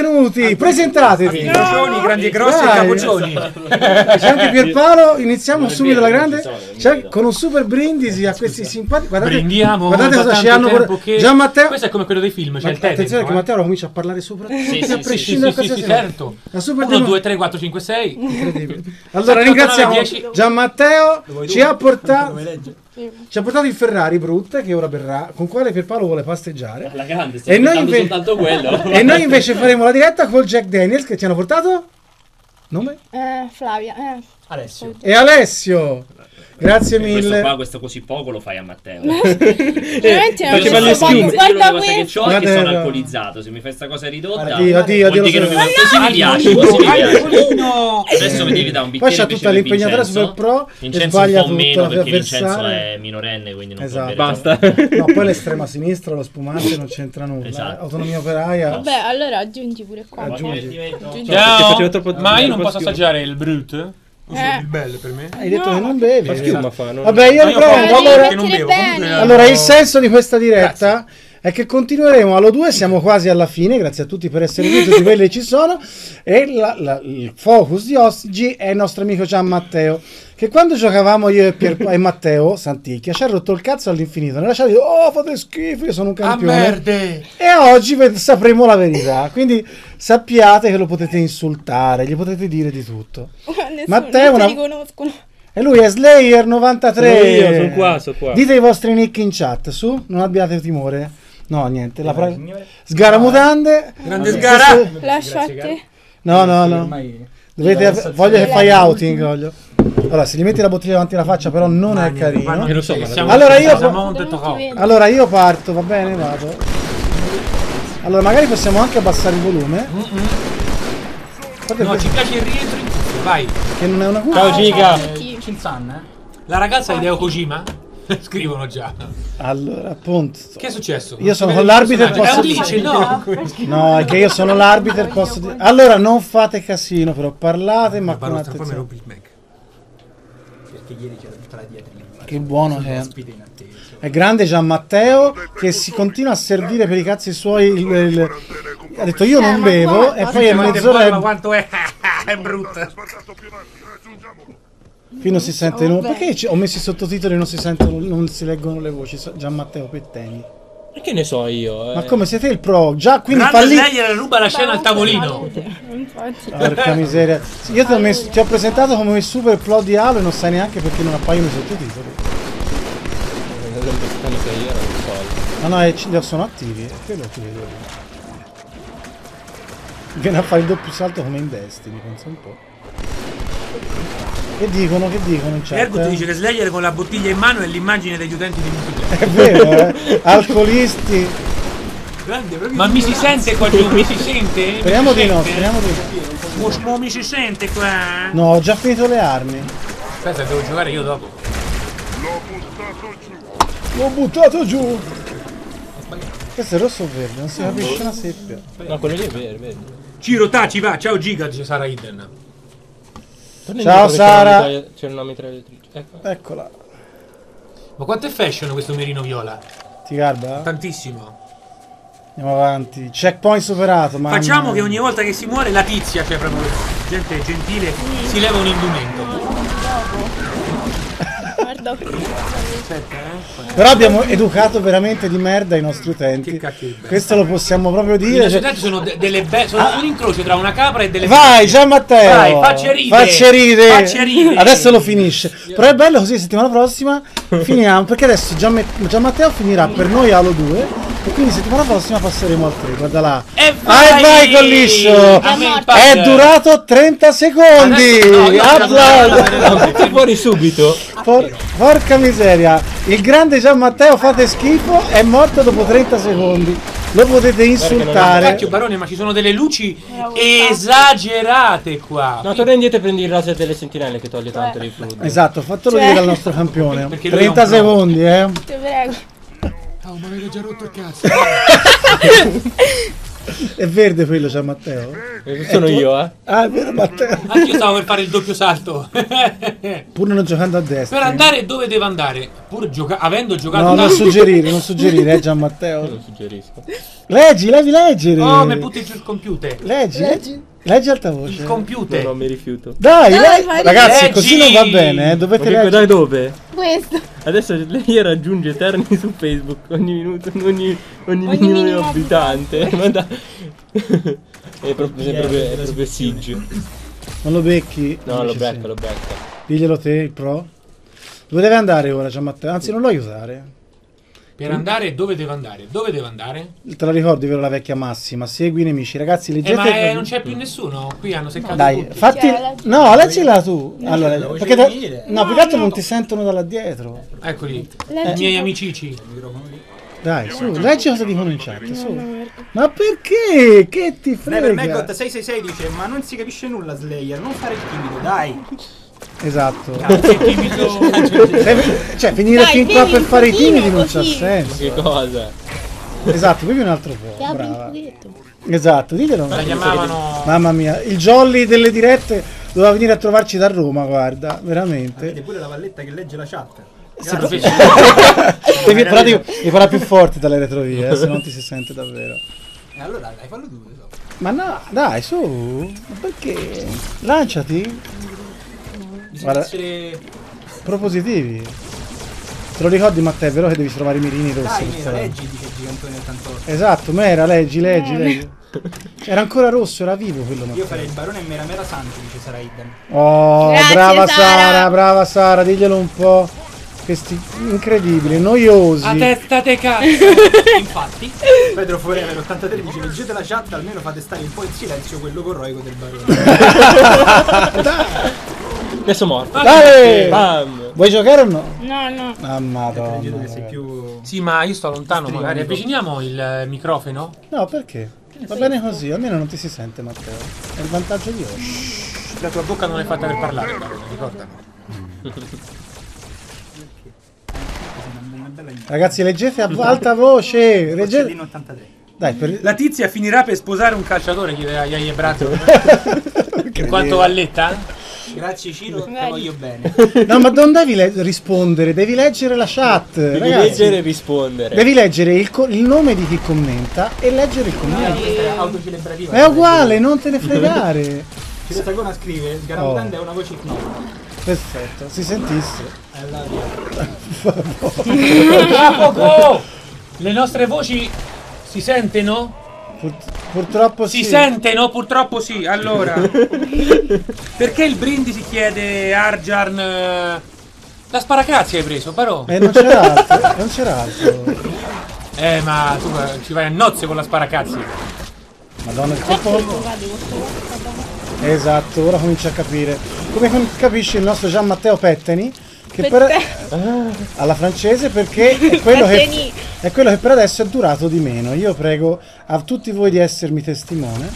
benvenuti, presentatevi. Capoccioni, grandi e grossi e capoccioni. C'è anche Pierpaolo, iniziamo subito la grande, con un super brindisi a questi simpatici. Brindiamo, guardate cosa ci hanno che... Gian Matteo. Questo è come quello dei film, c'è il tempo. Attenzione che Matteo comincia a parlare sopra a prescindere da cosa sia. Certo. 1, 2, 3, 4, 5, 6. Incredibile. Allora ringraziamo Gian Matteo, ci ha portato il Ferrari Brut che ora verrà, con quale Pierpaolo vuole pasteggiare. Alla grande, e noi soltanto quello. E noi invece faremo la diretta col Jack Daniels che ci hanno portato. Nome? Flavia. Alessio. E Alessio. Grazie mille. Questo così poco lo fai a Matteo. Veramente Io guarda l'unica cosa questo. che c'ho è che sono alcolizzato. Se mi fai sta cosa ridotta, addio, vuol dire che così mi piace. Adesso mi devi dare un bicchiere. Poi c'ha tutta l'impegnatore super pro e sbaglia tutto perché Vincenzo è minorenne, quindi non può bere. Basta. No, poi l'estrema sinistra, lo spumante non c'entra nulla. Esatto. Autonomia operaia. Vabbè, allora aggiungi pure qua. Ciao. Ma io non posso assaggiare il Brut? Il bello per me. Hai detto che non bevi. Ma schiuma fa, non... Vabbè, io riprovo. Allora, allora, il senso di questa diretta è che continueremo allo 2, siamo quasi alla fine, grazie a tutti per essere qui, tutti quelli che ci sono, e il focus di oggi è il nostro amico Gian Matteo, che quando giocavamo io e Matteo Santicchia ci ha rotto il cazzo all'infinito, ne lasciate, oh fate schifo, io sono un campione, e oggi sapremo la verità, quindi sappiate che lo potete insultare, gli potete dire di tutto. Matteo non ti riconoscono. E lui è Slayer 93. Sono qua. Dite i vostri nick in chat, su, non abbiate timore. No, niente, Sgaramutande. Grande Sgara. Lascia a te. No. Voglio che fai outing, voglio. Allora, se gli metti la bottiglia davanti alla faccia, però non è carino. Lo so, allora io parto, va bene, vado. Allora, magari possiamo anche abbassare il volume. No, ci piace il rientro in tutto, vai. Che non è una Ciao Giga. La ragazza di Hideo Kojima? Scrivono già. Allora, appunto. Che è successo? Io sono con l'arbiter, È un glitch, no? No, è che io sono l'arbiter, posso dire. Allora, non fate casino, però parlate, ma con attenzione. Perché ieri c'era tutta la diatriba. Che buono che è grande Gian Matteo che si continua a servire per i cazzi suoi. Ha detto io non bevo e poi è mezz'ora. Ma quanto è? È brutta. Qui non si sente nulla. Perché ho messo i sottotitoli e non si sentono, non si leggono le voci? Gian Matteo Petteni. E che ne so io? Ma come siete il pro? Già, quindi lei ruba la scena al tavolino. Porca miseria. Io ti ho presentato come il super pro di Halo e non sai neanche perché non appaiono i sottotitoli. No, sono attivi. È quello che vedo. Viene a fare il doppio salto come in Destiny, pensa un po'. Che dicono in chat? Ergo dice che Slayer con la bottiglia in mano è l'immagine degli utenti di multiplayer. È vero, alcolisti. Ma mi si sente qua giù? Mi si sente? Speriamo di no. Mi si sente qua? No, ho già finito le armi. Aspetta, devo giocare io dopo. L'ho buttato giù. Questo è rosso o verde, non si capisce una seppia. No, quello lì è verde. Ciro Taci va, ciao Giga, dice Sara Iden. Ciao Sara. C'è una mitragliatrice. Eccola. Ma quanto è fashion questo mirino viola? Ti garba? Tantissimo. Andiamo avanti. Checkpoint superato. Facciamo che ogni volta che si muore la tizia, cioè proprio gente gentile, si leva un indumento. Guarda Però abbiamo educato veramente di merda i nostri utenti. Che cacchio di bello. Questo lo possiamo proprio dire. I nostri utenti sono sono un incrocio tra una capra e delle Vai Gian Matteo. Vai, faccia ride. Adesso lo finisce. Però è bello così, settimana prossima finiamo. Perché adesso Gian Matteo finirà per noi Halo 2. E quindi settimana prossima passeremo al 3. Guarda là. E vai con liscio. È durato 30 secondi. Applauso. Fuori subito. Porca miseria. Il grande Gian Matteo fate schifo è morto dopo 30 secondi. Lo potete insultare. Cacchio Barone, ma ci sono delle luci esagerate qua. No, torna indietro e prendi il laser delle sentinelle che toglie tanto dei fluidi. Esatto, fatelo dire al nostro campione. Perché 30 secondi, Ti prego. Oh, ma avete già rotto il cazzo. È verde quello, c'ha Matteo? Sono io, eh. Ah, è vero Matteo. Anche io stavo per fare il doppio salto. Pur non giocando a destra. Per andare dove deve andare? Pur avendo giocato No, non tanto. suggerire, Gian Io Matteo. lo suggerisco. Leggi, devi leggere. Oh, mi butti giù il computer. Leggi alta voce. Il computer. No, mi rifiuto. Dai, vai, ragazzi, leggi. così non va bene, dovete Ma che leggere. dai dove? Questo. Adesso lei raggiunge Eterni su Facebook ogni minuto, ogni minimo minimo abitante. Ma dai. È proprio Siege. Non lo becchi? No, lo Dici becca, sì. lo becca. Diglielo te, il pro. Dove deve andare ora, Gian Matteo? Anzi, non lo aiutare. Per andare dove deve andare? Dove deve andare? Te la ricordi, vero, la vecchia massima? Segui i nemici, ragazzi, leggete. Ma non c'è più nessuno. Qui hanno seccato Dai, tutti. fatti. No, leggila tu. Allora, la voce perché venire. no, più che altro non ti sentono da là dietro. Eccoli. I Leggi. miei amicici. Dai, su, leggi cosa dicono in chat. Su. Ma perché? Che ti Never frega? Maggot 666 dice: ma non si capisce nulla, Slayer, non fare il timido, dai. Esatto. Che timido. Cioè, venire Dai, fin qua bevi per un fare i pochino, timidi non c'ha così. senso. Che cosa? Esatto, bevi un altro po'. Apri un Brava. pochetto. Esatto, ditelo. La chiamavano. Mamma mia, il jolly delle dirette doveva venire a trovarci da Roma, guarda, Vede veramente. pure la valletta che legge la chat. Però devi fare più forte dalle retrovie, se non ti si sente davvero. E allora dai, fallo tu. So. Ma no, dai, su. Ma perché? Lanciati. Bisogna Guarda. essere. Propositivi. Te lo ricordi, Matteo, è vero che devi trovare i mirini rossi? Dai, per Mera, strada? leggi, dice Gigantone 88. Esatto, Mera, leggi. Era ancora rosso, era vivo quello, Io Matteo. farei il barone Mera Mera Santi, dice Sara Idem. Oh, Grazie, brava Sara, diglielo un po'. Questi incredibili, noiosi. A testa te cazzo. Infatti, Pedro Forever 83 dice: leggete la chat, almeno fate stare un po' in silenzio quello corroico del barone. Adesso morto. Dai! Bam! Vuoi giocare o no? No, no. Ah, madonna. Credo che sei più. Sì, ma io sto lontano, magari. Avviciniamo il microfono. No, perché? Va bene così, almeno non ti si sente, Matteo. È il vantaggio di oggi. La tua bocca non è fatta per parlare, Barone, ricordalo. Una bella Ragazzi, leggete a alta voce. Leggete. Porcellino 83. Dai, per... La tizia finirà per sposare un calciatore, chiede a Yaya Brazzo. In quanto valletta? Grazie Ciro, ti Vedi. voglio bene. No, ma non devi rispondere, devi leggere la chat. Devi ragazzi. leggere e rispondere. Devi leggere il nome di chi commenta e leggere il commento. Autocelebrativa. È uguale, non te ne fregare. Ciro Sagona scrive: Sgaramutanda è una voce ipnotica. Perfetto, si sentisse. È la via. Tra poco! Le nostre voci si sentono? Purtroppo Si sì. sentono? Purtroppo sì. Allora, perché il brindisi chiede Arjan? La sparacazzi hai preso, però. Non c'era altro, non c'era altro. Ma tu ci vai a nozze con la sparacazzi. Madonna, il tempo. Esatto, ora comincia a capire. Come capisce il nostro Gian Matteo Petteni, che alla francese, perché è quello che per adesso è durato di meno. Io prego a tutti voi di essermi testimone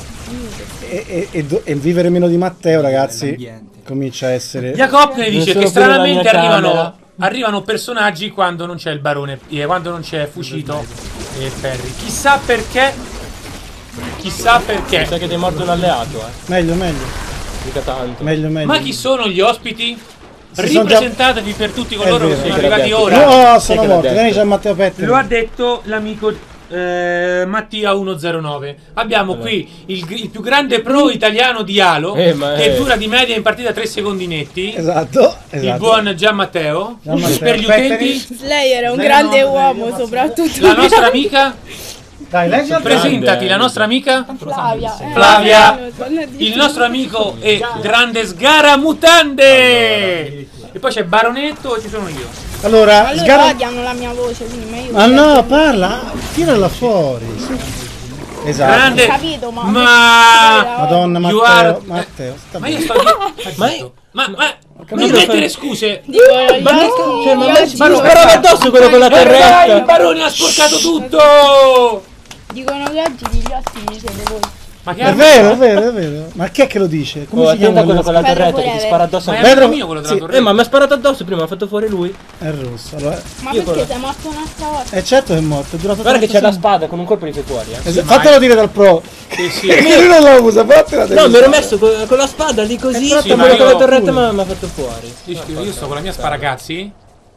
e vivere meno di Matteo, ragazzi, comincia a essere... Jacob ne dice Non che sono pure la stranamente mia camera. arrivano personaggi quando non c'è il barone, quando non c'è Fucito e Perry. Chissà perché. Chissà perché. Mi sa che ti è morto un alleato, Meglio, mica tanto. meglio. Ma chi sono gli ospiti? Si sono Ripresentatevi per tutti coloro che vero, sono sì, che l'ha arrivati detto. ora. No, sono Chi è che l'ha morto. detto? Vieni Gian Matteo Petteni. Lo ha detto l'amico Mattia109. Abbiamo qui il più grande pro italiano di Halo, che dura di media in partita 3 secondi netti. Esatto. Il buon Gian Matteo. Gian Matteo. Per gli utenti, Slayer è un grande uomo, soprattutto. la nostra amica. Dai, leggi al Presentati, la nostra amica. Flavia. Flavia. Il nostro amico è grande Sgaramutande. E poi c'è Baronetto e ci sono io. Allora, Allora odiano la mia voce, quindi meglio. Ma no, parla, tirala fuori. Su. Esatto. Grande. Ho capito, ma. Madonna, You Matteo, are- Matteo, sta Ma bene. io sto ma non capito. mettere scuse. Dico, Ma gli no, ottimi- cioè, ma gli mi ottimi- sparava addosso quello con la Dai, il terretta. barone ha sporcato tutto. Dicono che oggi gli ottimi siete voi. Ma che È arma vero, è? è vero, è vero. Ma chi è che lo dice? Come Oh, si chiama? attenta quello con la Pedro torretta che ti Forever. spara addosso. Ma è Pedro- amico mio quello della sì. torretta. Ma mi ha sparato addosso prima, ha fatto fuori lui. È rosso. Allora, Ma Io perché quello- sei morto un'altra volta? certo che è morto, è durato Guarda che c'è 30 la spada, con un colpo li fai fuori, Fatelo dire dal pro. Sì, sì. Lui non la usa, fatela No, mi ero messo con la spada lì così, Sì, quello ma con la io- torretta mi ha fatto fuori. Io sto con la mia sparacazzi.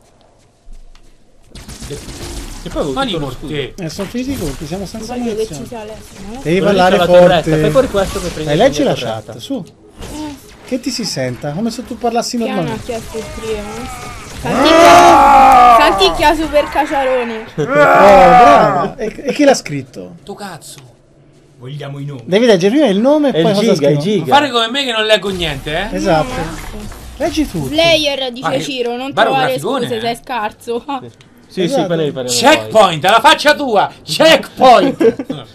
E poi avevo Ma di tutto lo scudo. morte. Sono finiti i colpi, siamo senza Voglio che ci munizioni. sia Alessio, no? Devi Non parlare riesco alla torretta, forte. fai fuori questo che prendi. Leggi la torretta. chat, su. Che ti si senta, come se tu parlassi Piano ha normalmente. chiesto il primo. Santicchia super caciarone. Oh, brava. E chi l'ha scritto? Tu cazzo. Vogliamo i nomi. Devi leggere prima il nome e È poi il cosa giga, è il scrivo. giga. Fare come me che non leggo niente, eh? Esatto. Leggi tutto. Slayer dice Ma che- Ciro, non Baro trovare graficone, scuse, eh. sei scarso. Sì, Esatto. sì, poi ne parliamo. Checkpoint, alla faccia tua! Checkpoint!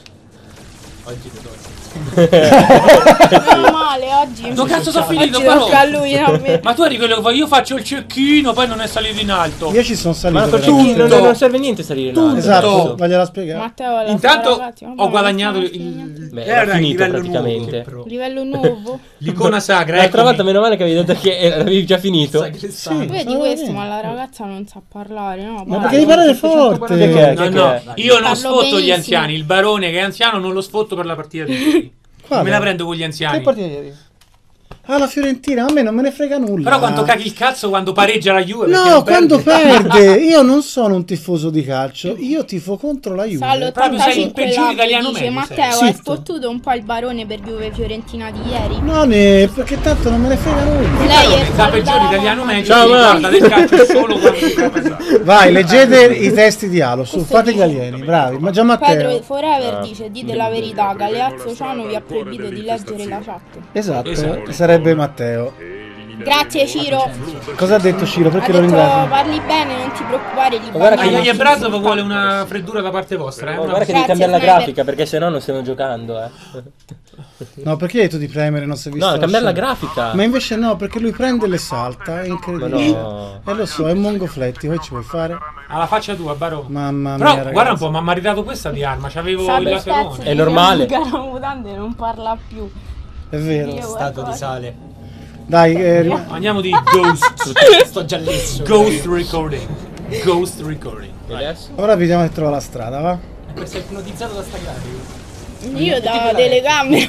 Meno male, oggi. Dove cazzo sono finito, Oggi però? tocca a lui, non a me. Ma tu eri quello che fa, io faccio il cecchino, poi non è salito in alto. Io ci sono salito. Ma col veramente. cecchino non serve niente salire in alto. Esatto, vogliola spiegare. Matteo, la Intanto ragazzi, vabbè, ho non guadagnato sta il niente. Beh, Era era finito livello praticamente. nuovo, Livello nuovo. L'icona sacra, L'altra eccomi. volta meno male che avevi detto che l'avevi già finito. Sai che sta. Vedi sono questo, bene. ma la ragazza non sa parlare, no? Ma Parla. perché devi parlare Che forte? è? No, Che no, è? io non Parlo sfotto gli benissimo. anziani, il barone che è anziano non lo sfotto per la partita di ieri. Quale? Me la prendo con gli Che anziani. partita ieri? Ah, la Fiorentina, a me non me ne frega nulla. Però quando caghi il cazzo quando pareggia la Juve perché No, non quando perde. perde. Io non sono un tifoso di calcio, io tifo contro la Juve. Sallo Proprio sei il 85 peggior là, italiano dice medio, Matteo, sei. hai Zitto. sfottuto un po' il barone per Juve Fiorentina di ieri. No, perché tanto non me ne frega nulla. Lei è Da peggiore italiano medio Ciao, si ma- guarda del calcio solo quando si fa pesare. Vai, leggete i testi di Alo, su, fate gli alieni, bravi. Ma già Pedro Matteo. Forever dice, dite la verità, Galeazzo Ciano vi ha proibito di leggere la chat. Esatto, sarebbe Matteo. Grazie Ciro. Cosa ha detto Ciro? Ha Perché lo detto ringrazio? parli bene, non ti preoccupare di guarda che Ma bambini. gli Brazov vuole una freddura da parte vostra, eh? Oh, Una- guarda che devi Grazie, cambiare la Sniper. grafica perché sennò non stiamo giocando, No, perché hai detto di premere, non si è visto? No, cambiare la scena? grafica. Ma invece no, perché lui prende e le salta, è incredibile. Ma no. Lo so, è un mongofletti, poi ci puoi fare? Alla faccia tua, Baro. Mamma Però mia, ragazzi. guarda un po', mi ha maritato questa di arma, c'avevo Sa il per pezzi laserone. È normale. Che la mutande non parla più. È vero. Io Stato guarda. di sale. Dai, Andiamo di Ghost. Sto già lesso. Ghost recording. Ghost recording. E adesso? ora vediamo se trova la strada, va? Questo è ipnotizzato da sta grafica. Io da telecamera.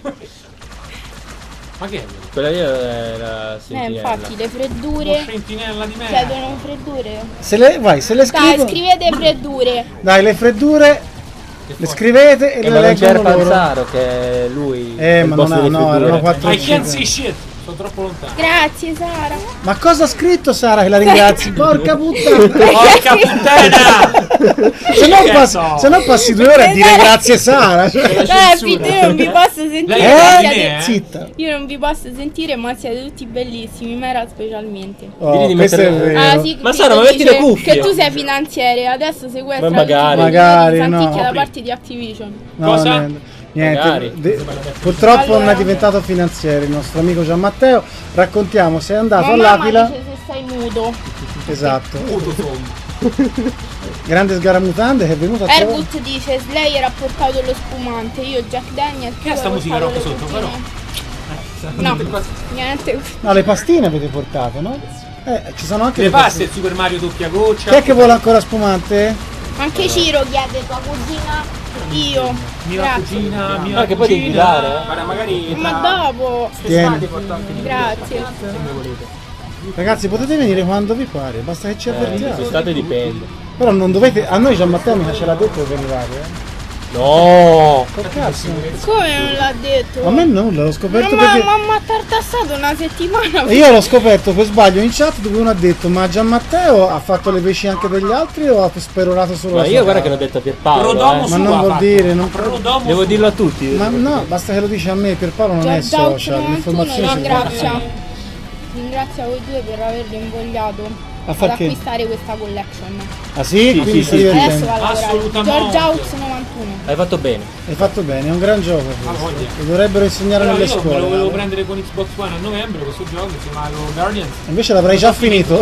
Ma che è quello? Quella lì è la sentinella. Infatti le Una freddure centinella di merda. chiedono freddure. Se le Dai, scrivo... scrivete freddure. Dai, le freddure le scrivete e le Ma non c'era leggono loro. Panzaro che è lui. è il ma boss non, delle no, freddure. erano 4 I can't see shit. Sono troppo lontano. Grazie Sara. Ma cosa ha scritto Sara che la ringrazi? Porca puttana! Porca puttana! Se no passi 2 ore a dire grazie Sara. Cioè. Io non vi posso sentire. Lei ma è siete- me, eh? Zitta. Io non vi posso sentire, ma siete tutti bellissimi, Mera specialmente. Oh, Digli di questo è mettere- vero. Ah, sì, Ma Chris Sara, ma metti dice le cuffie. che tu sei finanziere, adesso sequestra Ma magari. tutti i Magari, Santicchia no. da parte di Activision. No, Cosa? niente. Magari. Purtroppo non Allora- è diventato finanziere il nostro amico Gian Matteo. Raccontiamo, sei andato Ma mamma all'Aquila. dice se sei nudo. Esatto. Grande sgaramutande che è venuto a trovare. Ergut dice Slayer ha portato lo spumante, io Jack Daniel. Che è sta musica rock sotto, però? No, niente. No, le pastine avete portato, no? Ci sono anche Le pastine. paste, il Super Mario doppia goccia. Chi è che vuole ancora spumante? Anche Ciro chiede tua cugina. Io. Mia Grazie. cugina, mia Ah, che poi devi cugina. guidare, eh? Guarda, magari Ma dopo. Tieni. Grazie. Ragazzi, potete venire quando vi pare, basta che ci avvertiate. Quest'estate dipende. Però non dovete. A noi Gian Matteo mica ce l'ha detto che venivate, No! Che cazzo? Come non l'ha detto? A me nulla, l'ho scoperto Ma perché. mi ha tartassato una settimana. E io l'ho scoperto per sbaglio in chat dove uno ha detto: ma Gian Matteo ha fatto le pesci anche degli altri o ha speronato solo Ma la io sua guarda che cara? l'ho detto a Pierpaolo. Prodomo Ma sua, non vuol fa. dire, non- Prodomo Devo sua. dirlo a tutti. Ma no, basta che lo dici a me, Pierpaolo non è Giorgia social, 91 l'informazione si ringrazia. Ringrazia voi due per averlo invogliato A ad far che? acquistare questa collection. Ah sì? Sì, Quindi sì, stai sì. Adesso divertendo. va a lavorare. Assolutamente. Georgia House 91. Hai fatto bene. Hai fatto bene, è un gran gioco questo. voglia. Lo dovrebbero insegnare Allora, nelle io me lo volevo scuole. prendere con Xbox One a novembre questo gioco, si chiama Guardians. Invece l'avrei già finito.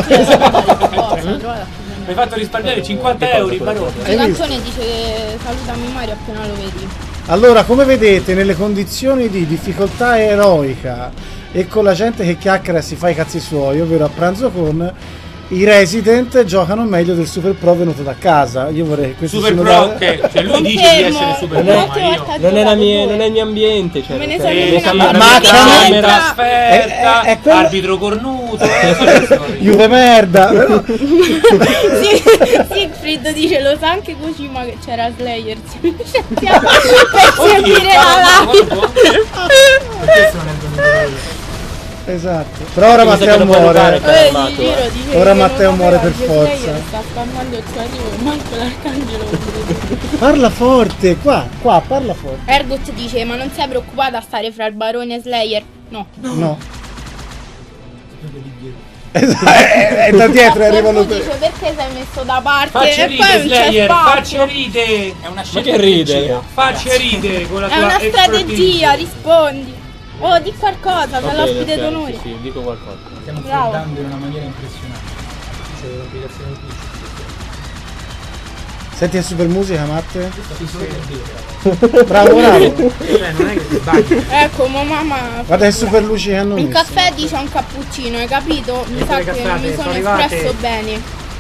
Mi hai fatto risparmiare 50 euro in barone. Hai visto? Canzone dice che salutami Mario appena lo vedi. Allora, come vedete, nelle condizioni di difficoltà eroica e con la gente che chiacchiera e si fa i cazzi suoi, ovvero a pranzo con, i Resident giocano meglio del Super Pro venuto da casa. Io vorrei che questo Super sia Pro, che cioè lui dice di essere Super Pro, ma io Non è il mio ambiente, cioè. Me ne nel sono senso, andata. Ma in c'è- trasferta, è quello- arbitro cornuto, Juve merda. però- Siegfried dice lo sa anche Kojima che c'era Slayer. Sentiamo per seguire la live. Questo non è venuto. Esatto. Però ora Mi sa che Matteo lo puoi muore. rubare. Di giro dice Ora che Matteo non muore aveva per che forza. Slayer sta spammando il suo arrivo e manco l'arcangelo. Parla forte, qua, parla forte. Ergot dice ma non sei preoccupata a stare fra il barone e Slayer? No. No. È da dietro arrivano Dice perché sei messo da parte faccia e poi ride non c'è Slayer, faccia spazio. ride, è una scelta che ride? faccia ride con la È tua una strategia, expertise. rispondi. Oh, di qualcosa, sei l'ospite d'onore. Sì, dico qualcosa. Stiamo Bravo. flirtando in una maniera impressionante. C'è l'applicazione Twitch. Senti la super musica, Matte? Sì, sì, è vero. Bravo, bravo. Cioè, non è che ti sbagli. Ecco, mamma. Guarda che super luci che hanno Un messo. caffè dice un cappuccino, hai capito? Mi E sa quelle che non mi cazzate sono sono arrivate. espresso bene.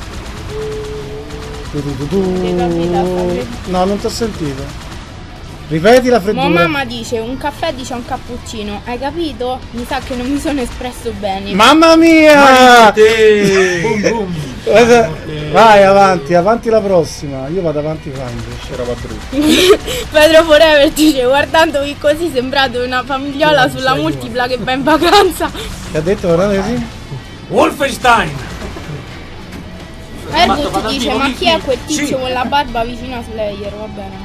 Tu. capita, No, non ti ho sentito. Ripeti la freddura. Mamma dice un caffè dice un cappuccino, hai capito? Mi sa che non mi sono espresso bene. Mamma mia! Boom boom. Vai avanti la prossima. Io vado avanti qua invece. Che roba brutta. Pedro Forever dice guardandovi così sembrate una famigliola sulla multipla che va in vacanza. Che ha detto, guardate così? Wolfenstein. Ergut dice ma chi è quel tizio Sì. con la barba vicino a Slayer? Va bene.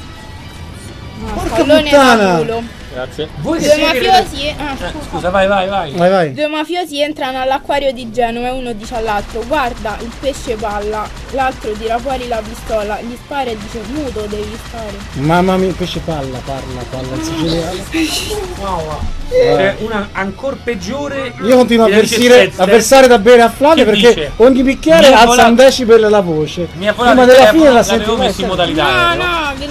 No, Porca scallone da puttana! culo. Grazie. Voi che Due siete mafiosi. scusa, vai. Vai. Due mafiosi entrano all'acquario di Genova e uno dice all'altro guarda il pesce balla, l'altro tira fuori la pistola, gli spara e dice muto devi stare. Mamma mia, pesce parla in siciliano. C'è una ancora peggiore. Io continuo a che dice versare da bere a Flavio Che perché dice? ogni bicchiere Mi ha alza volato- un decibel la voce. Mi ha Prima volato il della telefono, fine la l'avevo senti messo in modalità No, aereo. no, che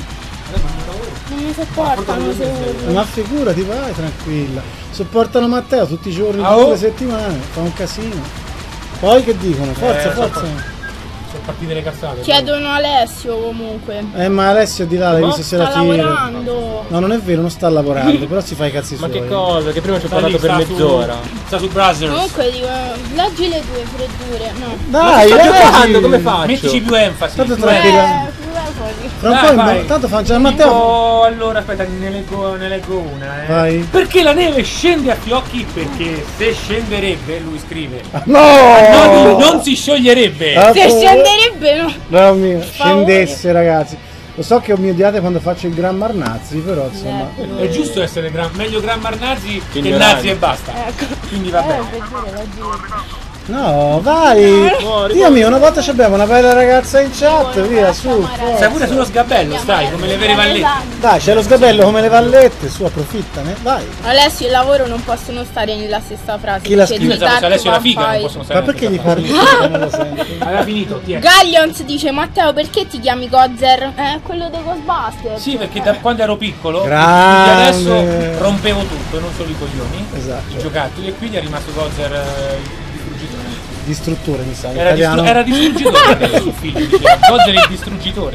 non mi sopportano se urlo. Ma figurati, vai tranquilla. Sopportano Matteo tutti i giorni, Ah, oh. tutte le settimane, fa un casino. Poi che dicono? Forza. Sono partite le cazzate. Chiedono Alessio comunque. Ma Alessio di là, l'hai visto se la Sta tira. lavorando. No, non è vero, non sta lavorando, però si fa i cazzi Ma suoi. che cosa? Che prima ci ho Sta parlato lì, per sta su- mezz'ora. Sta su Brazzers. Comunque dico, leggi le tue freddure. No. Dai, Sto giocando, leggi! come faccio? Mettici più enfasi. Tanto più tranquilla. enfasi. Fuori. Fra un Dai, po' vai. tanto fa già Matteo. Oh, allora aspetta, ne leggo una. Vai. Perché la neve scende a fiocchi? Perché se scenderebbe, lui scrive, No! non si scioglierebbe. Ah, Se scenderebbe no. No, mio, scendesse ragazzi. Lo so che mi odiate quando faccio il Gran Marnazzi, però insomma. È giusto essere meglio Gran Marnazzi che Ignorante. Nazi e basta. Ecco. Quindi va bene. Freddure, leggi le tue. No, vai! Dio mio, una volta ci abbiamo una bella ragazza in chat, via, su. forza. Stai pure sullo sgabello, stai, come le vere vallette. Dai, c'è lo sgabello come le vallette, su, approfittane, vai. Alessio e il lavoro non possono stare nella stessa frase. Chi l'ha dice scritto? di Pensavo se Dark Alessio e la figa non Vampire. possono stare Ma perché gli nella parli stessa così che non lo senti? frase. Aveva finito, ti è. Gallions dice Matteo perché ti chiami Gozer? Quello dei Ghostbusters. Sì, perché da quando ero piccolo, Grande. quindi adesso rompevo tutto, non solo i coglioni, Esatto. i giocattoli, e quindi è rimasto Gozer il distruggitore. Distruttore, mi sa, in Era, italiano. era distruggitore quello sul film, diceva. Gozer il distruggitore.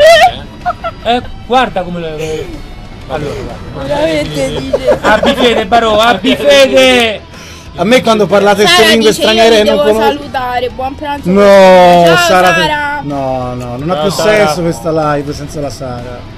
Guarda come lo. Allora, guarda. Veramente dice. Abbi fede, Barò, abbi fede! A me quando parlate queste Sara lingue dice io straniere vi non devo conosco. salutare, buon pranzo. No, Ciao Sara. Sara. No, non ha Ciao, più Sara. senso questa live senza la Sara.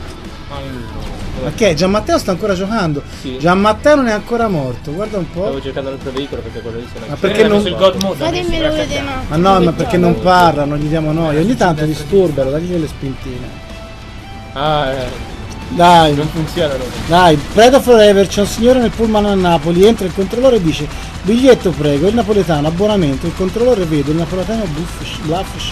Ma che? Gian Matteo sta ancora giocando? Sì. Gian Matteo non è ancora morto, guarda un po'. Stavo cercando l'altro veicolo perché quello lì se Ma ne perché non- sul God Mode? Fatemi lo vedere. Ma no, ma perché non parla, non gli diamo noi. Ogni tanto disturbalo, dagli delle spintine. Ah, Dai, non funzionano. dai, Predo Forever, c'è un signore nel pullman a Napoli, entra il controllore e dice biglietto prego, il napoletano, abbonamento, il controllore vede il napoletano bluff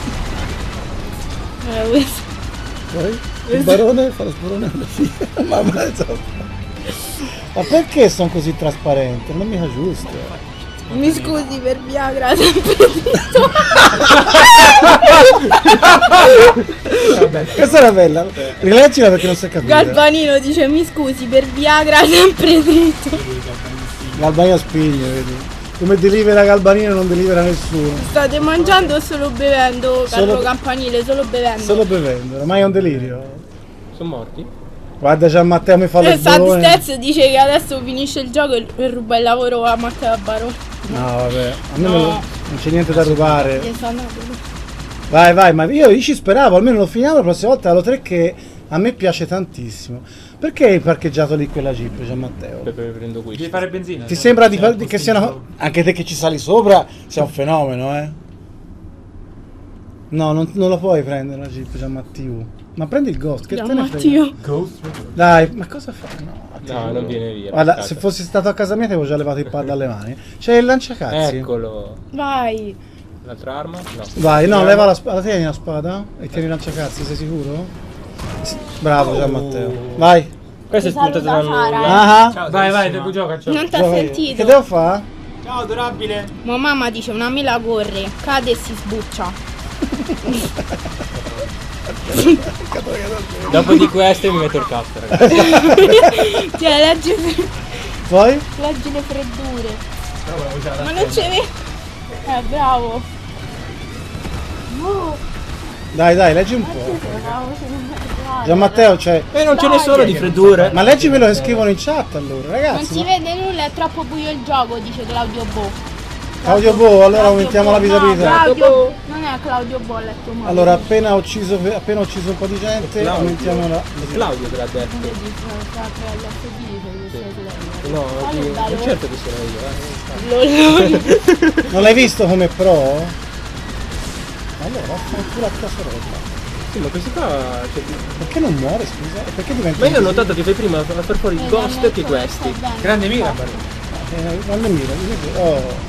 poi il barone fa lo sborone alla fine. Mamma insomma. Ma perché sono così trasparenti? Non è mica giusto. Mi scusi per Viagra sempre detto. Questa era bella. Rileggila perché non si è capito. Galbanino dice mi scusi per Viagra sempre dritto. Galbanino spigne, vedi. Come delibera Galbanino non delibera nessuno. State mangiando o solo bevendo? Carlo Solo- Campanile, solo bevendo. Solo bevendo, ormai è un delirio. Sono morti? Guarda già Matteo mi fa le bolone. Stez dice che adesso finisce il gioco e ruba il lavoro a Matteo Barone. No vabbè, a me No. non c'è niente da rubare. Gli sta andando. Vai, ma io ci speravo, almeno lo finiamo la prossima volta allo 3 che a me piace tantissimo. Perché hai parcheggiato lì quella Jeep, Gian Matteo? Prendo qui. Devi fare benzina. Ti sembra che sia una... Anche te che ci sali sopra, sei un fenomeno, eh? No, non la puoi prendere la Jeep, Gian Matteo. Ma prendi il Ghost, che te ne frega? Matteo. Dai, ma cosa fa? No, non viene via. Guarda, peccato. se fossi stato a casa mia ti avevo già levato il pad dalle mani. C'è il lanciacazzi. Eccolo. Vai. L'altra arma? No. Vai, no, leva la spada. Tieni la spada e tieni il lanciacazzi, sei sicuro? Sì. Bravo Gian Matteo. Vai. Questo è spuntato da Saluta Sara, nulla. Ah, Ciao, Vai, carissima. gioca. Non ti ha gioca io. sentito? Che devo fare? Ciao, adorabile. Ma mamma dice una mela corre, cade e si sbuccia. Dopo di queste mi metto il cazzo, ragazzi. Cioè, leggi Poi? le freddure. Però volevo usare la Ma non ce vedi? Bravo. Dai, leggi un po'. Bravo, ce ne vai. Gian Matteo, cioè... E non ce ne sono di freddure. Ma leggi quello che scrivono in chat allora, Non ragazzi. si vede nulla, è troppo buio il gioco, dice Claudio Bo. Claudio Bo, allora aumentiamo la No, visibilità. Claudio, non è Claudio Bo, ho letto male. Allora, appena ho ucciso un po' di gente, Claudio. aumentiamo la... Claudio te l'ha detto. No, Allora, certo che sono io. Lol. Non l'hai visto come pro? Allora, vaffanculo a tua sorella. Sì, ma questo qua. Cioè, Perché non muore, scusa? E perché diventa ma io ho così? notato che fai prima a far fuori il ghost che questi. Grande mira. Non le miro, oh.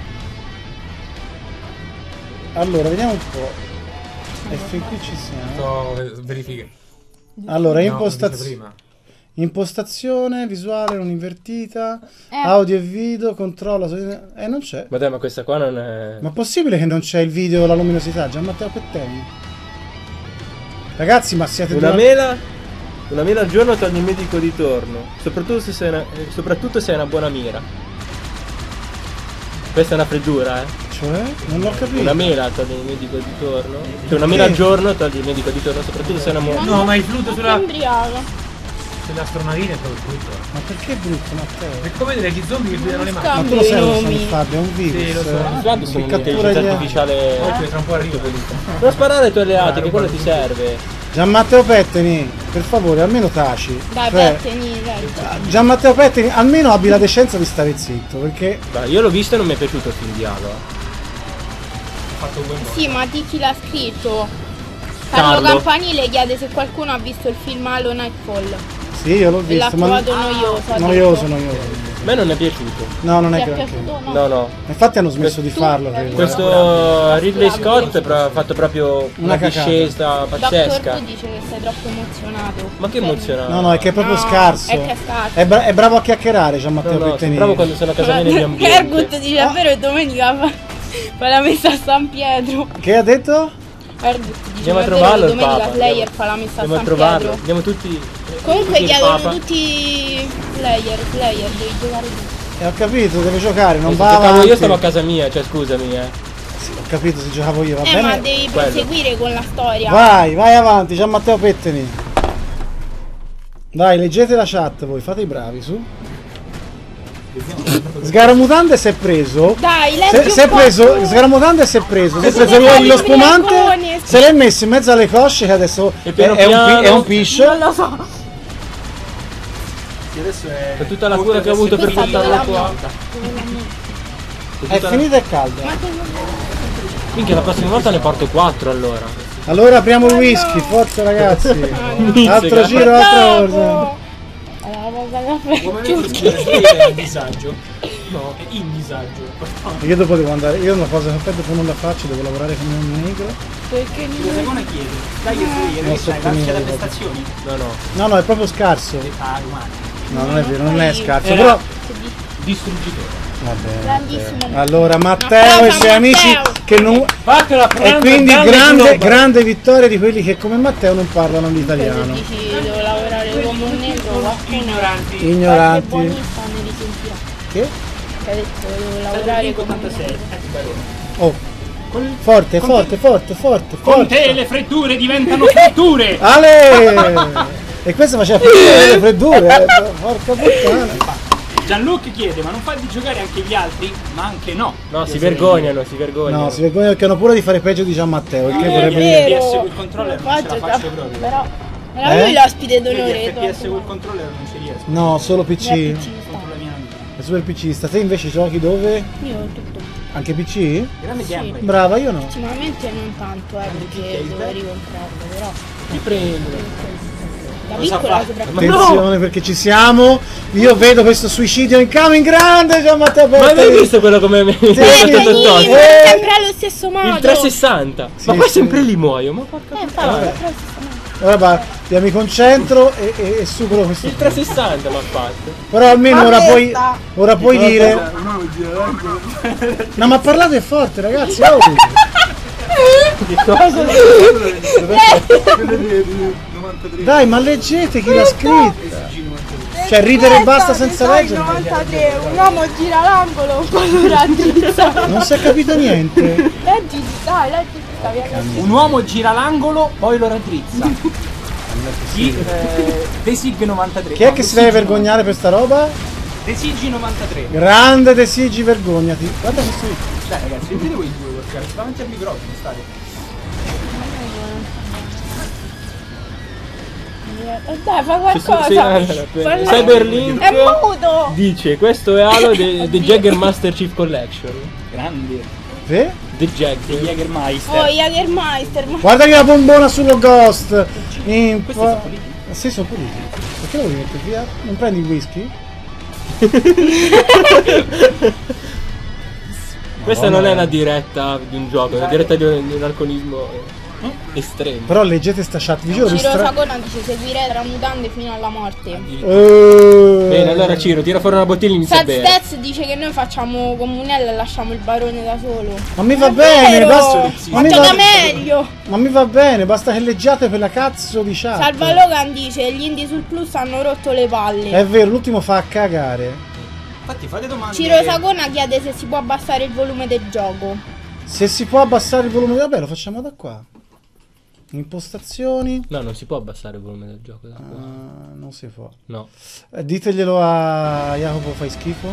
Allora, vediamo un po'. E fin qui ci siamo. Verifiche. Allora, No, ho visto prima. impostazione, visuale non invertita, audio e video, controlla. Non c'è. Ma dai, ma questa qua non è. Ma è possibile che non c'è il video, la luminosità? Gian Matteo Petteni? Ragazzi, ma siete Una mela al giorno toglie il medico di torno. Soprattutto se hai una buona mira. Questa è una freddura, Cioè? Non l'ho capito. Una mela toglie il medico di torno. Cioè una mela al giorno toglie il medico di torno, soprattutto se è una buona. No, ma il fluto Sulla sull'astronavina è proprio brutto. Ma perché è brutto, Matteo? È come vedere gli zombie che guidano le Ma macchine. tu lo sai cosa nomi. sono Fabio? È un virus. Sì, lo so. I Fabio sono Che cattura un'intelligenza gli- artificiale. Poi tra un po' arriva. Non sparare ai tuoi alleati, che quello ti serve. Gian Matteo Petteni, per favore, almeno taci. Dai, Cioè, Pettini, leggi. Gian Matteo Petteni, almeno abbi la decenza di stare zitto, perché... Beh, io l'ho visto e non mi è piaciuto il film di Halo. Sì, ma di chi l'ha scritto? Carlo Carlo. Campanile chiede se qualcuno ha visto il film Halo Nightfall. Sì, io l'ho E l'ha visto, ma... trovato noioso. ha Noioso. detto. A me non è piaciuto. No, non Ti è è granché. piaciuto? No. No, no. Infatti hanno smesso di farlo, credo. Questo Ridley Scott ha fatto proprio Una una cacata. discesa Dottor pazzesca. Tu dice che sei troppo emozionato. Ma che emozionante. No, è che è proprio No, scarso. è che è scarso. È bravo a chiacchierare, Gian No, Matteo no, Petteni. sembrava quando sono a casa mia negli ambienti. Ergut dice è vero, domenica fa la messa a San Pietro. Che ha detto? Ergut dice Andiamo a è vero, trovarlo il domenica Papa. Slayer fa la messa a Andiamo a San trovarlo. Pietro. Andiamo tutti. Comunque tutti il chiedono Papa. tutti Slayer, devi giocare tu. Ho capito, deve giocare, non Se va giocavo avanti. io stavo a casa mia, cioè scusami, Sì, ho capito, se giocavo io, va ma bene? devi quello. proseguire con la storia. Vai avanti, Gian Matteo Petteni. Dai, leggete la chat voi, fate i bravi, su. Sgaramutande si è preso. Dai, leggi Si è un po' preso, tu. Sgaramutande si è preso. Si è Sono preso dei lo bravi spumante, briaconi. se l'è messo in mezzo alle cosce che adesso E piano è piano- un piscio. Non lo so. Sì, adesso è... Per tutta la cura che ho avuto per Questa portarlo dove la qua. metto? È finita e calda. Ma che Minchia, la prossima volta ne porto 4 allora. Allora apriamo il whisky, forza ragazzi. Altro Mizzica. giro, altra cosa. Come vedi, è in disagio. No, è in disagio. Io dopo devo andare, io una cosa che dopo non la faccio, devo lavorare come un negro. Perché La seconda chiede. Dai, che sei, Non che so sai, come lanci alle dire. prestazioni. No. No, è proprio scarso. Ah, umani. No, non è vero, non è scarso. Era- Però Distruggitore. Va bene. Grandissimo. Allora Matteo e i suoi amici che non... E quindi grande vittoria di quelli che come Matteo non parlano Se l'italiano. dici devo lavorare come un negro, Ignoranti. Ignoranti. buonista ne risentirà. Che? Che ha detto devo lavorare come un negro. Oh. Forte, forte, forte, forte, Con te forte. le freddure diventano fritture. Ale! E questo faceva le freddure, porca puttana. Gianluca chiede, ma non fai di giocare anche gli altri? Ma anche no. No, si vergognano, si vergognano. No, si vergogna perché hanno paura di fare peggio di Gian Matteo, il che Non è vorrebbe dire... vero. FPS col controller non ce la faccio proprio. Però era lui l'ospite d'onore. FPS col controller non ci riesco. No, solo PC. Contro la mia amica. È super PCista. Te invece giochi dove? Io tutto. Anche PC? Grande gameplay. Brava, io no. Ultimamente non tanto, perché devo ricomprarlo, però Ti prendo. da piccola soprattutto. Attenzione perché ci siamo. Io vedo questo suicidio incoming grande, Gian Matteo Ma hai Petteri. visto quello come mi ha Sì. fatto Sì, tosto? sempre allo stesso modo. Il 360. Sì, Ma poi sì. sempre lì muoio. Ma porca Infatti, puttana. sempre allo stesso modo. Ora io mi concentro e supero questo. Il 360 mi ha fatto. Però almeno ora puoi dire. No, No, ma parlate forte, ragazzi. Oh. Che cosa? Dai, ma leggete chi l'ha scritta. Cioè, ridere e basta senza leggere. 93, un uomo gira l'angolo, poi lo raddrizza. Non si è capito niente. Leggi, dai, leggi tutta via. Un uomo gira l'angolo, poi lo raddrizza. Desig 93. Chi è che si deve vergognare per sta roba? Desig 93. Grande Desigi, vergognati. Guarda questo video. Dai ragazzi, vedete voi due workare, sta davanti al microfono, state. Dai, fa qualcosa. Cyberlink È muto. dice questo è Halo The Jagger Master Chief Collection. Grandi. Sì? The Jagger. Jägermeister. Oh, Jägermeister. Ma Guardami la bombona sullo Ghost. Questi sono puliti. Sì, sono puliti. Perché lo vuoi mettere via? Non prendi il whisky? Questa non è una diretta di un gioco, è una diretta di un alcolismo estremo. Però leggete sta chat, vi giuro. Ciro Sagona dice seguire tra mutande fino alla morte. Bene, allora Ciro, tira fuori una bottiglia e inizia a Sad bere. Stats dice che noi facciamo comunella e lasciamo il barone da solo. Ma mi va bene, basta. Ma gioca meglio. Ma mi va bene, basta che leggiate per la cazzo di chat. Salva Logan dice gli indie sul plus hanno rotto le palle. È vero, l'ultimo fa cagare. Infatti fate domande. Ciro Sagona chiede se si può abbassare il volume del gioco. Se si può abbassare il volume, vabbè, lo facciamo da qua. Impostazioni. No, non si può abbassare il volume del gioco. Da qua. Non si può. No. Diteglielo a Jacopo, fai schifo.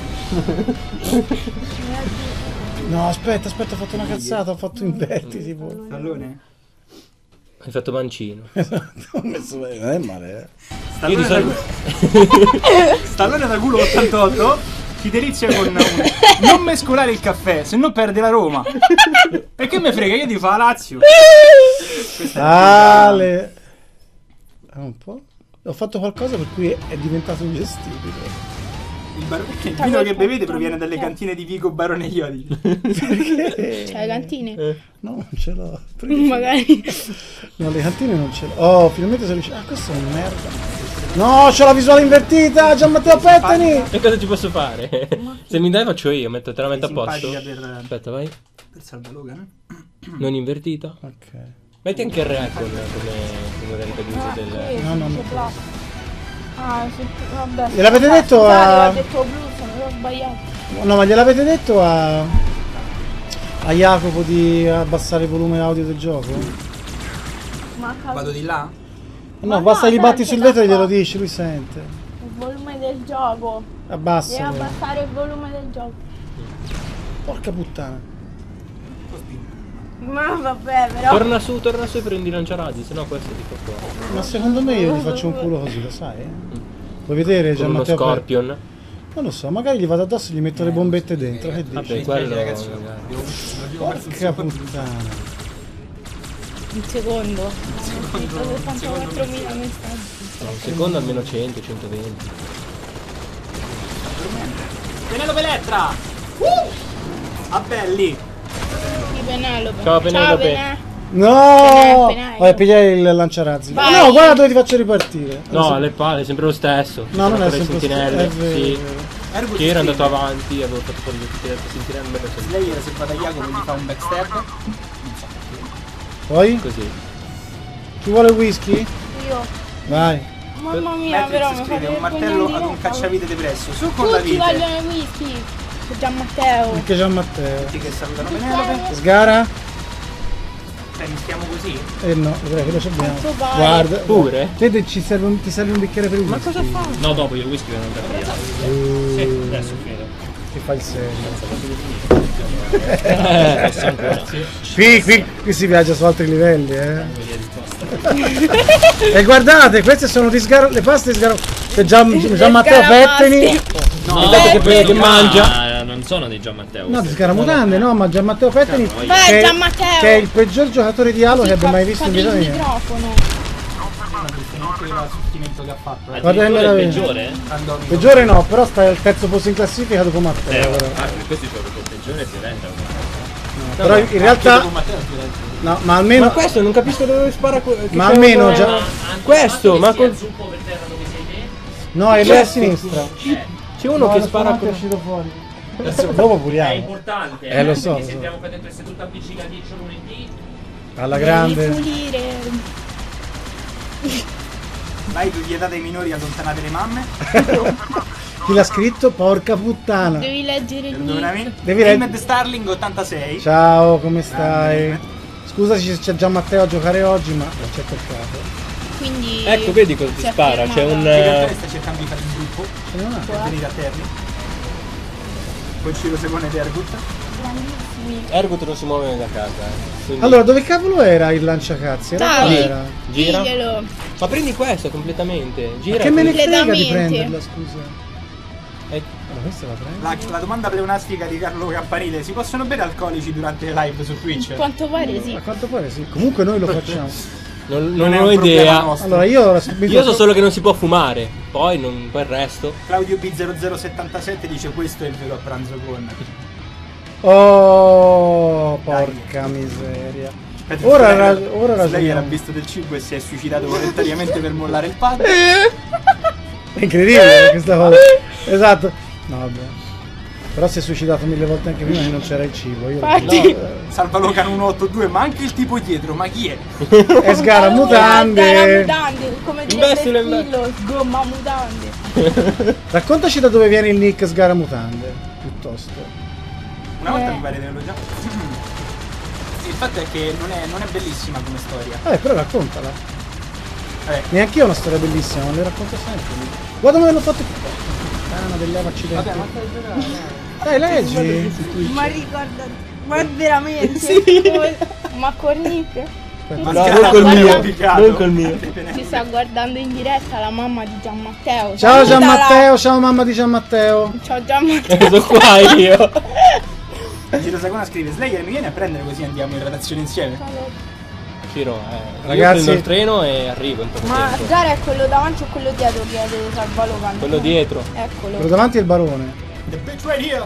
No, aspetta, ho fatto una cazzata, ho fatto inverti tipo. Stallone? Hai fatto mancino. Ho messo bene, non è male, Io di solito... Stallone da culo 88 ti delizia con un... non mescolare il caffè, se no perde la Roma. E che me frega, io ti fa la Lazio. Ale. Un po'. Ho fatto qualcosa per cui è diventato ingestibile. Il vino che bevete proviene dalle cantine di Vico Barone Iodi. Perché? Cioè le cantine? No, non ce l'ho. Magari. No, le cantine non ce l'ho. Oh, finalmente sono riuscito. Ah, questo è un merda. No, c'ho la visuale invertita! Gian Matteo Pettani! E cosa ci posso fare? Se mi dai faccio io, te la metto a posto. Simpatica per Aspetta, vai. Salva Logan. Non invertita. Ok. Metti anche il recon come modalità di uso del... No. Ah, sì, vabbè. Gliel'avete detto Scusate, a... ho detto blues, non ho sbagliato. No, ma gliel'avete detto a Jacopo di abbassare il volume audio del gioco? Ma Vado di là? No, no, basta gli batti sente sul vetro e da glielo qua. dici, lui sente. il volume del gioco. Devi Abbassa. abbassare il volume del gioco. Porca puttana. Ma vabbè, però. Torna su e prendi i lanciarazzi, sennò questo ti fa fuori. Ma secondo me io gli faccio un culo così, lo sai? Vuoi vedere Con Gian uno Matteo Pettani? Scorpion. Non lo so, magari gli vado addosso e gli metto le bombette dentro. Che dici? Vabbè, quello ragazzi, magari. Porca puttana. Un secondo. Ho scritto 64.000 messaggi. No, un secondo almeno 100, 120. Penelope Elettra! A belli! Di Penelope. Ciao, Penelope. No! Appena io. Vai, pigliare il lanciarazzi. Vai. No, guarda dove ti faccio ripartire. No, le palle, è sempre lo stesso. No, non è Ancora i sempre sentinelle, è vero, sì. è vero. Ergo Che era andato avanti, avevo fatto fuori tutte le sentire me lo Slayer se va da Jacopo gli fa un backstab. Poi? così. Chi vuole whisky? Io. Vai. Mamma mia, però Matrix mi scrive fate un martello vergogna ad un in diretta. cacciavite depresso. Su con la Tutti vite. vogliono i whisky. C'è Gian Matteo. Anche Gian Matteo. Tutti che salutano Penelope. Sgara? Mi stiamo così? No, che lo abbiamo. Quanto vale? Guarda. Pure? Te ti serve un bicchiere per il whisky. Ma cosa fa? No, dopo io il whisky non da via. Sì, adesso finito. Ti fa il segno. Posso ancora. Qui si viaggia su altri livelli, E guardate, queste sono le paste di Sgaro. C'è Gian Matteo Pettini. No, che mangia. Non sono di Gian Matteo. No, di Scaramutande, no, ma Gian Matteo Pettini. Vai, Gian Matteo. Che è il peggior giocatore di Halo che abbia mai visto in vita il mia. microfono. Neanche il sottimento che ha fatto. Guarda che il meraviglia. peggiore? Randomico. Peggiore no, però sta al terzo posto in classifica dopo Matteo. però. Questo gioco il peggiore è violento. Però in realtà. No, ma almeno. Ma questo non capisco dove spara. Ma almeno già. Questo, ma con zuppo per terra dove sei te? No, è lì a sinistra. c'è uno No, che lo spara sono con. anche uscito fuori. Adesso, dopo È puriamo. importante. Lo so, Perché lo so. sentiamo qua dentro seduto appiccicaticcio lunedì. Alla Devi grande. pulire. Vai, vietate ai minori, allontanate le mamme. Chi l'ha scritto? Porca puttana. Devi leggere il Perdonami. nick. Devi Ahmed Starling 86. Ciao, come stai? Scusaci se c'è Gian Matteo a giocare oggi, ma non c'è peccato. Quindi. Ecco, vedi cosa ti si è spara. C'è fermata. un. Che realtà sta cercando di fare il gruppo Ce n'è una. per venire a Terni. Con Ciro Segone e Ergut. Grandissimi. Ergot non si muove da casa. Quindi- Allora, dove cavolo era il lanciacazzi? Era Dai. qua, era. Gira. Diglielo. Ma prendi questo completamente. Ma Gira. che me ne frega di Completamente. prenderla, scusa. Eh, Allora, questa la prendo. La domanda pleonastica di Carlo Campanile: si possono bere alcolici durante le live su Twitch? A quanto pare sì. A quanto pare sì. Comunque noi lo facciamo. non è ho un problema idea. nostro. Allora, Io so solo che non si può fumare. Poi il resto. Claudio B0077 dice questo è il vero a pranzo con. Oh, porca miseria. Aspetta, Ora Slayer- ora Slayer ha ragioniamo. visto del cibo e si è suicidato volontariamente per mollare il pad. È incredibile questa cosa. Esatto. No, vabbè. Però si è suicidato 1000 volte anche prima che non c'era il cibo. Io Infatti. Salva Locan 182, ma anche il tipo dietro, ma chi è? È Sgara mutande. Mutande. Come Investile direbbe in il Fillo, sgomma mutande. Raccontaci da dove viene il nick Sgara mutande. Piuttosto. Una volta mi pare di averlo già. Il fatto è che non è bellissima come storia. Però raccontala. Vabbè, Neanche io ho una storia bellissima, ma le racconto sempre. Guarda come l'ho fatto. Puttana dell'Eva accidente. vabbè, ma stai giocando? Dai, leggi. Ma ricorda. Ma veramente? Sì. Ma corniche? Ma No, Sgara non col ha mio, applicato. non col mio. Ci sta guardando in diretta la mamma di Gian Matteo. Ciao Gian Salutala. Matteo, ciao mamma di Gian Matteo. Ciao Gian Matteo. Sono qua io. Giro Sagona scrive: Slayer mi viene a prendere così andiamo in redazione insieme. Ciro, Ragazzi. io prendo il treno e arrivo in poco Ma tempo. Gara è quello davanti o quello dietro che deve salvare Logan? Quello dietro. Eccolo. Quello davanti è il barone. The bitch right here.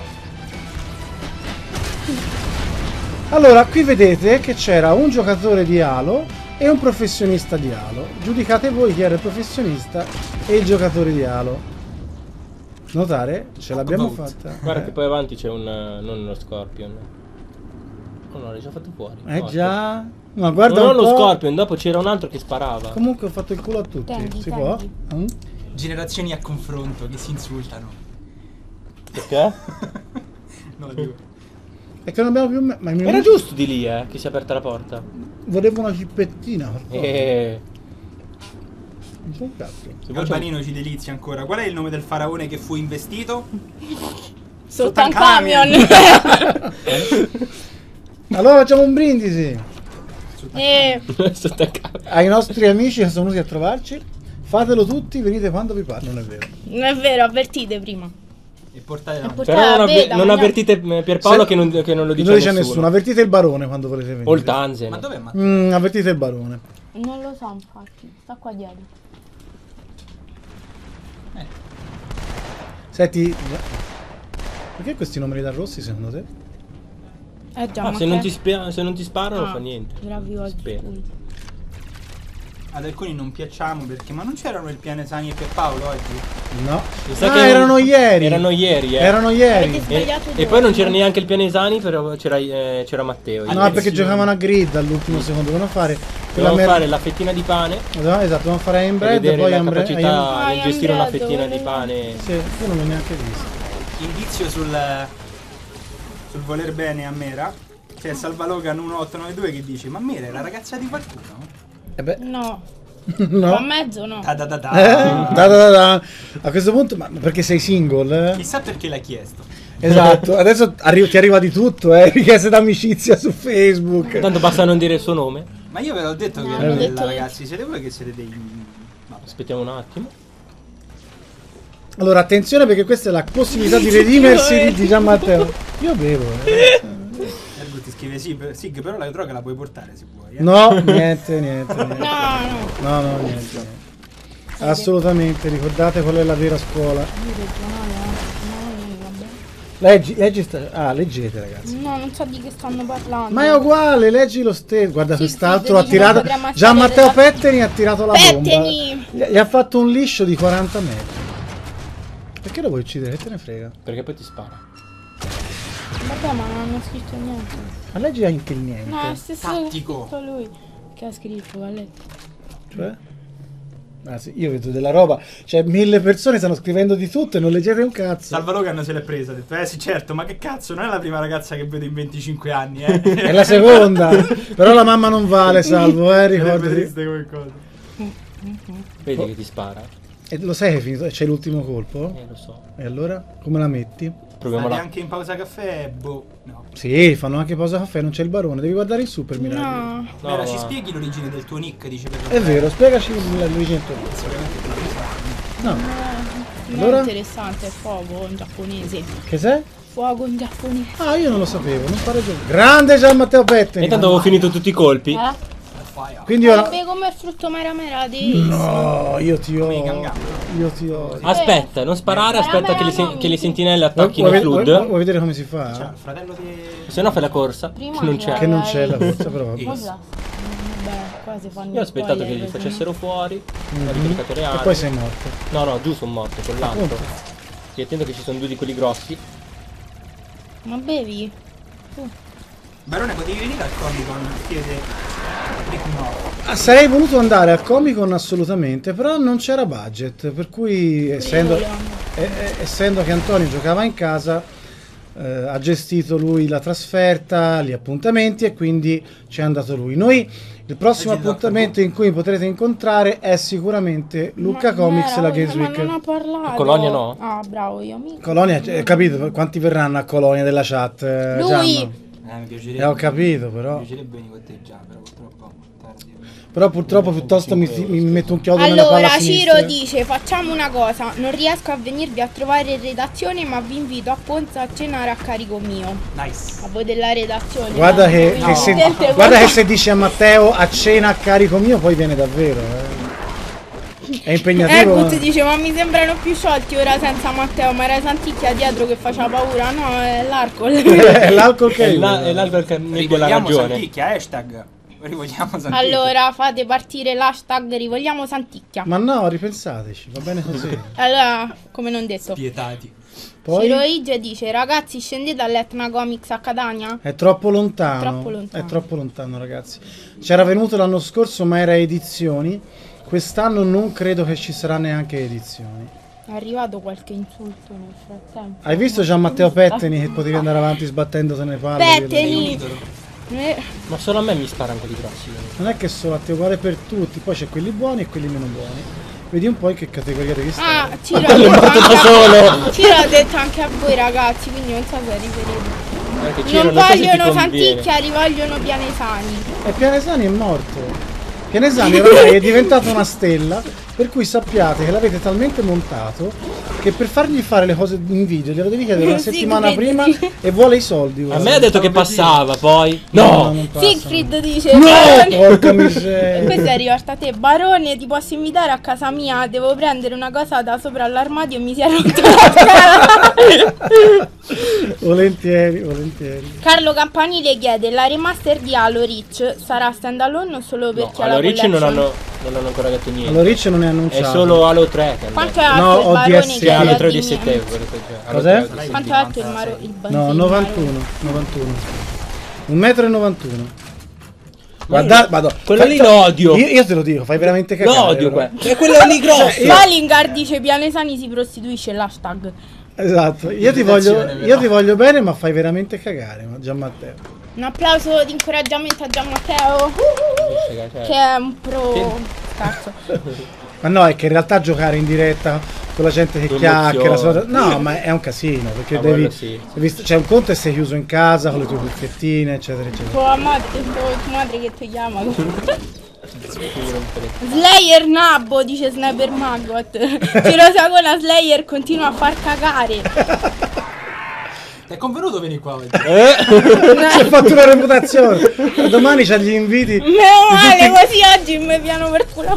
Allora, qui vedete che c'era un giocatore di Halo e un professionista di Halo. Giudicate voi chi era il professionista e il giocatore di Halo. Notare? Ce l'abbiamo fatta. Guarda che poi avanti c'è non uno Scorpion. Oh no, l'hai già fatto fuori. No, Già. Ma guarda non un lo po'. Scorpion, dopo c'era un altro che sparava. Comunque ho fatto il culo a tutti. Tendi, Si tendi. può? Mm? Generazioni a confronto che si insultano. Perché? No, dico. È che non abbiamo più. Ma Era giusto di lì, che si è aperta la porta. Volevo una cippettina. Per favore. Un po' un cazzo. Se vuoi c'è- Albanino ci delizia ancora. Qual è il nome del faraone che fu investito? Sotto un camion. Allora facciamo un brindisi Sotto il camion. ai nostri amici che sono venuti a trovarci. Fatelo tutti, venite quando vi pare. Non è vero. Non è vero, avvertite prima. E portate davanti. portate- Però non, Veda, non ma no. avvertite Pierpaolo Se- che non lo dice non a lo dice a nessuno. nessuno. Avvertite il barone quando volete venire. O il Tanzen. Ma dov'è Matteo? Avvertite il barone. Non lo so infatti, sta qua dietro. Senti, perché questi numeri da rossi secondo te? Gian Ah, se non ti Matteo. se non ti sparano non Ah, fa niente. bravi oggi. Spera. scusi. ad alcuni non piacciamo perché... Ma non c'erano il Pianesani e Pierpaolo oggi? No. Mi sa che erano ieri. Erano ieri, Erano ieri. Avete sbagliato E poi non c'era neanche il Pianesani, però c'era Matteo. No, perché giocavano a grid all'ultimo secondo. Dovevano fare Dovevamo fare la fettina di pane esatto, dovevamo fare e Embred e vedere poi la Embred. capacità di gestire una Embred, fettina di volevo- pane. Sì, io non l'ho neanche visto. Indizio sul voler bene a Mera. C'è Salvalogan 1892 che dice: ma Mera è la ragazza di qualcuno? Beh, No, no. a mezzo no. Ta ta ta ta. Da. A questo punto, ma perché sei single? Chissà perché l'ha chiesto. Esatto, adesso ti arriva di tutto, richieste d'amicizia su Facebook. Tanto basta non dire il suo nome. Ma io ve l'ho detto No, che hanno era detto- bella, ragazzi. Siete voi che siete dei... Vabbè. Aspettiamo un attimo. Allora, attenzione perché questa è la possibilità di redimersi di Gian Matteo. Io bevo. Ergo ti scrive Sig, però la droga la puoi portare se vuoi. No, niente. No, no. No, niente. Assolutamente, ricordate qual è la vera scuola. Leggete ragazzi. No, non so di che stanno parlando. Ma è uguale, leggi lo stesso. Guarda, Sì, quest'altro sì, ha tirato. potremmo ammazzare Gian Matteo le- Petteni ha tirato la bomba. Petteni! Gli ha fatto un liscio di 40 metri. Perché lo vuoi uccidere? Che te ne frega? Perché poi ti spara. Vabbè, ma non hanno scritto niente. Ma leggi anche il niente. No, è lo stesso Tattico. tutto lui che ha scritto, ha letto. Cioè? Ah, sì, io vedo della roba. Cioè, 1000 persone stanno scrivendo di tutto e non leggete un cazzo. Salvalogan se l'è presa, ha detto: sì certo, ma che cazzo, non è la prima ragazza che vedo in 25 anni, È la seconda. Però la mamma non vale, Salvo, Sarebbe ricordati. triste come cosa. Vedi che ti spara. E lo sai che è finito? C'è l'ultimo colpo? Lo so. E allora? Come la metti? Proviamo State là. anche in pausa caffè, boh, no. Sì, fanno anche pausa caffè, non c'è il barone. Devi guardare in su per mirare. No, Mera, ci ma- spieghi l'origine del tuo nick, dice per È vero, spiegaci l'origine tuo. No, non Allora? è interessante, è fuoco in giapponese. che sei? Fuoco in giapponese. Ah, io non lo sapevo, non fare gioco. Grande Gian Matteo Petteni. E tanto avevo finito tutti i colpi. Quindi io Sarebbe come il frutto mera di... No, io ti odio. Gangan. Io ti odio. Aspetta, non sparare, aspetta che le sentinelle attacchino Vuoi, il vuoi- flood. vuoi vedere come si fa? Cioè, il fratello di... Se no fai la corsa. Prima Che non c'era- c'è. Che non c'è la forza, però vabbè. Vabbè, qua si fanno Io ho aspettato che spoiler, li così. facessero fuori. Ho Mhm. ricaricato le E armi. poi sei morto. No, giù sono morto con l'altro. Appunto. Stai attento che ci sono due di quelli grossi. Ma bevi? Barone, potevi venire al Comic Con, chiede... No. Ah, sarei voluto andare al Comic Con assolutamente, però non c'era budget, per cui essendo che Antonio giocava in casa, ha gestito lui la trasferta, gli appuntamenti e quindi ci è andato lui. Noi il prossimo Leggi il appuntamento in cui mi potrete incontrare è sicuramente Luca Comics e la Games Ma non Week. ho parlato. A Colonia no? Ah, bravo, io amico. Colonia, capito quanti verranno a Colonia della chat? Lui! Gianno? Mi piacerebbe... Ho capito, però. Mi piacerebbe venire con te già, però purtroppo tardi. Però purtroppo piuttosto mi metto un chiodo nella palla Allora, a sinistra. Ciro dice: facciamo una cosa, non riesco a venirvi a trovare in redazione, ma vi invito a Ponza a cenare a carico mio. Nice. A voi della redazione. Guarda no? che, Quindi che se, sente guarda cosa- che se dici a Matteo a cena a carico mio poi viene davvero. È impegnativo. Ergut dice: ma mi sembrano più sciolti ora senza Matteo, ma era Santicchia dietro che faceva paura. No, è l'alcol. È l'alcol che È aiuta. l'alcol che mi dà Rivogliamo ragione. Santicchia, hashtag. Rivogliamo Santicchia. Allora fate partire l'hashtag rivogliamo Santicchia. Ma no, ripensateci, va bene così. Allora, come non detto. Spietati. Poi Ciro Ige dice: ragazzi, scendete all'Etna Comics a Catania? è troppo lontano. Troppo lontano. È troppo lontano, ragazzi. C'era venuto l'anno scorso, ma era edizioni. Quest'anno non credo che ci sarà neanche edizioni. È arrivato qualche insulto nel frattempo. Hai visto Gian Matteo Petteni che potevi andare avanti sbattendoti nelle palle? Petteni! Ma solo a me mi sparano quelli grossi. Non è che solo a te, uguale per tutti. Poi c'è quelli buoni e quelli meno buoni. Vedi un po' in che categoria devi Ah, stare. Ciro ha L'ho detto fatto anche da solo. Ciro ha detto anche a voi ragazzi, quindi non so se riferite. Perché Ciro, Non so se ti vogliono conviene. Santicchia, rivogliono Pianesani. E Pianesani è morto. Pianesani ormai è diventato una stella, per cui sappiate che l'avete talmente montato che per fargli fare le cose in video glielo devi chiedere una Sì, settimana vedi. prima e vuole i soldi. A guarda. me ha detto che passava, poi. No, No! non passa. Siegfried dice: No, Barone- porca miseria. Questo è arrivato a te. Barone, ti posso invitare a casa mia? Devo prendere una cosa da sopra all'armadio e mi si è rotto la scala. Volentieri, volentieri. Carlo Campanile chiede: la remaster di Halo Reach sarà stand alone o solo per No, chi ha la allora Ricci non collection? hanno. non hanno ancora detto niente. Allora Rich non è È annunciato. solo Halo 3 che hanno Quanto detto. è No, alto il barone ODST. che Halo ha 3 di di 7 niente? euro. Halo Cos'è? 3 Quanto è alto il bambino? No, 91. 1,91 m. Guarda, vado. Quello lì lo odio. Io te lo dico, fai veramente cagare. Lo odio però. quello. È quello lì grosso. Malingar dice Pianesani si prostituisce, l'hashtag. Esatto, io ti voglio bene, ma fai veramente cagare, ma Gianmatteo. Un applauso di incoraggiamento a Gianmatteo, che è un pro scarso. Ma no, è che in realtà giocare in diretta con la gente che chiacchiera, Emozione. no, ma è un casino, perché Ah, devi, quello sì. c'è un conto e sei chiuso in casa con le tue cuffietine, eccetera, eccetera. Tua madre che ti chiama. Slayer Nabbo, dice Sniper Maggot. Cirosagona Slayer continua a far cagare. Ti è convenuto venire qua oggi? Ci ho fatto una reputazione. Domani c'ha gli inviti. Meno male, così oggi mi piano per culo.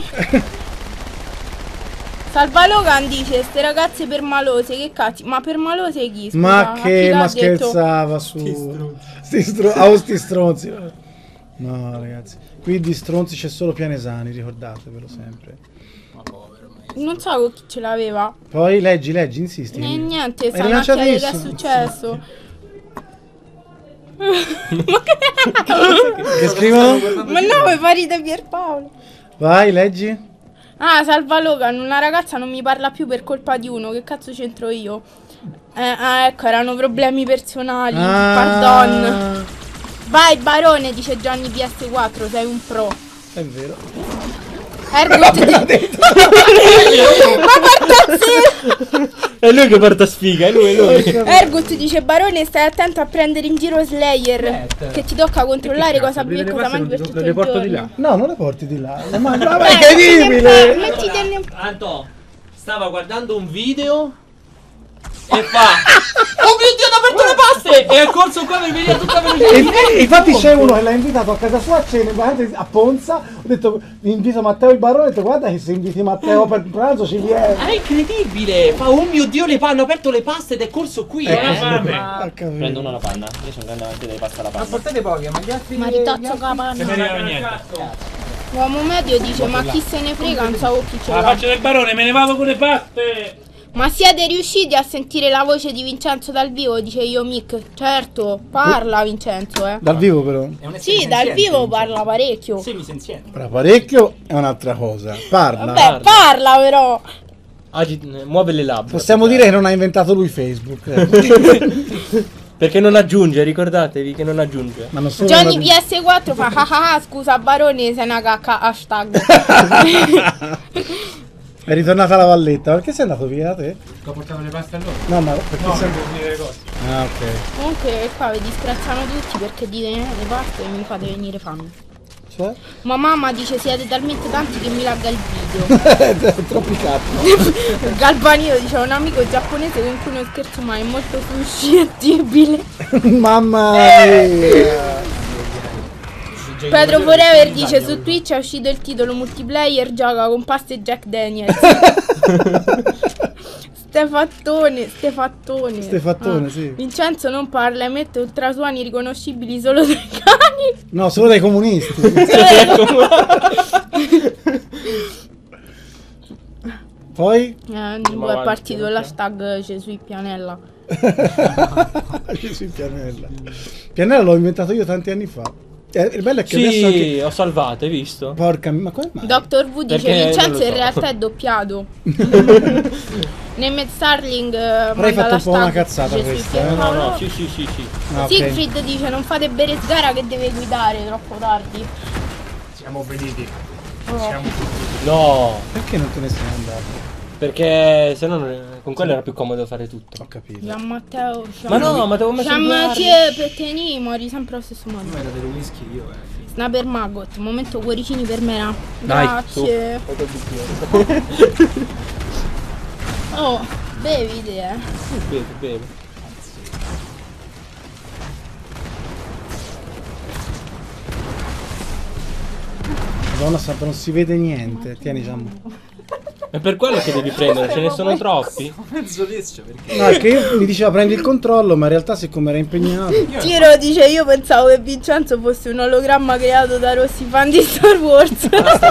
Salva Logan dice: ste ragazze permalose, che cazzo? Ma permalose chi? Scusa, Ma a chi che l'ha ma detto? scherzava su sti stronzi. No, ragazzi, qui di stronzi c'è solo Pianesani, ricordatevelo sempre. Non so con chi ce l'aveva. Poi leggi, insisti. Niente, È stanno a chiedere che è rilanciatissimo. successo. Che scrivono? Ma no, mi fa ridere Pierpaolo. Vai, leggi. Ah, salva Logan, una ragazza non mi parla più per colpa di uno, che cazzo c'entro io? Ecco, erano problemi personali, pardon. Vai Barone, dice Gianni PS4, sei un pro. È vero. Ergut ma quanto È lui che porta sfiga, è lui. Ergut dice Barone, stai attento a prendere in giro Slayer, che ti tocca controllare cosa bevi e cosa mangi per tutto il giorno. No, non le porti di là. Ma è Dai, incredibile. mettiti nel... Anto, stava guardando un video e fa: oh mio Dio, hanno aperto le paste! E è corso qua per venire a tutta velocità. Infatti c'è uno che l'ha invitato a casa sua a cena, guardate, a Ponza. Ho detto vi invito Matteo il Barone. Ho detto guarda che se inviti Matteo per pranzo ci viene. È incredibile! Fa: oh mio Dio, hanno aperto le paste ed è corso qui. Prendo una alla panna. Io sono grande avanti delle paste alla Ma panna. portate poche, ma gli altri. Maritozzo capanna. Non arriva niente. Uomo medio dice ma chi se ne frega, non so chi ce La l'ha. faccia del barone, me ne vado con le paste. Ma siete riusciti a sentire la voce di Vincenzo dal vivo? Dice io Mick. Certo, parla Vincenzo, Dal vivo però. È un essere Sì, dal senziente, vivo parla parecchio. Semisenziente. Però parecchio è un'altra cosa. Parla. Vabbè, parla però. Muove le labbra. Possiamo dire che non ha inventato lui Facebook. Perché non aggiunge, ricordatevi che non aggiunge. Ma non solo Johnny una- PS4 fa ah, scusa Barone, sei una cacca, hashtag. È ritornata la Valletta. Perché sei andato via te? Ho portato le paste a loro. No, ma perché No, sei... per finire le cose. Ah, ok. Comunque qua vi disprezzano tutti perché dite le paste e mi fate venire fame. Cioè? Ma mamma dice siete talmente tanti che mi lagga il video. Troppi cazzo. Galvanino dice un amico giapponese con cui non scherzo mai, è molto suscettibile. Mamma mia. Pedro Forever dice su Twitch è uscito il titolo multiplayer gioca con pasta e Jack Daniels. Stefattone. Stefattone, sì. Vincenzo non parla, emette ultrasuoni riconoscibili solo dai cani. No, solo dai comunisti. Poi? È partito l'hashtag Gesù Pianella. Gesù Pianella. Pianella l'ho inventato io tanti anni fa. Il bello è che adesso Sì, anche... ho salvato, hai visto? Porca, ma come mai? Dr. V dice Perché Vincenzo non lo so. in realtà è doppiato. Nemet Starling Avrei manda fatto un po' una l'hashtag cazzata Gesù questa, Pianella. No, sì. Ah, ok. Siegfried dice non fate bere sgara che deve guidare, troppo tardi. Siamo veniti. Oh. No, Perché non te ne sei andato? perché se no con quello era più comodo fare tutto. Ho capito. Gian Matteo Ma no, ma devo mettere perché ni muori sempre allo stesso modo. Era del whisky io, Sniper Maggot, momento cuoricini per me. Dai, Grazie. Oh, bevi te. Bevi. Madonna santa, non si vede niente. Tieni, Giammo. È per quello che devi prendere, ce ne sono troppi. Mezzo descio perché. No, è che io mi diceva prendi il controllo, ma in realtà siccome era impegnato. Ciro dice io pensavo che Vincenzo fosse un ologramma creato da Rossi fan di Star Wars.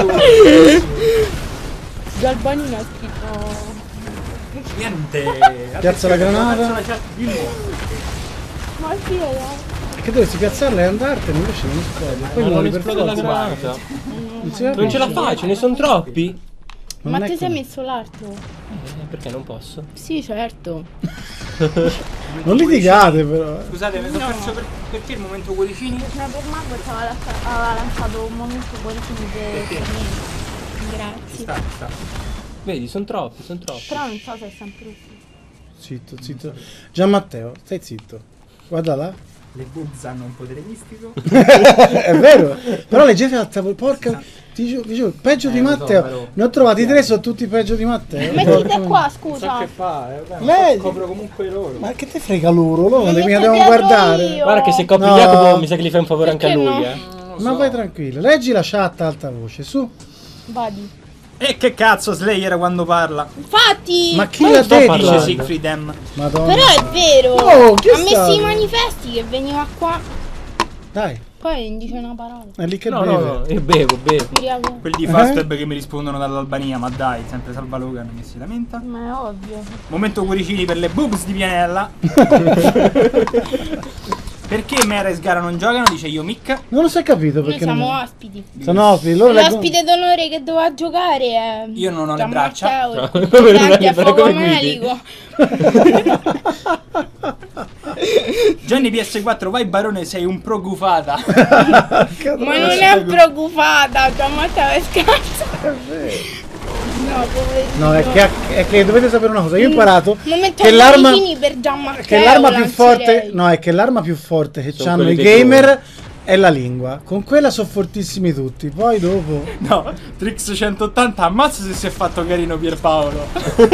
Galbanino ha scritto Niente. Piazza la granata. Piazza la chat di nuovo. ma sì, Che dovresti piazzarla e andartene, invece non esplode. Poi Ma non muori per esplode la forza. granata. Non si va Non ce la bene. fai, ce ne sono troppi. ma Non è ti sei come- messo l'arto? Perché non posso? Sì, certo. Non litigate però. Scusate, mi sono perso perché il momento cuoricini? Per Mago aveva lanciato un momento cuoricini per me. Grazie. Sta. Vedi, sono troppi, sono troppi. Però non so se è sempre uscito. Zitto, zitto. Gian Matteo, stai zitto. Guarda là. Le boobs hanno un potere mistico. È vero. Però leggete al tavolo, porca. Ti giuro, peggio di lo so, Matteo. però. Ne ho trovati tre, sono tutti peggio di Matteo. Mettite qua, So scusa. che fa, vabbè, Lei- copro comunque loro. Ma che te frega loro? Loro Mi mica metto devono dietro guardare. io. Guarda che se copri No. Jacopo mi sa che gli fai un favore anche a Perché lui, no? Ma vai tranquillo, leggi la chat a alta voce, su. Vadi. E che cazzo Slayer quando parla? Infatti. Ma chi Ma l'ha sto detto? Dice parlando. Siegfried M. Madonna. Però è vero. Oh, chi è ha messo stato? i manifesti che veniva qua. Dai, Poi non dice una parola. è lì che No, beve. no, io bevo. Speriamo. Quelli di Fastweb che mi rispondono dall'Albania, ma dai, sempre Salva Logan che si lamenta. Ma è ovvio. Momento cuoricini per le boobs di Pianella. Perché Mera e Sgara non giocano? Dice io Micca. Non lo si è capito Noi perché siamo non... ospiti. Sono ospiti, loro leggono... L'ospite d'onore che doveva giocare è. Io non ho le Gian braccia. Matteo, Come davanti non hai le a braccia, fuoco come guidi? medico. Gianni PS4, vai Barone, sei un pro gufata. Ma non è preoccupata, Gian Matteo è scarso. No, poverino. No, è che dovete sapere una cosa, io ho imparato Momento che l'arma... cuoricini per Gian Matteo, Che l'arma più lancerei. forte... No, è che l'arma più forte che Sono hanno i quelli dei gamer è la lingua. Con quella sono fortissimi tutti, poi dopo... No, Trix 180, ammazza se si è fatto carino Pierpaolo.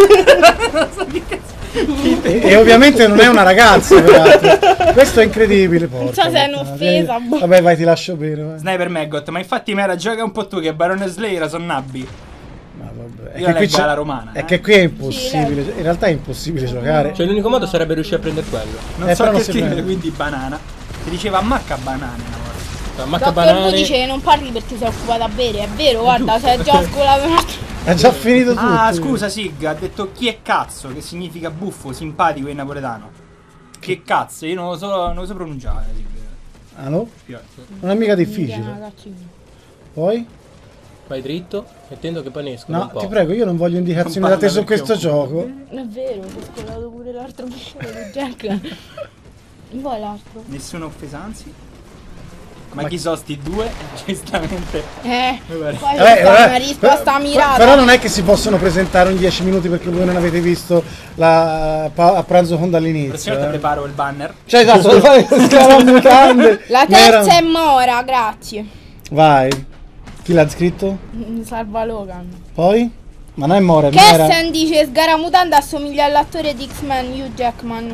E ovviamente non è una ragazza, peraltro. Questo è incredibile, porca so se è puttana. un'offesa, boh. Vabbè, vai, ti lascio bere, vai. Sniper Maggot, ma infatti Mera gioca un po' tu che Barone e Slayer sono nabbi. Ma vabbè. Io leggo c'è- alla romana, È che qui è impossibile, Sì, in realtà è impossibile giocare. Cioè l'unico modo sarebbe riuscire a prendere quello. Non so però non che si scrivere, prende. quindi banana. Ti diceva ammacca banane una volta. Ammacca Dottor Wu banane. dice che non parli perché sei occupato a bere, è vero, guarda, se hai già scolato un altro. È già finito tutto. Ah, scusa Sig, ha detto chi è cazzo, che significa buffo, simpatico e napoletano. Che cazzo, io non lo so pronunciare, Sig. Ah no? Spiace. Non è mica difficile. Poi? Vai dritto, mettendo che poi ne escono No, un po'. ti prego, io non voglio indicazioni Non da te parla su perché questo ho un gioco. È vero, ti ho scolato pure l'altro bicchiere di Jack. Vuoi l'altro? Nessuna offesa, anzi. Ma chi sono sti due? Giustamente. Poi Vabbè. questa è una risposta mirata. Però non è che si possono presentare in 10 minuti perché voi non avete visto a pranzo con La dall'inizio. prossima volta preparo il banner. Cioè, esatto, mutande. La terza è Mora, grazie. Vai. Chi l'ha scritto? Salva Logan. Poi? Ma non è Mora, è Mera. Kessen dice Sgaramutanda assomiglia all'attore di X-Men Hugh Jackman.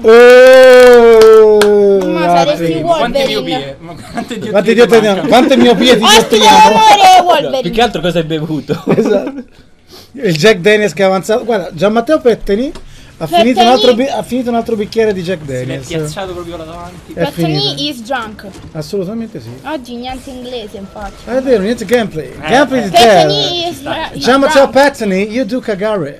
Ma saresti Quante Wolverine. miopie? Ma Quante miopie ti Ospite otteniamo? d'onore No, più Wolverine. che altro cosa hai bevuto? Esatto. Il Jack Daniels che è avanzato. Guarda, Gianmatteo Pettini ha finito un altro bicchiere di Jack Se l'è Daniels. piazzato proprio là davanti. È finito. Pettini is drunk. Assolutamente sì. Oggi niente inglese, infatti. È vero, niente gameplay. Gameplay di te. Pettini is Gianmatteo drunk. Pettini, io do cagare.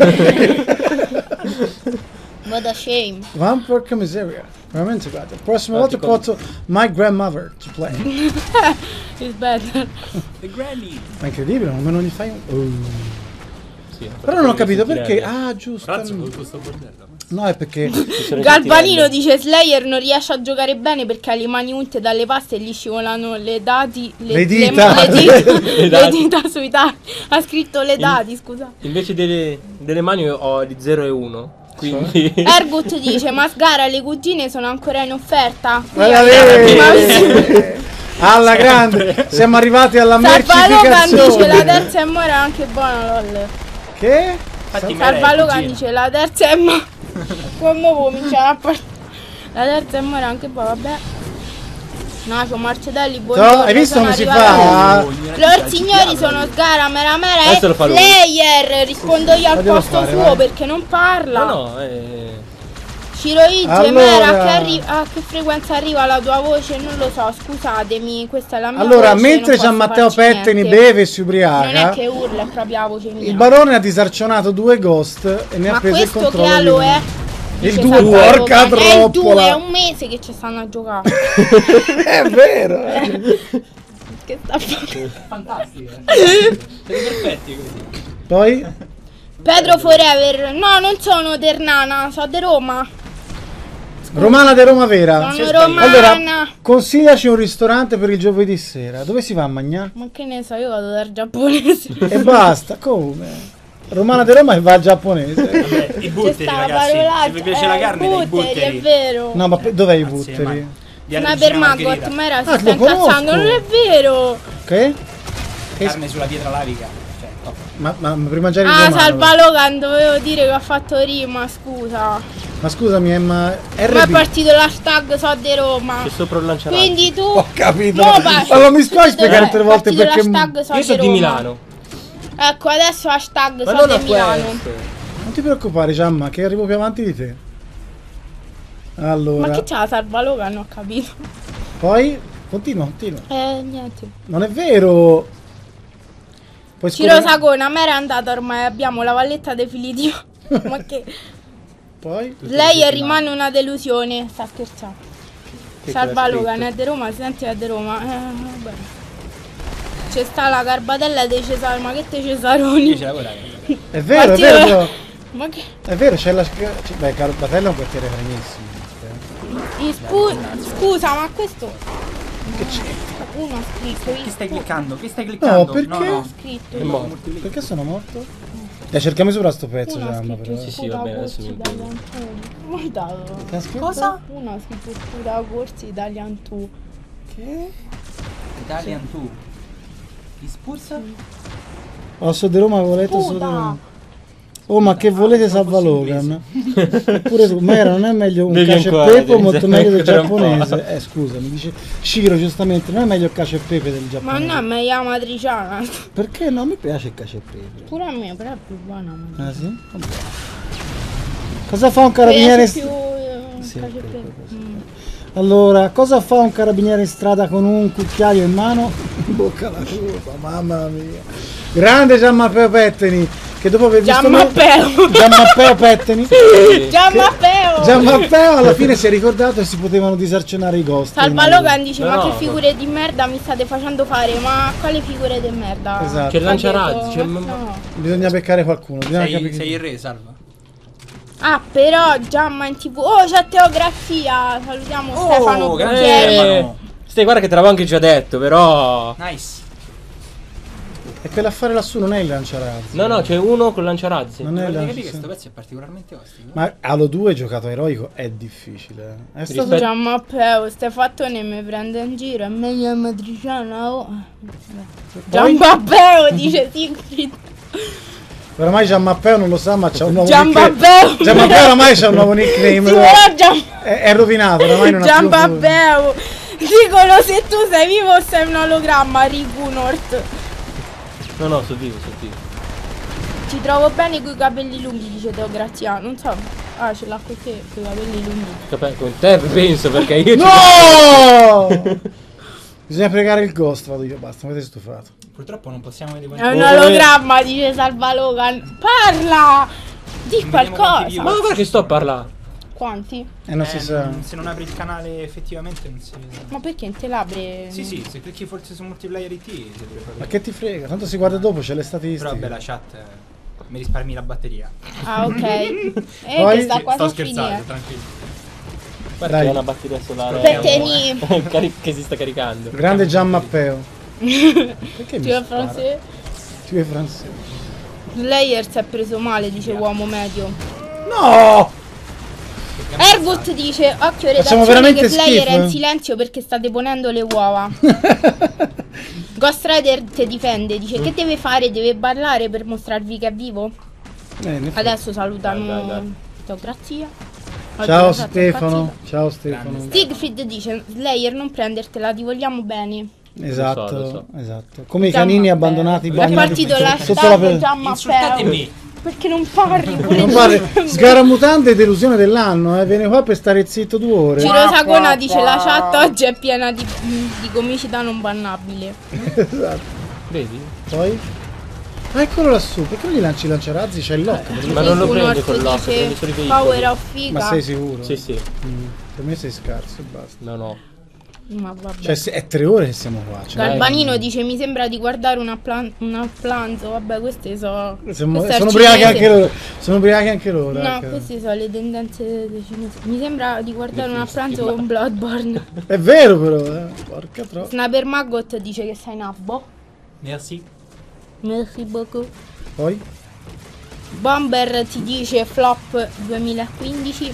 What a shame. One porca miseria. Veramente guarda. Prossima volta porto my grandmother to play. It's better. The Granny. Ma è incredibile, come non gli fai un... Sì, Però non ho capito perché. Ah, Ah, giusto. Razzo con questo bordello. No, è perché. Galvanino dice Slayer non riesce a giocare bene perché ha le mani unte dalle paste e gli scivolano le dati. Le dita. Le dita sui tasti. Ha scritto le dati, scusa. Invece delle mani ho di 0 e 1. Quindi. Ergut dice Masgara le cugine sono ancora in offerta. Guarda lì. Alla grande. Siamo arrivati alla Salva Logan mercificazione. dice la terza è Mora è anche buona lol. Che? Infatti Salva Logan dice la terza è Mora. Come cominciamo a parlare. La terza è Mora anche buona, vabbè. Nacio Marcedelli, buongiorno. No, hai visto sono come si arrivata- fa? Lord signori, sono Sgara, Mera Adesso lo fa e lui. Slayer. Rispondo io al Lo devo posto fare, suo vai. perché non parla. No, Shiroigi, Allora- Mera, a che frequenza arriva la tua voce? Non lo so, scusatemi, questa è la mia Allora, voce, mentre non posso Gianmatteo farci Pettini niente. beve e si Non è ubriaca, che urla, è proprio la voce mia. il barone ha disarcionato 2 ghost e ne ha Ma preso il questo che controllo. alo di è? uno. Il Dice 2, Salvatore porca Logan. È il 2, troppola. è un mese che ci stanno a giocare. È vero. Che sta facendo? Fantastico. Siete perfetti così. Poi, Pedro Forever. No, non sono Ternana, sono di Roma. Romana de Roma Vera. Sono romana. Allora, consigliaci un ristorante per il giovedì sera. Dove si va a mangiare? Ma che ne so, io vado dal giapponese. E basta, come? Romana de Roma e va al giapponese. I butteri, sta ragazzi. Se parolaccia. vi piace la carne, dei butteri, è butteri. vero. No, ma dov'è i Grazie, butteri? Di Una Arrugina per Maggot, Margherita. ma era si Ah, sta lo conosco. incazzando, non è vero. Che? Carne sulla pietra lavica. Cioè, top. Ma per mangiare il Ah, romano. Salva Logan, dovevo dire che ha fatto rima, scusa. Ma scusami, ma Ma è RB. partito l'hashtag so di Roma. c'è sopra il lanciarazzi. Quindi tu... Ho capito. Mo vai. Ma non mi puoi spiegare tutte le volte partito perché l'hashtag so Io sono di Roma. Milano. Ecco, adesso hashtag Ma so non di a Milano. questo. non ti preoccupare, Giamma, che arrivo più avanti di te. Allora, Ma che c'ha la Salva Logan? Non ho capito. poi continua. Niente. Non è vero. Poi Ciro Sagona, me era andata ormai, abbiamo la valletta definitiva. Ma che... Poi Lei rimane una delusione, sta scherzando. Che Salva c'era Logan scritto? è di Roma, si sente è di Roma. Vabbè. C'è sta la garbatella dei Cesari, ma che te Cesaroni? Io ce la vorrei. è vero, è Infatti, vero, però. Ma che... È vero, c'è la beh, Carbatella è un quartiere fregnissimo. Scusa, ma questo... Che c'è? Uno ha scritto... Chi stai cliccando? Chi stai cliccando? No, perché? Ha scritto... È morto. Perché sono morto? Cerchiamo sopra sto pezzo, Uno ha Giamma, scritto però. Sì, sì, va bene, adesso mi Scusa impegno. Corsi Italian 2. Guardalo. Che ha scritto? Cosa? Uno ha scritto Scusa Corsi Italian 2. Che? Italian 2. Gli Spurs? Oh, so di Roma, volete so di Roma. Oh, ma che volete Salva Logan? Pure tu, Mera, non è meglio un Devi cacio e ancora, pepe o devi molto meglio del ancora un po'. giapponese? Scusa, mi dice Ciro giustamente, non è meglio il cacio e pepe del Ma giapponese? no, ma io matriciana. Perché no? Mi piace il cacio e pepe. Pure a me, però è più buona. Ah sì? Vabbè. Cosa fa un carabiniere? Più Sì, cacio e ok, pepe. Allora, cosa fa un carabiniere in strada con un cucchiaio in mano? In bocca alla curva, mamma mia. Grande Gianmatteo Pettini, che dopo aver visto Gianmatteo. Gianmatteo Pettini. Gianmatteo. Gianmatteo alla fine si è ricordato e si potevano disarcionare i ghost. Salva Logan dice No, ma che no. figure di merda mi state facendo fare? Ma quale figure di merda? Esatto. C'è il lanciarazzi, Ha c'è detto, no. Bisogna beccare qualcuno. Bisogna Sei capire. il re, salva. Ah però Giamma in tv. Oh c'è teografia. Salutiamo Stefano grande Cucchieri. Stefano. Stai, guarda che te l'avevo anche già detto, però... Nice. E quell'affare lassù non è il lanciarazzi. No, no, c'è uno con lanciarazzi. Non è il Guarda che lanciarazzi. questo pezzo è particolarmente ostico. Ma Halo 2 giocato a eroico è difficile. È stato... Rispetto- Gianmatteo, ste fattone mi prende in giro. È meglio matriciana. Oh. Gianmatteo dice Siegfried. Oramai Gianmatteo non lo sa, ma c'ha un nuovo Gianmatteo. Gianmatteo oramai c'ha un nuovo nickname. Sì, però È rovinato, oramai non ha più... Gianmatteo. Dicono se tu sei vivo o sei un ologramma, Riku North. No, no, sono vivo, sono vivo. Ci trovo bene coi capelli lunghi, dice Teo Graziano. Non so. Ah, ce l'ha con te, coi capelli lunghi. Con te penso, perché io... No! Bisogna pregare il ghost, vado io, basta, mi avete stufato. Purtroppo non possiamo vedere È un ologramma, dice Salva Logan. Parla! Di qualcosa. Ma guarda che sto a parlare. Quanti? Non si sa. Se non apri il canale effettivamente non si vede. Ma perché non te l'apre? Sì, sì, se clicchi forse su multiplayer IT si dovrebbe fare. Ma che ti frega? Tanto si guarda dopo, c'è le statistiche. Però vabbè, la chat mi risparmi la batteria. Ah, ok. Poi- Che sta Sì, quasi sto a scherzando, finire. tranquillo. Guarda Dai. che è una batteria solare Pettini. che si sta caricando. Grande Gianmatteo. Perché mi Tu è spara? francese? Tu è francese. Slayer si è preso male, dice uomo medio. No! Ergut dice, occhio Facciamo redazione veramente che Slayer schifo, è in eh. silenzio perché state ponendo le uova. Ghost Rider ti difende, dice che deve fare? Deve ballare per mostrarvi che è vivo? In effetti. Adesso salutano Dai. Teocrazia. Oggi Ciao la chat è Stefano. impazzita. Ciao Stefano. Siegfried dice: Slayer, non prendertela, ti vogliamo bene. Esatto, Lo so. esatto. Come i Già canini Matteo. abbandonati È bagnati partito sotto la l'hashtag Gian Insultate Matteo. me. Perché non parli? pure Non tu? pare sgaramutante delusione dell'anno, viene qua per stare zitto 2 ore. Ciro Sagona dice: la chat oggi è piena di comicità non bannabile. Esatto. Vedi? Poi? Ah, eccolo lassù, perché non gli lanci i lanciarazzi? C'è il lock. Ma non lo Qualcuno prende con l'occhio, dice, prende solo i Power veicoli. of figa. Ma sei sicuro? Sì, sì. Per me sei scarso e basta. No. Ma vabbè. Cioè, è 3 ore che siamo qua. Cioè, Galbanino dice: mi sembra di guardare una planzo. Vabbè, queste sono queste ubriachi arcinese. anche loro. Sono ubriachi anche loro. No, ecco. queste sono le tendenze dei cinesi. Mi sembra di guardare una pranzo con Bloodborne. È vero però, porca troppo. Sniper Maggot dice che sei nabbo. Merci. Merci beaucoup. Poi? Bomber ti dice flop 2015.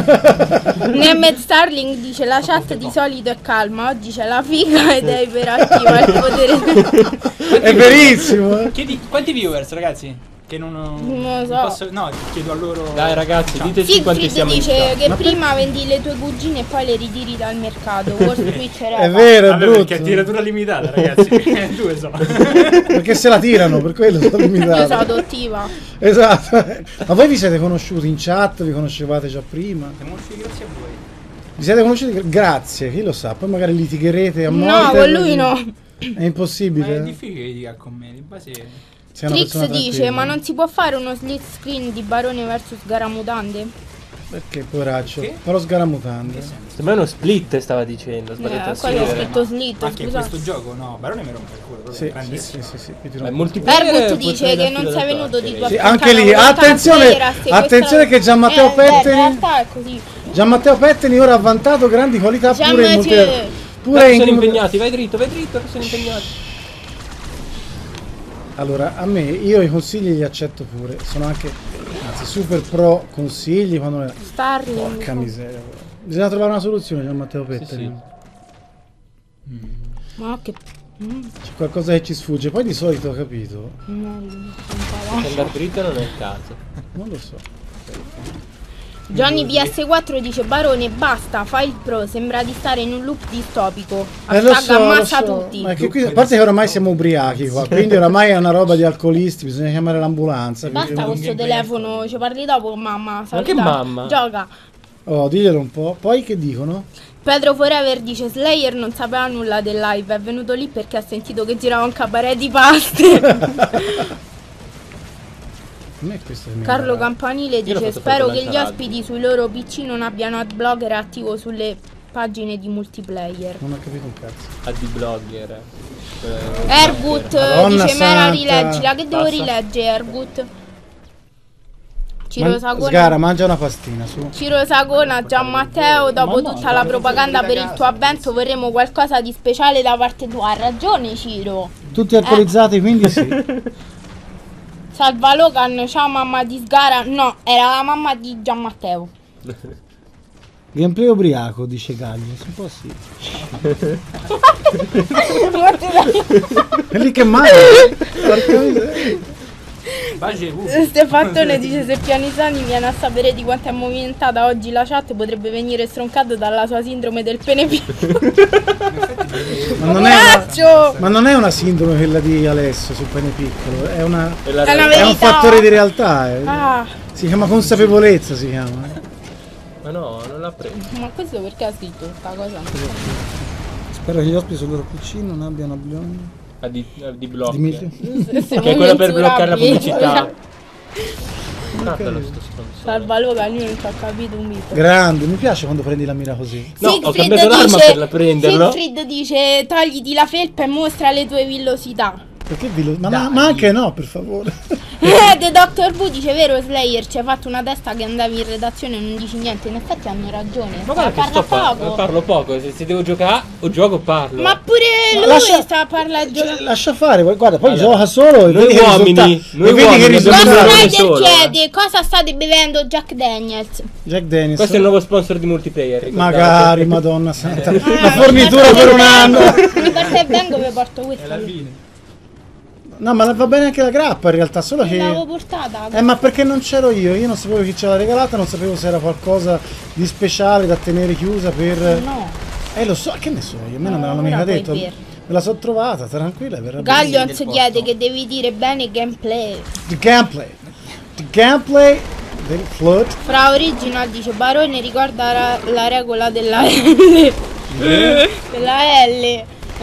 Nemeth Starling dice: la chat di solito è calma, oggi c'è la figa ed è iperattiva il potere. È verissimo. Quanti viewers, ragazzi? Che non lo so. posso, no, chiedo a loro. Dai ragazzi, diteci quanti Siegfried siamo in dice chat. che prima vendi le tue cugine e poi le ritiri dal mercato. World Twitch È vero, è Vabbè, brutto. perché è tiratura limitata, ragazzi. Due so. Perché se la tirano, per quello sono Io sono limitato. adottiva. Esatto. Ma voi vi siete conosciuti in chat? Vi conoscevate già prima? Siamo usciti grazie a voi. Vi siete conosciuti? Grazie, chi lo sa. Poi magari litigherete a No, morte. con lui no. È Ma è impossibile. difficile litigare con me, di base. Sei una Trix persona dice: tranquilla. ma non si può fare uno split screen di Barone vs Garamutande? Perché poveraccio? Che? Però sgaramutande. Sembra uno split stava dicendo, ho sbagliato a Qua c'è scrivere. scritto slit, Anche in scusate. questo gioco, no, Barone mi rompe il culo, proprio Sì, sì, grandissimo. sì. Qui ti Ma è rompo. multiplayer. Ergut potrei dice che dar non filo sei da venuto di torcere. tua Sì, puttana, anche lì, volontà attenzione, player, a sequestrare- attenzione che Gianmatteo beh, in Pettini, realtà è così. Gianmatteo Pettini ora ha vantato grandi qualità pure in Gianmatteo. multiplayer. Pure Dai, in sono impegnati, vai dritto, che sono impegnati. Allora, a me, io i consigli li accetto pure. Sono anche, anzi, super pro consigli quando ne... Starling. Porca miseria. Però. Bisogna trovare una soluzione, Gianmatteo Pettini. Ma che... C'è qualcosa che ci sfugge. Poi di solito ho capito. Andare dritto non è il caso. Non lo so. Johnny PS4 dice: Barone, basta, fai il pro, sembra di stare in un loop distopico. Lo Hashtag so, lo ammazza so. tutti. Ma è che qui, a parte che oramai siamo ubriachi qua, quindi oramai è una roba di alcolisti, bisogna chiamare l'ambulanza. Basta con questo telefono, ci parli dopo con mamma. Ma che saluta. mamma? Gioca. Oh, diglielo un po'. Poi che dicono? Pedro Forever dice: Slayer non sapeva nulla del live, è venuto lì perché ha sentito che girava un cabaret di paste. Non è questo che mi Carlo imbaraza. Campanile l'ho dice: fatto spero fare che con gli l'altra ospiti sui loro PC non abbiano adblocker attivo sulle pagine di multiplayer. Non ho capito un cazzo. AD-blogger. Ergut Madonna dice: Mera santa. rileggila, che devo Passa. rileggere Ergut? Ciro Sagona, Sgara, mangia una pastina, su. Ciro Sagona, Gian Matteo, dopo tutta la propaganda per il tuo avvento vorremmo qualcosa di speciale da parte tua. Ha ragione Ciro. Tutti alcolizzati, quindi sì. Salva Logan, ciao mamma di Sgara. No, era la mamma di Gian Matteo. Gameplay ubriaco, dice Gagli. Un po' sì. È lì che mangia. Porca miseria. Stefattone dice: se Pianisani viene a sapere di quanto è movimentata oggi la chat potrebbe venire stroncato dalla sua sindrome del pene piccolo. Ma non è una sindrome quella di Alessio sul pene piccolo, è una E la È una è un verità. fattore di realtà. Ah, Si chiama consapevolezza, si chiama. Ma no, non l'ha preso. ma questo perché ha scritto questa cosa? Spero che gli ospiti sul loro PC non abbiano bisogno AD-blogger. di Che è quello per bloccare la pubblicità. Guardalo sto stronzo. Salva Logan, io non ci ho capito un dito. Grande, mi piace quando prendi la mira così. No, ho Siegfried cambiato l'arma dice- per la prenderlo. Siegfried dice: togliti la felpa e mostra le tue villosità. Perché ma anche no, per favore. The Doctor Who dice: vero Slayer, ci hai fatto una testa che andavi in redazione e non dici niente. In effetti hanno ragione. Ma guarda che parla poco. parlo poco, se devo giocare o gioco parlo. Ma pure lui lascia- sta a parlare Cioè, lascia fare, guarda, poi Allora, gioca solo e noi vedi che uomini, risulta- noi e vedi che uomini risulta- abbiamo Ghost un Rider solo, chiede: cosa state bevendo Jack Daniels? Jack Dennis. Questo è il nuovo sponsor di multiplayer. ricordate? Magari, madonna santa. Una fornitura per un anno. Mi porta il vengo vi porto questo. No, ma va bene anche la grappa in realtà, solo che... L'avevo portata. Ma perché non c'ero io non sapevo chi ce l'ha regalata, non sapevo se era qualcosa di speciale da tenere chiusa per... No. Lo so, che ne so io, a me non me l'hanno ora mica puoi detto. bere. Me la so trovata, tranquilla, verrà bene. Gaglions chiede che devi dire bene gameplay. The gameplay del flood. Fra Original dice Barone ricorda la regola della L. Della L.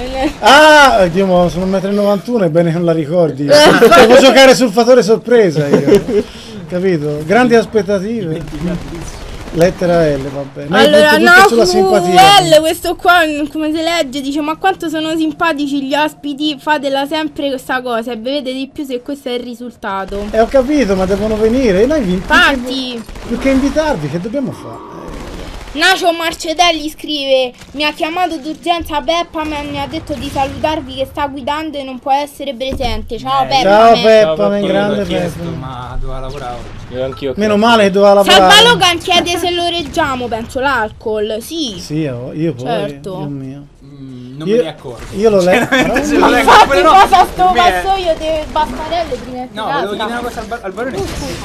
Ah, Dio, ma sono 1,91 m, è bene che non la ricordi. Devo giocare sul fattore sorpresa io. Capito? Grandi aspettative. Lettera L, vabbè. Noi Allora, butto tutto sulla simpatia. L, questo qua come si legge, dice ma quanto sono simpatici gli ospiti, fatela sempre questa cosa e bevete di più se questo è il risultato. Ho capito, ma devono venire e noi Infatti, più che invitarvi, che dobbiamo fare? Nacio Marcedelli scrive: mi ha chiamato d'urgenza Peppa, ma mi ha detto di salutarvi che sta guidando e non può essere presente. Ciao Peppa. Ciao me. Peppa, Io grande l'ho chiesto, Peppa. ma doveva lavorare oggi. Io anch'io. Meno male che doveva lavorare. Salva Logan chiede se lo reggiamo, penso l'alcol. Sì. Sì, io poi, Certo. Dio mio. Non me ne accorgo. Io lo leggo. Se lo leggo, Infatti quello no. cosa sto Mi è- passo io delle bastarelle prima di No, volevo dire una tirarla. cosa al barone.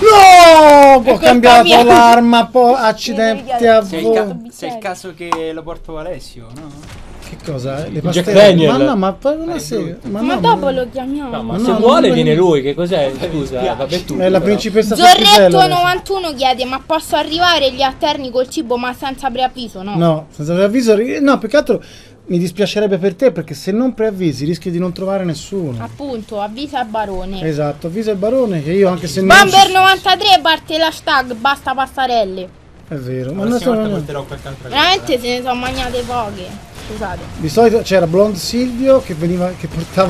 No! Ho colpa cambiato mia. l'arma, poi accidenti a Se è, voi. se è il caso che lo porto Alessio, no? Che cosa? Le Jack pastelle? Daniel. Ma no, ma poi una sera. Ma no, dopo lo chiamiamo. No, ma No, se no, vuole non viene voglio- lui, che cos'è? Scusa, vabbè tu. È la però. principessa Soffisello Zorretto adesso. 91 chiede ma posso arrivare gli alterni col cibo ma senza preavviso? No. No, senza preavviso. No, più che altro mi dispiacerebbe per te perché se non preavvisi rischi di non trovare nessuno. Appunto, avvisa il barone. Esatto, avvisa il barone che io anche se non Bomber 93 parte l'hashtag basta pastarelle. È vero, ma La noi prossima volta stiamo... porterò qualche altra cosa. Veramente se ne sono mangiate poche. Scusate. Di solito c'era Blonde Silvio che portava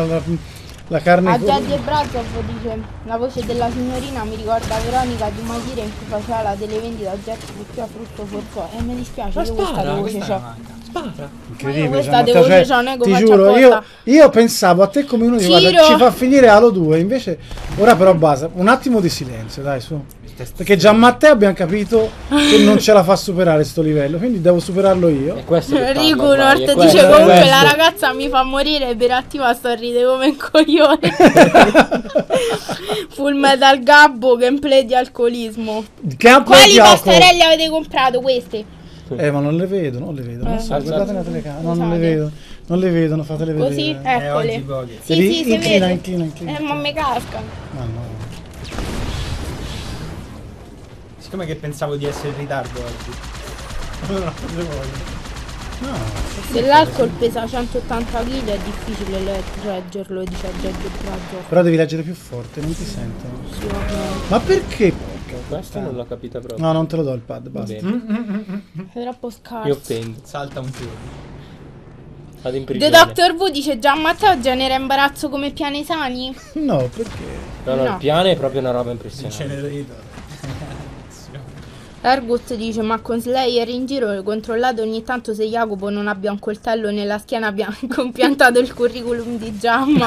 la carne Aggiagge Brazov dice la voce della signorina mi ricorda Veronica di Magire in cui faceva la televendita oggetti più a frutto forzoso. E mi dispiace, io questa Spara, voce questa c'ho. manca. incredibile. questa cioè, devo Matteo, dire, cioè, non è che ti faccio giuro, apposta. io pensavo a te come uno di guarda, Ciro. ci fa finire Halo 2, invece ora però basta, un attimo di silenzio, dai su. Perché già Matteo abbiamo capito che non ce la fa superare sto livello, quindi devo superarlo io. È questo che parla, Rico ormai, North è dice questo, è comunque questo. la ragazza mi fa morire per attiva sto a ridere come un coglione. Full Metal Gabbo gameplay di alcolismo. Quali pastarelle avete comprato queste? Ma non le vedo, non so, alzate. guardate la telecamera, no, non le Scusate. vedo, non le vedo, fatele vedere. Così? oggi Eccole. poche. Sì, Vedi? sì, si Inclina, vede. inclina. Ma mi casca. Ma no. Siccome che pensavo di essere in ritardo oggi. Non Se l'alcol pesa 180 kg è difficile leggerlo, dice Aggiagge Brazov. Però devi leggere più forte, non ti sentono. Sì, vabbè. Ma perché? Porca Questo non l'ho capita proprio. No, non te lo do il pad, basta. Bene. Sei troppo Mi scarso. offendo. salta un giorno. Vado in The prigione. Doctor V dice già Matteo genera imbarazzo come Pianesani? No, perché? No, no, No. il piano è proprio una roba impressionante. Incenerito. Ergut dice ma con Slayer in giro controllate ogni tanto se Jacopo non abbia un coltello nella schiena, abbiamo compiantato il curriculum di Giamma.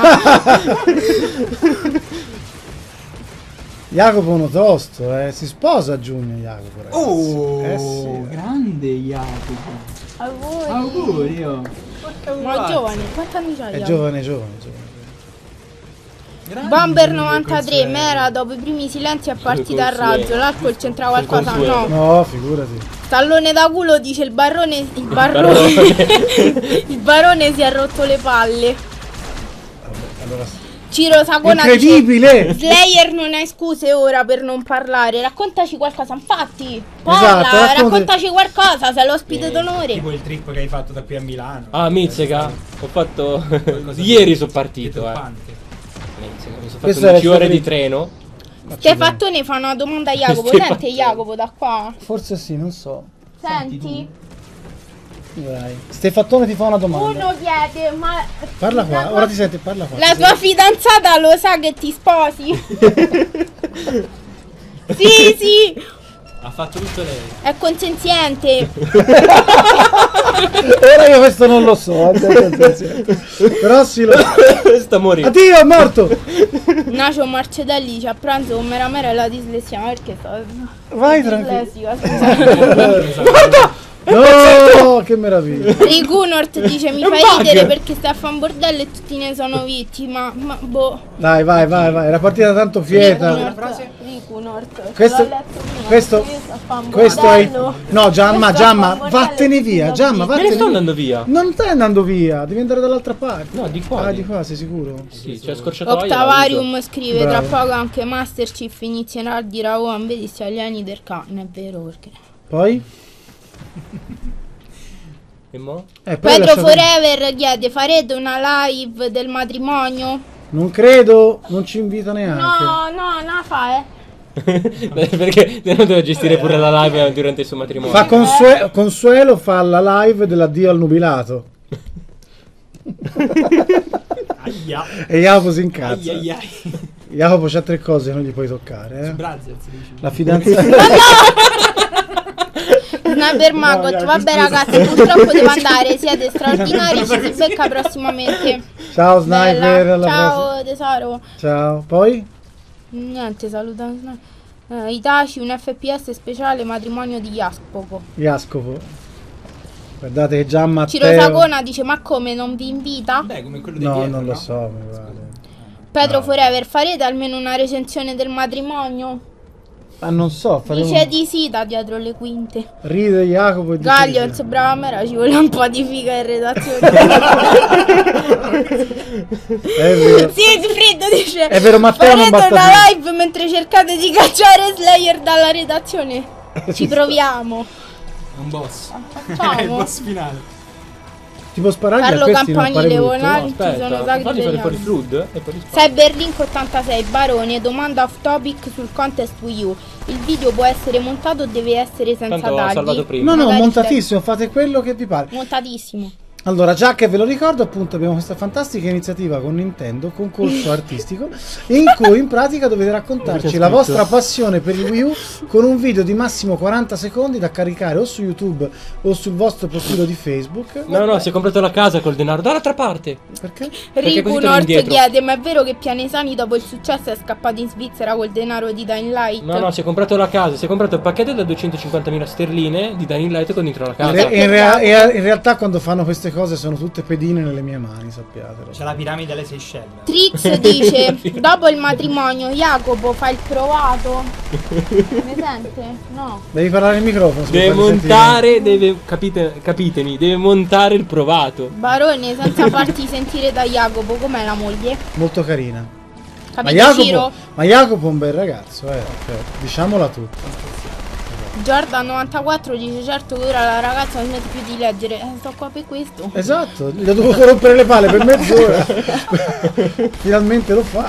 Jacopo uno tosto, si sposa a giugno Jacopo, ragazzi. Oh, Sì. grande Jacopo. Auguri. Auguri. Ma è giovane, quanti anni c'ha È Jacopo? giovane. Bomber 93, Mera dopo i primi silenzi è partita a razzo, l'alcol c'entra qualcosa? No. No, figurati. Stallone da culo dice il barone il barone si è rotto le palle. Allora, Ciro Sagona incredibile! dice Slayer non hai scuse ora per non parlare, raccontaci qualcosa, infatti parla, Esatto, raccontaci qualcosa, sei l'ospite d'onore. Tipo il trip che hai fatto da qui a Milano. Ah, Mizzica, ho fatto... Ieri sono partito, Deturpante. Mizzica, mi sono Questo fatto era 10 ore il di treno. Stefattone fa una domanda a Jacopo, Stefattone. sente Jacopo da qua? Forse sì, non so. Senti? Dai. Stefattone ti fa una domanda. Uno chiede, ma Parla qua, la tua- ora ti senti, parla qua. la tua fidanzata lo sa che ti sposi? Sì, sì, Ha fatto tutto lei. è consenziente. Ora io questo non lo so. Però sì lo so. Sta morendo. Addio, è morto! Nacio Marcedelli dice a pranzo con Mera Mera e la dislessia, ma perché sto Vai tranquillo. dislessica, scusa. Oh, che meraviglia. Rigunort dice mi fai bug. ridere perché stai a fare un bordello e tutti ne sono vittima. Ma boh. Dai, vai. Era partita tanto fieta. Rigunort. Questo- Questo è il... No, Giamma, vattene via. Giamma, Me ne vattene sto via. andando via. Non stai andando via, devi andare dall'altra parte. No, di qua. Ah, di qua, sei sicuro? Sì, c'è scorciatoia. Octavarium scrive Bravo. tra poco anche Master Chief inizierà a dire a Owen vedi sti alieni del cane, è vero perché Poi? E mo? Poi Pedro lasciate- Forever chiede farete una live del matrimonio? Non credo, non ci invita neanche. No, fa Perché non deve gestire pure la live durante il suo matrimonio. Fa Consuelo fa la live dell'addio al nubilato. Aia. E Jacopo si incazza. Ai. Jacopo c'ha 3 cose che non gli puoi toccare. Brazzer si dice. La fidanzata. Sniper Magot, vabbè ragazzi, purtroppo devo andare, siete straordinari, ci si becca prossimamente. Ciao Sniper, Bella. alla Ciao tesoro. Ciao. Poi? Niente, saluta Itachi, un FPS speciale matrimonio di Jacopo. Jacopo. Guardate che già Ciro Matteo. Sagona dice ma come non vi invita? Beh, come quello di No, dietro, non lo no? so, mi pare. Pedro Forever, farete almeno una recensione del matrimonio? Ah, non so, faremo... Dice di sì da dietro le quinte. Ride Jacopo e dice Gaglions, di brava mera, ci vuole un po' di figa in redazione. sì. È vero. Siegfried dice È vero, Matteo non farete basta una più. live mentre cercate di cacciare Slayer dalla redazione. Ci proviamo. È un boss. È il Facciamo. boss finale. Tipo sparargli a Carlo questi non Campani, pare brutto. Leonardo, Aspetta, ci sono fatti fare sacri fuori flood e poi li sparo. Cyberlink 86 Barone, domanda off topic sul contest Wii U. Il video può essere montato o deve essere senza Tanto ho salvato tagli? prima. No, Magari montatissimo, fate quello che vi pare. Montatissimo. Allora, già che ve lo ricordo, appunto, abbiamo questa fantastica iniziativa con Nintendo, concorso artistico, in cui in pratica dovete raccontarci la vostra passione per il Wii U con un video di massimo 40 secondi da caricare o su YouTube o sul vostro profilo di Facebook. No, si è comprato la casa col denaro dall'altra parte. Perché? Perché Riku così torni North indietro. chiede: ma è vero che Pianesani dopo il successo è scappato in Svizzera col denaro di Dying Light? No, si è comprato la casa, si è comprato il pacchetto da 250.000 sterline di Dying Light con dentro la casa. In realtà quando fanno queste cose sono tutte pedine nelle mie mani, sappiatelo. C'è la piramide alle Seychelles. Trix dice: dopo il matrimonio Jacopo fa il provato. Mi sente? No. Devi parlare il microfono. se Deve vuoi farli montare, capitemi, deve montare il provato. Barone, senza farti sentire da Jacopo, com'è la moglie? sentire. Molto carina. Capito, Ciro? Ma Jacopo è un bel ragazzo, cioè, diciamola tutta. Jordan 94 dice: certo che ora la ragazza non smette più di leggere. Sto qua per questo. Esatto, gli ho dovuto rompere le palle per mezz'ora. Finalmente lo fa.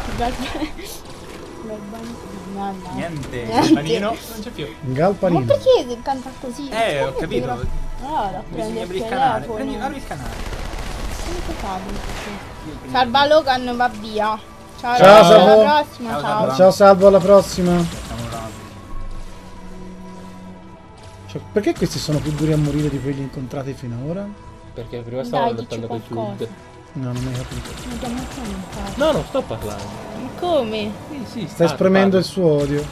Niente, il panino non c'è più. Un galpanino. Ma perché canta così? Ho capito. Allora, prendi Bisogna il aprire il canale. telefono. Apri il canale. Salva Logan va via. Ciao, Ciao, ragazzi, Salvo. alla prossima. Ciao, Ciao. Salvo. Ciao Salvo, alla prossima. Cioè, perché questi sono più duri a morire di quelli incontrati finora? Perché prima stavo Dai, lottando dici col flood. qualcosa. No, non hai capito. Ma già non sono in casa. No, non sto parlando. Ma come? Sì, Stai spremendo il suo odio.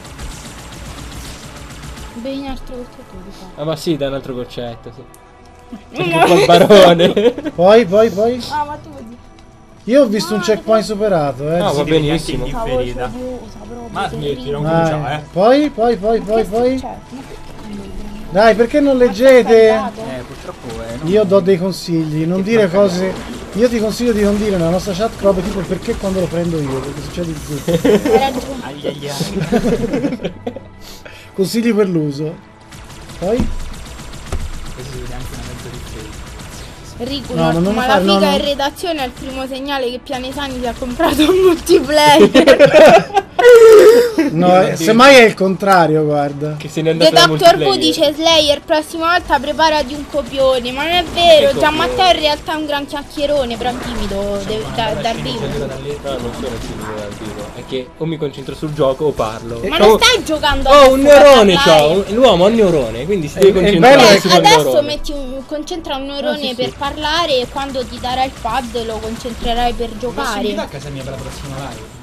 Bevi un altro gocciatore, fa. Ah, ma sì, dai un altro goccetto, sì. C'è un po' il barone. Poi. Ah, ma tu vedi. Io ho visto un checkpoint superato, No, va Si vede benissimo. anche in Cavolo, differita. odiosa, proprio Ma smetti, non Vai. cominciare, Poi. Cioè, Dai, perché non leggete? Purtroppo Io do dei consigli, non dire cose. Io ti consiglio di non dire nella nostra chat robe tipo perché quando lo prendo io, perché succede di tutto. hai ragione. ai ai ai. Consigli per l'uso. Poi? Così si vede anche una mezza differenza. Rico, No, non ma fare- la figa no. in redazione è il primo segnale che Pianesani si è comprato un multiplayer. No, semmai è il contrario, guarda. Che se ne è The andato da Doctor Who multiplayer. dice: Slayer, prossima volta preparati un copione. Ma non è vero, Che Gian copione? Matteo in realtà è un gran chiacchierone, però è timido dal vivo. No, non sono timido dal vivo. È che o mi concentro sul gioco o parlo. Ma non stai giocando Oh, adesso un per neurone parlare. c'ho. L'uomo ha un neurone, quindi si deve il concentrare bello è sul che- Adesso neurone. metti concentra un neurone sì, per sì. parlare e quando ti darà il pad lo concentrerai per Posso giocare. invitare a casa mia per la prossima live?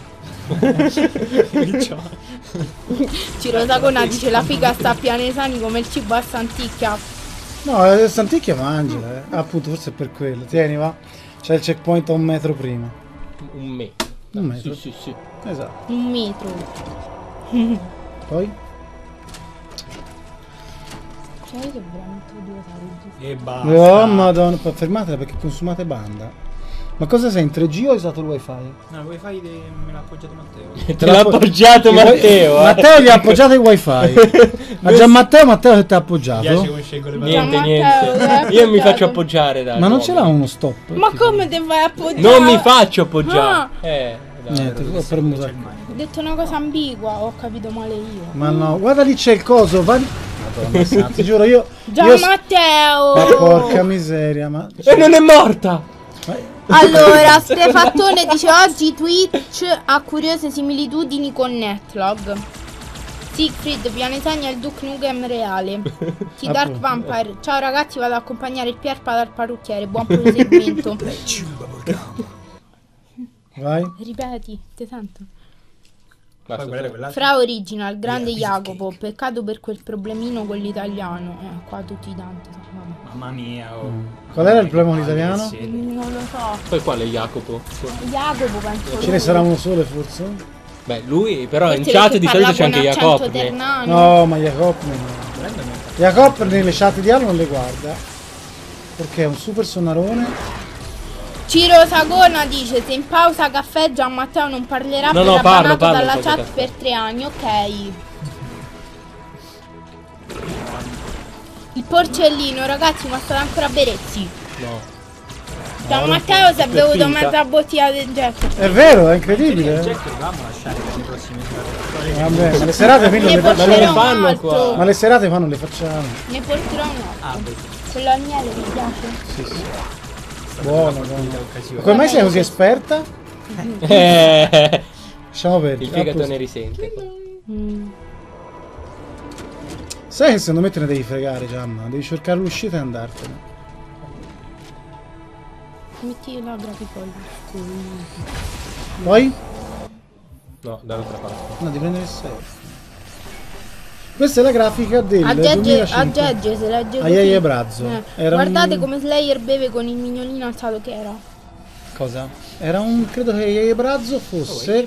Ciro Sagona dice: la figa sta a Pianesani come il cibo a Santicchia. No, Santicchia mangia, appunto, forse è per quello. Tieni, va. C'è il checkpoint a 1 metro prima. Un metro. Un metro. Sì, sì, sì. Esatto. 1 metro. Poi? Cioè che veramente devo fare? E basta. Oh madonna, fermatela perché consumate banda. Ma cosa sei in 3G o hai usato il wifi? No, il wifi me l'ha appoggiato Matteo. Te l'ha appoggiato Matteo, Matteo gli ha appoggiato il wifi. Ma già Matteo che ti ha appoggiato? Mi piace come scelgo le parole. Niente, Matteo, niente. Io mi faccio appoggiare dai. Ma non ce l'ha uno stop? Ma come te vai a appoggiare? Non mi faccio appoggiare. Ah. Dai. Niente, ho premuto. Ho detto una cosa ambigua, ho capito male io. Ma no, guarda lì c'è il coso, va. Madonna santa, ti giuro io. Gian io Matteo! Ma porca miseria, ma. E non è morta! Allora, Stefattone dice oggi Twitch ha curiose similitudini con Netlog. Siegfried, Pianesania e il Duke Nukem reale. T-Dark Vampire. Ciao ragazzi, vado ad accompagnare il Pierpa dal parrucchiere. Buon proseguimento. Vai. Ripeti, ti sento. Poi qual era quell'altro? Fra Original, grande Jacopo. Peccato per quel problemino con l'italiano. Qua tutti i tanti. Mamma mia, oh. Qual era il problema con l'italiano? Non lo so. Poi quale Jacopo? Jacopo penso. Ce ne sarà uno solo forse? Beh, lui però in Forse chat perché di parla solito c'è con anche accento Jacopo. ternano. No, ma Jacob no. Jacob nelle chat di Halo non le guarda. Perché è un super sonarone. Ciro Sagona dice se in pausa caffè Gian Matteo non parlerà No, verrà no, parlo, banato dalla in pausa chat caffè. per 3 anni, ok. Il porcellino, ragazzi, ma state ancora a berezzi. No. Gian Matteo si è bevuto finta. mezza bottiglia del Jack. È vero, è incredibile. Jack dobbiamo lasciare per i prossimi giorni. Vabbè, ma le serate quindi non Ne le facciamo. non le porterò un fanno altro. qua. Ma le serate qua non le facciamo. Ne porterò un altro. Quello al miele mi piace. Sì, sì. Buono, buono. Ma come mai sei così esperta? Lasciamo perdere. Il fegato Apposto. ne risente. Sai che secondo me te ne devi fregare, Gianna. Devi cercare l'uscita e andartene. Metti la grafica. Poi? No, dall'altra parte. No, devi prendere il 6. Questa è la grafica del A Gegge 2005. si legge A così. Yeye Brazzo. Era Guardate un- come Slayer beve con il mignolino alzato che era. Cosa? Era un... credo che Yeye Brazzo fosse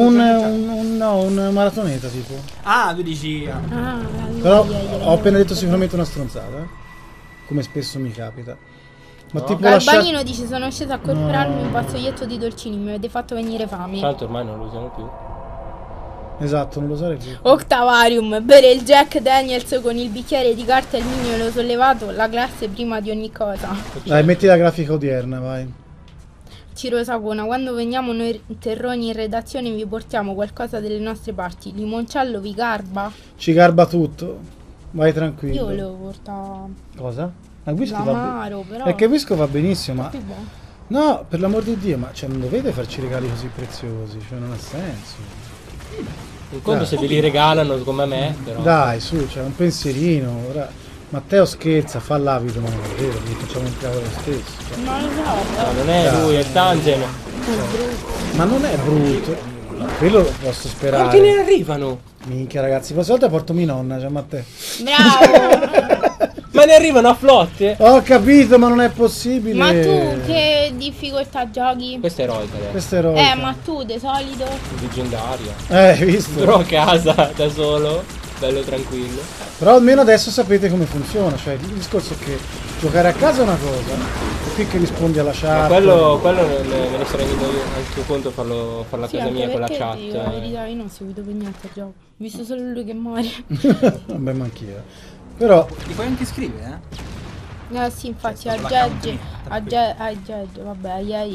un maratoneta tipo. Ah, tu dici... Ah, Però allora, ho appena detto sicuramente una stronzata. Come spesso mi capita. Ma tipo Galbanino dice sono scesa a comprarmi un fazzoietto di dolcini, mi avete fatto venire fame. Tanto ormai non lo usiamo più. Esatto, non lo usare più. Octavarium, bere il Jack Daniels con il bicchiere di carta e il mignolo sollevato, la classe prima di ogni cosa. Dai, metti la grafica odierna, vai. Ciro Sagona, quando veniamo noi terroni in redazione vi portiamo qualcosa delle nostre parti. Limoncello vi garba? Ci garba tutto. Vai tranquillo. Io volevo portare Cosa? Ma il whisky va l'amaro, però. È che il whisky va benissimo, ma... più buono. No, per l'amor di Dio, ma cioè, non dovete farci regali così preziosi, cioè non ha senso. Un conto Dai. se ve li regalano come me, però. Dai, su, c'è un pensierino. Ora... Matteo scherza, fa l'abito, ma non è vero, gli facciamo un cavolo lo stesso. Cioè. Non lo so, No, non è lui, è Tangen. Ma non è brutto. Quello lo posso sperare. Quanti ne arrivano? Minchia ragazzi, questa volta porto mia nonna, cioè Matteo. bravo. Ma ne arrivano a flotte? Ho capito, ma non è possibile. Ma tu che difficoltà giochi? Questa è eroica, lei. Questa è roba. Ma tu di solito? Leggendaria. Hai visto? Però a casa, da solo, bello tranquillo. Però almeno adesso sapete come funziona. Cioè, il discorso è che giocare a casa è una cosa. E qui che rispondi alla chat. Ma quello me ne sto rendendo io anche conto farlo a Sì, casa anche mia con la perché, chat. dico la verità, io non ho seguito per niente il gioco. Ho visto solo lui che muore. Vabbè, ma anch'io. Però, Ti puoi anche scrivere, eh? Sì, infatti Cioè, a sulla Gegge, campanella, a Gegge, vabbè, a Yeye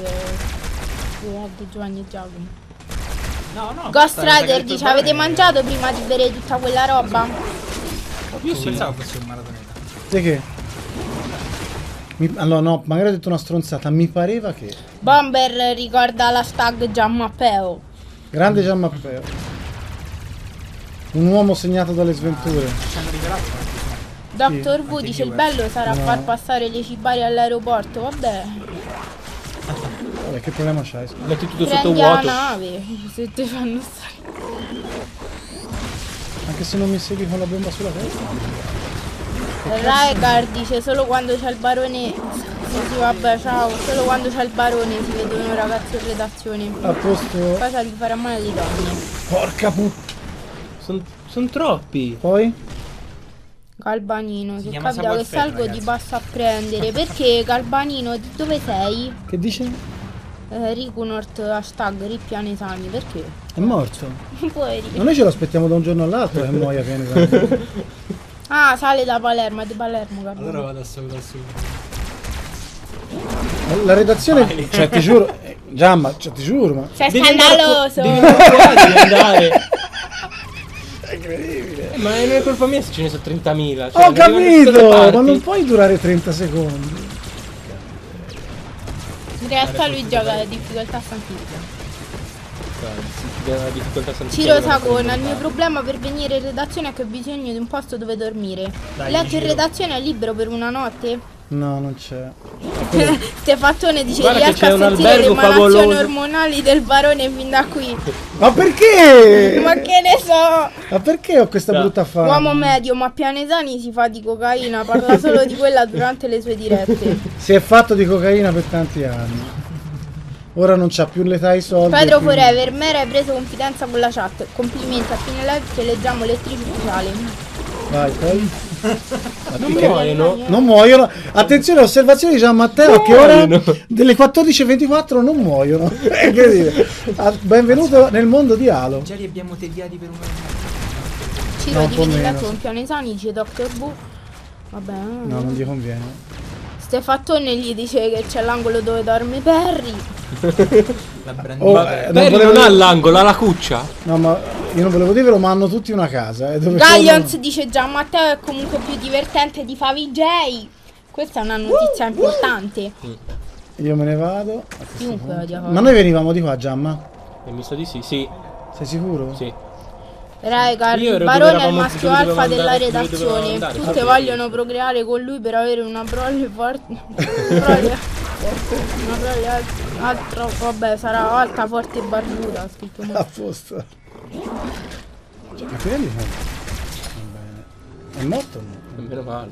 dice Giovanni e Giacomo. No, no. Ghost questa cosa che Rider hai detto dice bene- avete mangiato prima di bere tutta quella roba? Io pensavo fosse un maratoneta. sai che? Allora, no, magari ho detto una stronzata. Mi pareva che. Bomber ricorda l'hashtag Gian Matteo. Grande Gian Matteo. Un uomo segnato dalle sventure. Ci hanno rivelato. Dr. V dice il bello sarà No. far passare le cibari all'aeroporto, vabbè. Vabbè, che problema c'hai? Metti tutto sotto Prendi la vuoto. nave, se ti fanno stare. Anche se non mi segui con la bomba sulla testa. Raegar dice solo quando c'è il barone. Sì, vabbè, ciao. Solo quando c'è il barone si vedono ragazzi in redazione. A posto. Cosa gli farà male alle donne? Porca puttana. Sono troppi. Poi? Galbanino, Si se chiama capita che Samuel Fett, salgo ti ragazzi. passo a prendere. Perché Galbanino, di dove sei? Che dice? Rikunort hashtag Rippianesani, perché? È morto. Poverino. Ma noi ce lo aspettiamo da un giorno all'altro che muoia piano. Ah, sale da Palermo, è di Palermo, Galbanino. Allora vado a salutare subito. La redazione, cioè ti giuro, Giamma, cioè ti giuro, ma... Sei Devi andare scandaloso! Devi andare. È incredibile. Ma non è colpa mia se ce ne sono 30.000. Cioè, Ho non arrivano da tutte capito, le ma parti. non puoi durare 30 secondi. In realtà lui gioca a difficoltà santissima. Una difficoltà Ciro Sagona, il mio problema per venire in redazione è che ho bisogno di un posto dove dormire. Letto in redazione è libero per una notte? No, non c'è. Stefattone dice Guarda che riesco c'è a un sentire le albergo emanazioni favoloso. ormonali del barone fin da qui. Ma perché? Ma che ne so! Ma perché ho questa brutta fame? Uomo medio, ma Pianesani si fa di cocaina, parla solo di quella durante le sue dirette. Si è fatto di cocaina per tanti anni. Ora non c'ha più l'età e i soldi. Pedro e quindi- Forever, Mera hai preso confidenza con la chat. Complimenti, a fine live che leggiamo lettrici ufficiali. Vai, poi. Non muoiono. Non muoiono. Attenzione, osservazione di Gian Matteo che ora delle 14:24 non muoiono. È incredibile. Benvenuto nel mondo di Halo. Già li abbiamo tediati per un Ciro No, un po' dividi il meno, letto sì. con Pianesani, dice Dr. Bu. Vabbè. No, non gli conviene. Stefattone gli dice che c'è l'angolo dove dorme Perry. La Oh, brandina. non Perry volevo- non ha l'angolo, ha la cuccia. No, ma io non volevo dirvelo, ma hanno tutti una casa. Dove Gallions sono- dice Gian Matteo è comunque più divertente di Favi J. Questa è una notizia importante. Io me ne vado. Chiunque odia Ma Favi. noi venivamo di qua, Giamma? E mi sa di sì, sì, Sei sicuro? sì. Raga, Io il ero barone è dove il eravamo- maschio dove alfa dovevamo della andare, dove redazione. dovevamo andare. Tutte Ah, vogliono procreare con lui per avere una prole forte. Una prole alta, vabbè, sarà alta, forte e barbuta. Ha scritto A posto. Cioè, ma Pirelli è morto. Va bene. È morto o no? Meno male.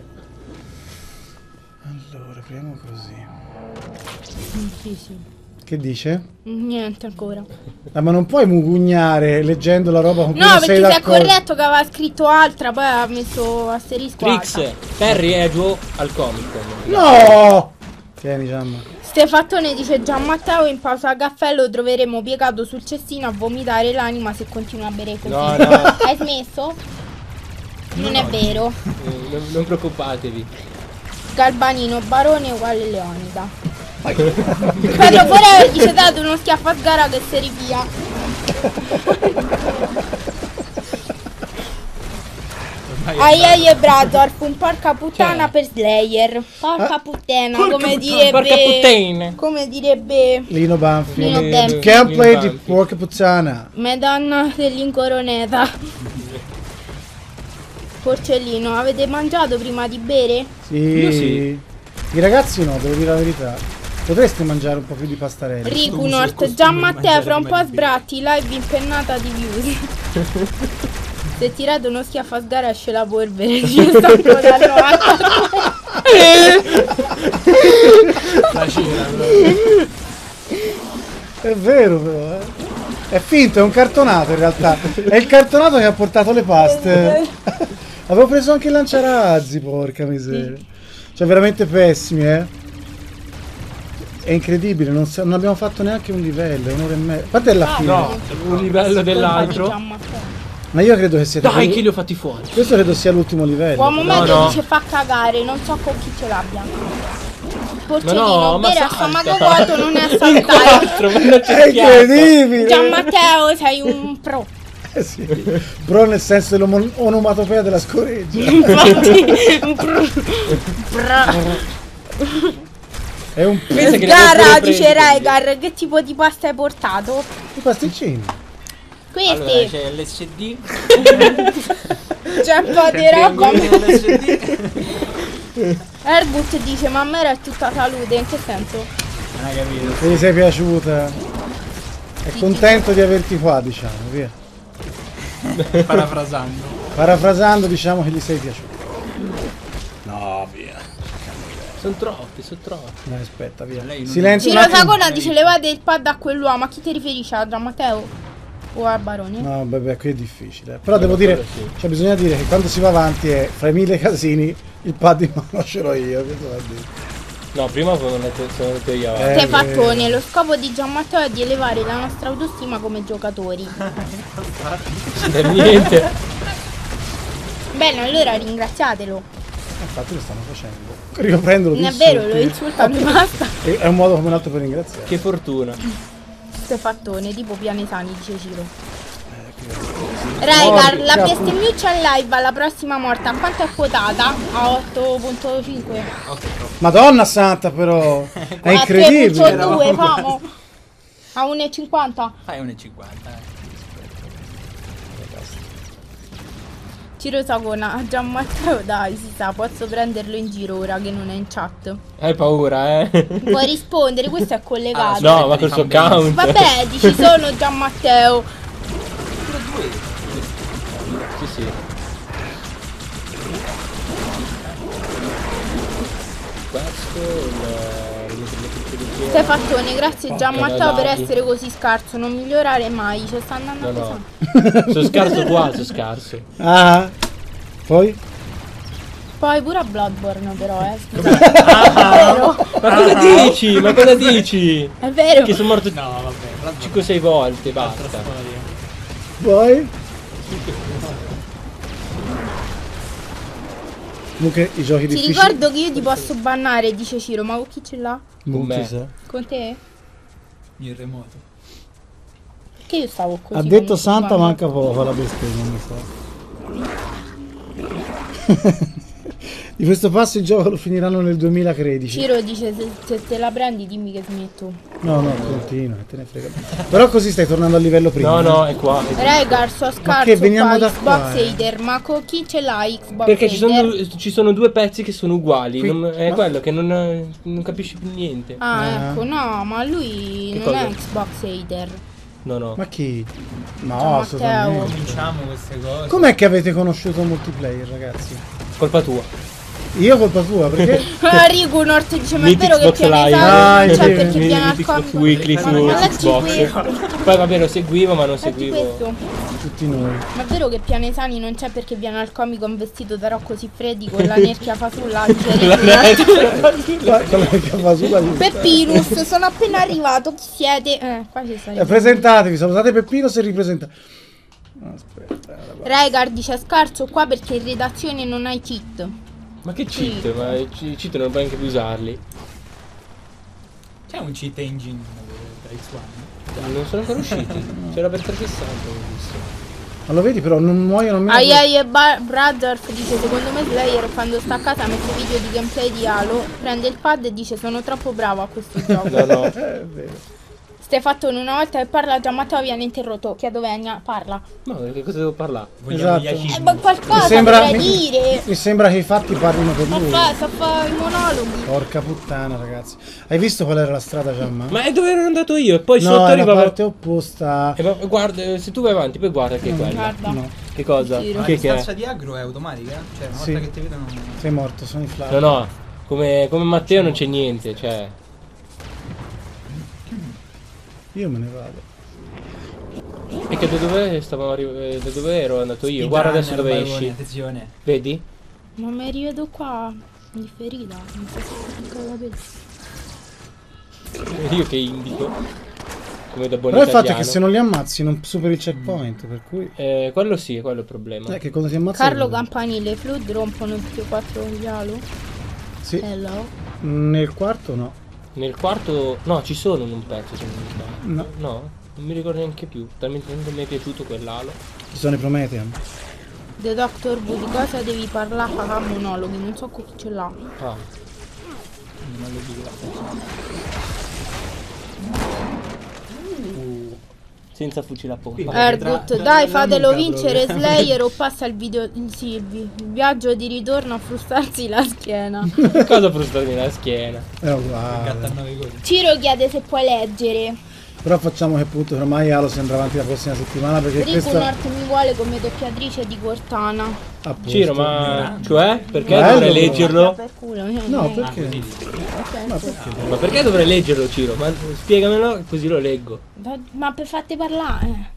Allora, proviamo così. Sì, sì. Che dice? Niente ancora. Ah, ma non puoi mugugnare leggendo la roba con cui No, non perché sei si è d'accordo. corretto che aveva scritto altra, poi ha messo asterisco Trix, alta. Perry è giù al Comic Con. No! Tieni, Giamma. Stefattone dice Gian Matteo in pausa caffè lo troveremo piegato sul cestino a vomitare l'anima se continua a bere così. No, no. Hai smesso? Non è vero. Non preoccupatevi. Galbanino, barone uguale Leonida. Pedro Forever dice date uno schiaffo a sgara che si rivia. Ai e Bradorf, un porca puttana per Slayer. Porca puttana, come direbbe. Porca puttana. Come direbbe Lino Banfi. Lino Banfi. Gameplay di porca puttana. Madonna dell'incoroneta. Porcellino, avete mangiato prima di bere? Sì. Io sì. I ragazzi no, devo dire la verità. Potreste mangiare un po' più di pastarelli. Rikunort, Gian Matteo fra un po' sbratti, live impennata di views. Se tirate uno schiaffo a sgara esce la polvere. Ci sta ancora 90. La cena. È vero però, È finto, è un cartonato in realtà. È il cartonato che ha portato le paste. Avevo preso anche il lanciarazzi, porca miseria. Cioè veramente pessimi, È incredibile, non abbiamo fatto neanche un livello, è un'ora e mezza. A parte la fine. No, un livello dell'altro. Gian Matteo. Ma io credo che sia. Dai, che li ho fatti fuori. Questo credo sia l'ultimo livello. Uomo No, medio no. dice fa cagare, non so con chi ce l'abbia. Porcellino, no, ma bere a salta. stomaco vuoto non è In saltare. quattro, me l'ho È cerchiato. incredibile! Gian Matteo sei un pro. Sì. Però nel senso dell'onomatopea della scoreggia. Infatti, un pro. È un Pensa che Sgara, le avevo pure dice prese, Raegar, che tipo di pasta hai portato? i pasticcini. Questi, Allora c'è l'SD. c'è un po' di roba. Triangolino l'SD. Ergut dice, ma a me era tutta salute, in che senso? Non hai capito. Se gli sei piaciuta. È contento di averti qua, diciamo, via. Parafrasando. Parafrasando, diciamo che gli sei piaciuto. No, via. Sono troppi. No, aspetta, via. Lei non- Silenzio. Ciro un attimo. Sagona dice levate il pad a quell'uomo. A chi ti riferisci? A Gian Matteo? O al Barone? No, vabbè, qui è difficile. Però devo dire, cioè bisogna dire che quando si va avanti è fra i 1000 casini il pad in mano ce l'ho io. Che devo dire? No, prima sono andato io avanti. Te fattone, lo scopo di Gian Matteo è di elevare la nostra autostima come giocatori. Per niente. Bene, allora ringraziatelo. Infatti lo stanno facendo. Riprendolo Non è vero, lo insultano e basta. È un modo come un altro per ringraziare. Che fortuna. Ste fattone, tipo Pianesani, dice Ciro. Raigar, la bestemmiuccia in live alla prossima morta, quanto è quotata? A 8.5. Madonna santa però, è A incredibile. 3.2, famo. A 1,50. Fai 1,50. Ciro Sagona, a Gian Matteo dai, si sa, posso prenderlo in giro ora che non è in chat. Hai paura, Puoi rispondere, questo è collegato. No, ma col suo account. Vabbè, dici sono Gian Matteo. Sì. Stefattone, grazie Gian Matteo per essere così scarso, non migliorare mai, ci sta andando a pesare. Sono scarso qua, sono scarso. Ah, poi? Poi pure a Bloodborne però, Ma cosa dici? Ma cosa dici? È vero. Che sono morto No, vabbè. 5-6 volte, basta. Poi? Comunque i giochi Ti difficili. ricordo che io ti posso bannare, dice Ciro, ma con chi ce l'ha? Con me. Sa. Con te? Il remoto. Che io stavo così. Ha con detto il Santa banno. manca poco la bestemmia, mi sa. Di questo passo il gioco lo finiranno nel 2013. Ciro dice se te la prendi dimmi che smetto. No, continua, te ne frega. Però così stai tornando al livello prima. No, è qua. Regar, so che scarso veniamo qua, da Xbox qua, Hater, ma con chi ce l'ha Xbox Perché Hater? ci sono due pezzi che sono uguali. Qui- È ma- quello che non capisci più niente. Ecco, no, ma lui Che non è cosa? Xbox Hater. No. Ma chi? No, Matteo. assolutamente. Cominciamo queste cose. Com'è che avete conosciuto multiplayer, ragazzi? Colpa tua. Io colpa tua, perché? Rigu North dice ma è Mythic vero che Xbox Pianesani Live. Ah, non c'è sì, perché sì, viene al Mythic Xbox comico. Weekly Ma su non leggi Xbox. questo. Poi vabbè lo seguivo ma non Leggi seguivo. questo. Tutti noi. Ma è vero che Pianesani non c'è perché viene al comico un vestito da Rocco Siffredi con la nerchia fasulla? Peppinus, sono appena arrivato, chi siete? Qua ci sta. Presentatevi, salutate Peppino se ripresenta. Aspetta. Regar dice scarso qua perché in redazione non hai cheat. Ma che cheat? Ma i cheat non puoi neanche più usarli. C'è un cheat engine da X1. Non sono ancora usciti. C'era per 360 ho visto. Ma lo vedi però, non muoiono meno. Ai e Brother dice secondo me Slayer quando sta a casa mette video di gameplay di Halo, prende il pad e dice sono troppo bravo a questo gioco. No. È vero. Stefattone una volta che parla Gian Matteo viene interrotto. Chiedo Venia, parla. No, che cosa devo parlare? Vogliamo Esatto. gli achievement. Ma qualcosa sembra- dovrei dire. Mi sembra che i fatti parlino per lui. Sta fa i monologhi. Porca puttana, ragazzi. Hai visto qual era la strada, Giamma? Ma è dove ero andato io e poi No, sotto è la arrivava. parte opposta. Ma guarda, se tu vai avanti, poi guarda che è quella. Guarda. No, Che cosa? Giro. Ma Che la è? distanza di aggro è automatica? Cioè, una Sì. volta che ti vedono. sei morto, sono inflato. No, come Matteo non c'è niente, cioè. Io me ne vado. E che da dove ero andato io? Guarda adesso dove esci. Attenzione. Vedi? Ma mi rivedo qua in ferita. Non so se si capire. Io che indico. Come da buon Però il fatto è italiano. che se non li ammazzi non superi il checkpoint, per cui... Quello sì, quello è il problema. che quando ti ammazzi... Carlo Campanile, Flood rompono tutti e quattro gli Halo. Sì, Hello. nel quarto no. Nel quarto. No, ci sono in un pezzo se non mi sbaglio. No, No, non mi ricordo neanche più. Talmente non mi è piaciuto quell'alo. ci sono i Promethean. The Doctor Who, di cosa devi parlare? Fa monologhi, non so con chi ce l'ha. Ah. Senza fucile a pompa. Ergut, dai fatelo vincere Slayer o passa il video, sì, il viaggio di ritorno a frustarsi la schiena. Cosa frustrarmi la schiena? È uguale. Gatta a 9 gol. Ciro chiede se puoi leggere. Però facciamo che appunto ormai Halo si andrà avanti la prossima settimana perché Rico questa North mi vuole come doppiatrice di Cortana. a posto. Ciro, ma cioè? Perché Bello, dovrei però. leggerlo? Per culo, No, perché? Ma perché dovrei leggerlo, Ciro? Ma spiegamelo così lo leggo. Ma per farti parlare.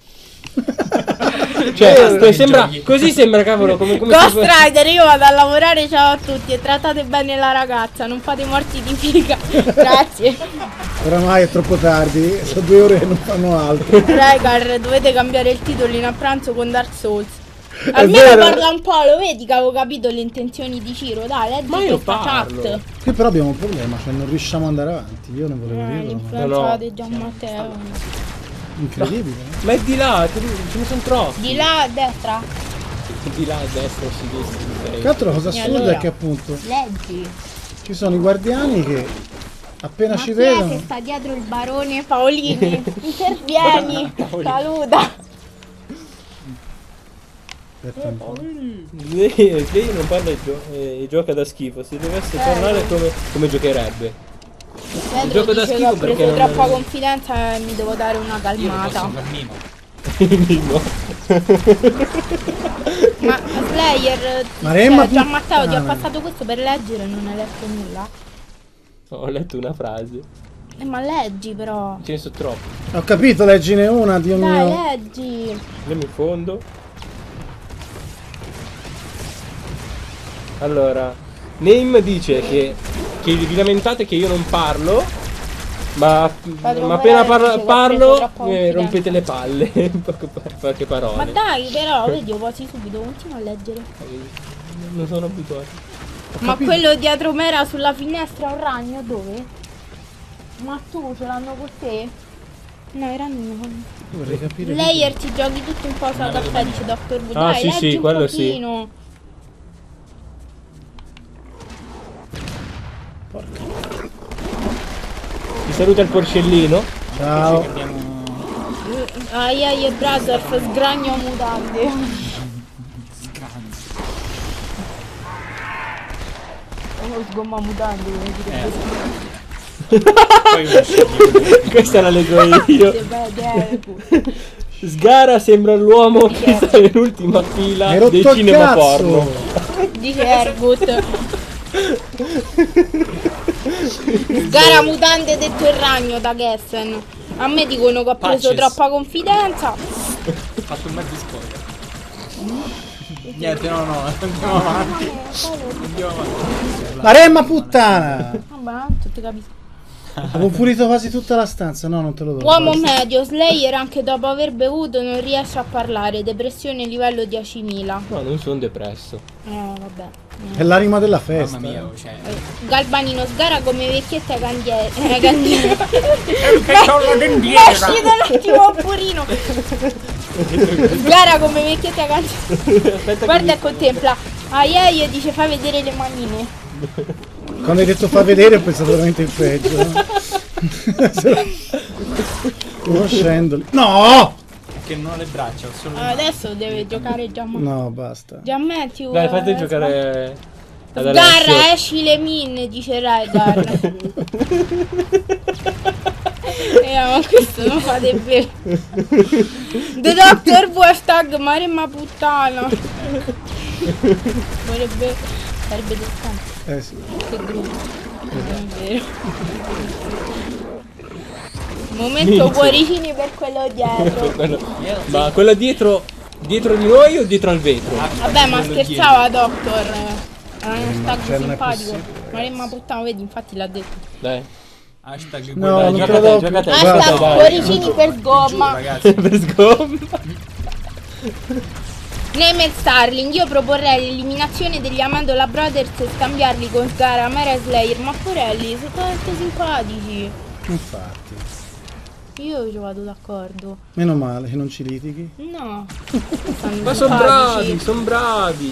Cioè, sembra, così sembra, cavolo, come Ghost Rider, io vado a lavorare, ciao a tutti e trattate bene la ragazza, non fate morti di figa. Grazie. Oramai è troppo tardi, sono 2 ore che non fanno altro. Ragar, dovete cambiare il titolo in a pranzo con Dark Souls. È Almeno vero. parla un po', lo vedi che avevo capito le intenzioni di Ciro, dai, leggi Ma io questa parlo. chat. Qui però abbiamo un problema, cioè non riusciamo ad andare avanti. Io non volevo dirlo, ma L'influenza di Gian Matteo. incredibile. Ma è di là, ce ne sono troppi. Di là a destra, Di là a destra o a sinistra. Che altro la cosa assurda allora? è che appunto leggi. ci sono i guardiani che appena Ma ci chi è che vedono. sta dietro il barone Paolini? Intervieni, saluta. Lei non parla e gioca da schifo. Se dovesse parlare come giocherebbe. Pedro gioco da dice che schifo ho preso perché non- troppa confidenza e mi devo dare una calmata. Mimo. Ma Slayer, Maremma cioè, Gian Matteo ti ha puttana. passato questo per leggere e non hai letto nulla? Ho letto una frase. Ma leggi però. Ce ne sono troppi. Ho capito, leggine una, Dio Dai, mio. leggi. Andiamo in fondo. Allora, Name dice che vi lamentate che io non parlo, ma appena parlo rompete le palle. Poche Ma parole. dai, però, vedi, io quasi subito, continua a leggere. Non sono abituato. Ma quello dietro me era sulla finestra, un ragno, dove? Ma tu ce l'hanno con te? No, era mio. Vorrei capire. Layer ti giochi tutto un po' a caffè, dice Dr. V. Ah, Dai, sì, leggi sì, un quello sì. pochino. Ti saluta il porcellino. Ciao. Ai ai brother, sgragno mutande. Oh, sgomma mutande, come dire. Questa la leggo io. Se vede, Sgara sembra l'uomo che sta nell'ultima fila Hai rotto dei il cinema cazzo. porno. dice Ergut. Gara mutante detto il ragno da Geffen. A me dicono che ho preso Patches. troppa confidenza. Ho fatto un mezzo spoiler. Niente, no, andiamo avanti. Andiamo avanti. Maremma puttana! Vabbè, tutti capisco. Avevo pulito quasi tutta la stanza, no, non te lo do. Uomo basta. medio, Slayer anche dopo aver bevuto non riesce a parlare. Depressione livello 10.000. No, non sono depresso. Vabbè. È l'anima della festa. Mamma mia, cioè. Galbanino sgara come vecchietta candiere. Candiere. Che c'ho la candiera! È uscito un attimo purino. Sgara come vecchietta candiere. Guarda e contempla. Aiei dice fai vedere le manine. Quando hai detto fa vedere ho pensato veramente il peggio. No? Conoscendoli. No! Che non ho le braccia, ho solo. Adesso deve giocare Gian No, basta. Matthew. Dai, fate giocare ad Sgarra, Alessio. esci le mine, dice Raidar. Ma questo non fate bene. The Doctor hashtag Maremma puttana. Sarebbe descante. Sì. Che gruppo. Non è vero. Momento cuoricini per quello dietro. Ma quella dietro di noi o dietro al vetro? Vabbè, ma scherzava Doctor. Era un hashtag cioè, non è simpatico. possibile. Maremma puttana, vedi, infatti l'ha detto. Dai. Hashtag No, guarda, non gioca te lo do gioca più. te. Guarda, Hashtag dai. cuoricini per sgomma. Ragazzi, Per sgomma. Name Starling, io proporrei l'eliminazione degli Amendola Brothers e scambiarli con Sgara, Mera e Slayer. Ma porelli, sono tanto simpatici. Infatti. Io ci vado d'accordo. Meno male che non ci litighi. No. Ma sono bravi, sono bravi.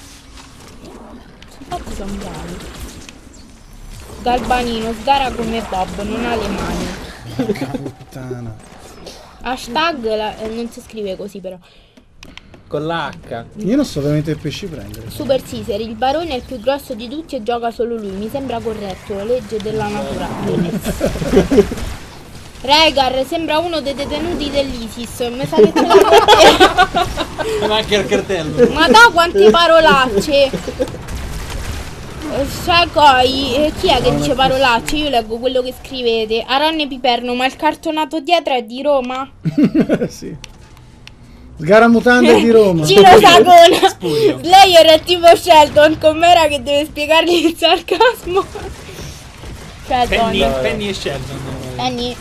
Infatti sono bravi. Galbanino, Sgara come Bob, non ha le mani. Porca puttana. Hashtag non si scrive così però. Con l'H. Io non so veramente che pesci prendere. Super Caesar, il barone è il più grosso di tutti e gioca solo lui. Mi sembra corretto, legge della natura. Rhaegar sembra uno dei detenuti dell'ISIS. Mi sa che ce l'ha con te. Ma anche il cartello. Ma da quante parolacce. Shakoi, chi è che dice parolacce? Io leggo quello che scrivete. Aranne Piperno, ma il cartonato dietro è di Roma? Sì. Sgara mutande di Roma. Ciro Sagona. Slayer è tipo Shelton, com'era che deve spiegargli il sarcasmo? Shelton. Penny e Sheldon. Penny.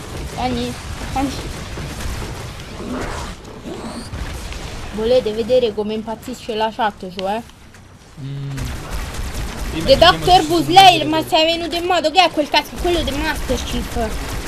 Volete vedere come impazzisce la chat, cioè? The Doctor Boo Slayer, ma sei venuto in modo? Che è quel casco? Quello del Masterchef.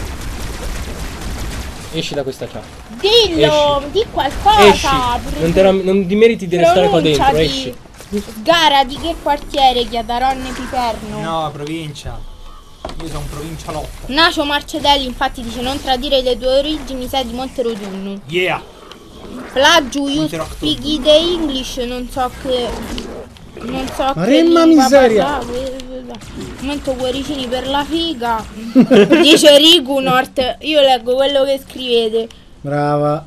Esci da questa chat. Dillo, di qualcosa. Esci. Non ti meriti di restare qua dentro, Pronunciati. esci. Sgara, di che quartiere? Chiadaronne Piperno. No, provincia. Io sono un provincialotto. Nacio Marcedelli infatti dice non tradire le tue origini, sei di Monterotunno. Yeah. Plagio, you Monterocto. speak the English, non so che Ma remma miseria. Momento cuoricini per la figa. Dice Rigunort. Io leggo quello che scrivete. Brava.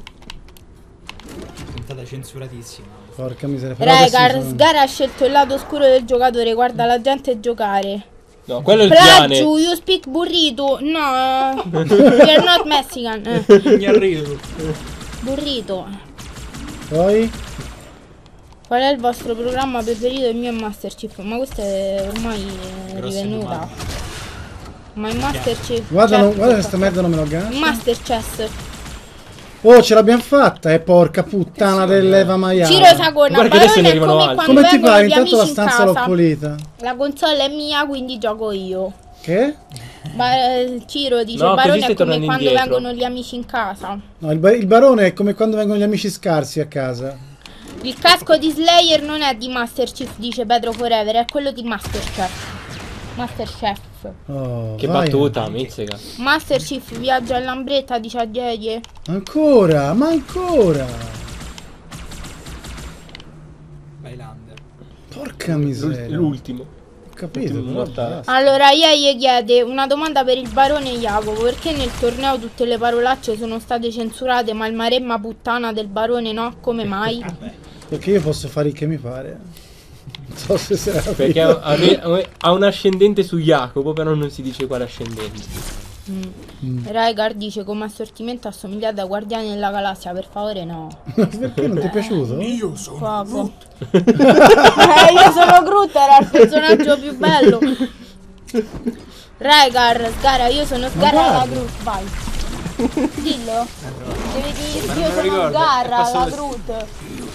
Puntata censuratissima. Porca miseria. Però Rhaegar, questi sono- Sgara ha scelto il lato oscuro del giocatore, guarda la gente giocare. No, quello è il piane. Plagio, you speak burrito. No, you're not Mexican. Mi arrivo. Burrito. Poi? Qual è il vostro programma preferito? Il mio è Masterchef, ma questa è ormai Grosse rivenuta. domande. Ma il Masterchef. Guarda, certo, guarda questa merda non me lo gancio. Masterchef. Oh, ce l'abbiamo fatta, porca puttana dell'Eva Maiale. Ciro Sagona, Guarda che adesso ne Barone è arrivano come altri. quando Come ti vengono pare? gli Intanto la amici in stanza l'ho casa. pulita. La console è mia, quindi gioco io. Che? Ciro dice No, così Barone stai è come tornando quando indietro. vengono gli amici in casa. No, il barone è come quando vengono gli amici scarsi a casa. Il casco di Slayer non è di Masterchef, dice Pedro Forever, è quello di Masterchef. Masterchef. Oh, Che vai. battuta, mizzica. Masterchef viaggia all'Ambretta, dice Agedie. Ancora, ma ancora. Highlander. Porca miseria. L'ultimo. Ho capito, L'ultimo però mortale. basta. Allora Iaie chiede una domanda per il barone Jacopo, perché nel torneo tutte le parolacce sono state censurate ma il maremma puttana del barone no? Come mai? Perché io posso fare il che mi pare. Non so se sarà Perché ha un ascendente su Jacopo, però non si dice quale ascendente. Rhaegar dice come assortimento assomigliate a Guardiani della Galassia, per favore no. Perché non ti è piaciuto? Io sono. Poco. Io sono Groot, era il personaggio più bello. Rhaegar, Sgara, io sono Sgara la Groot, vai. Dillo. Devi dire io sono Sgara la Groot.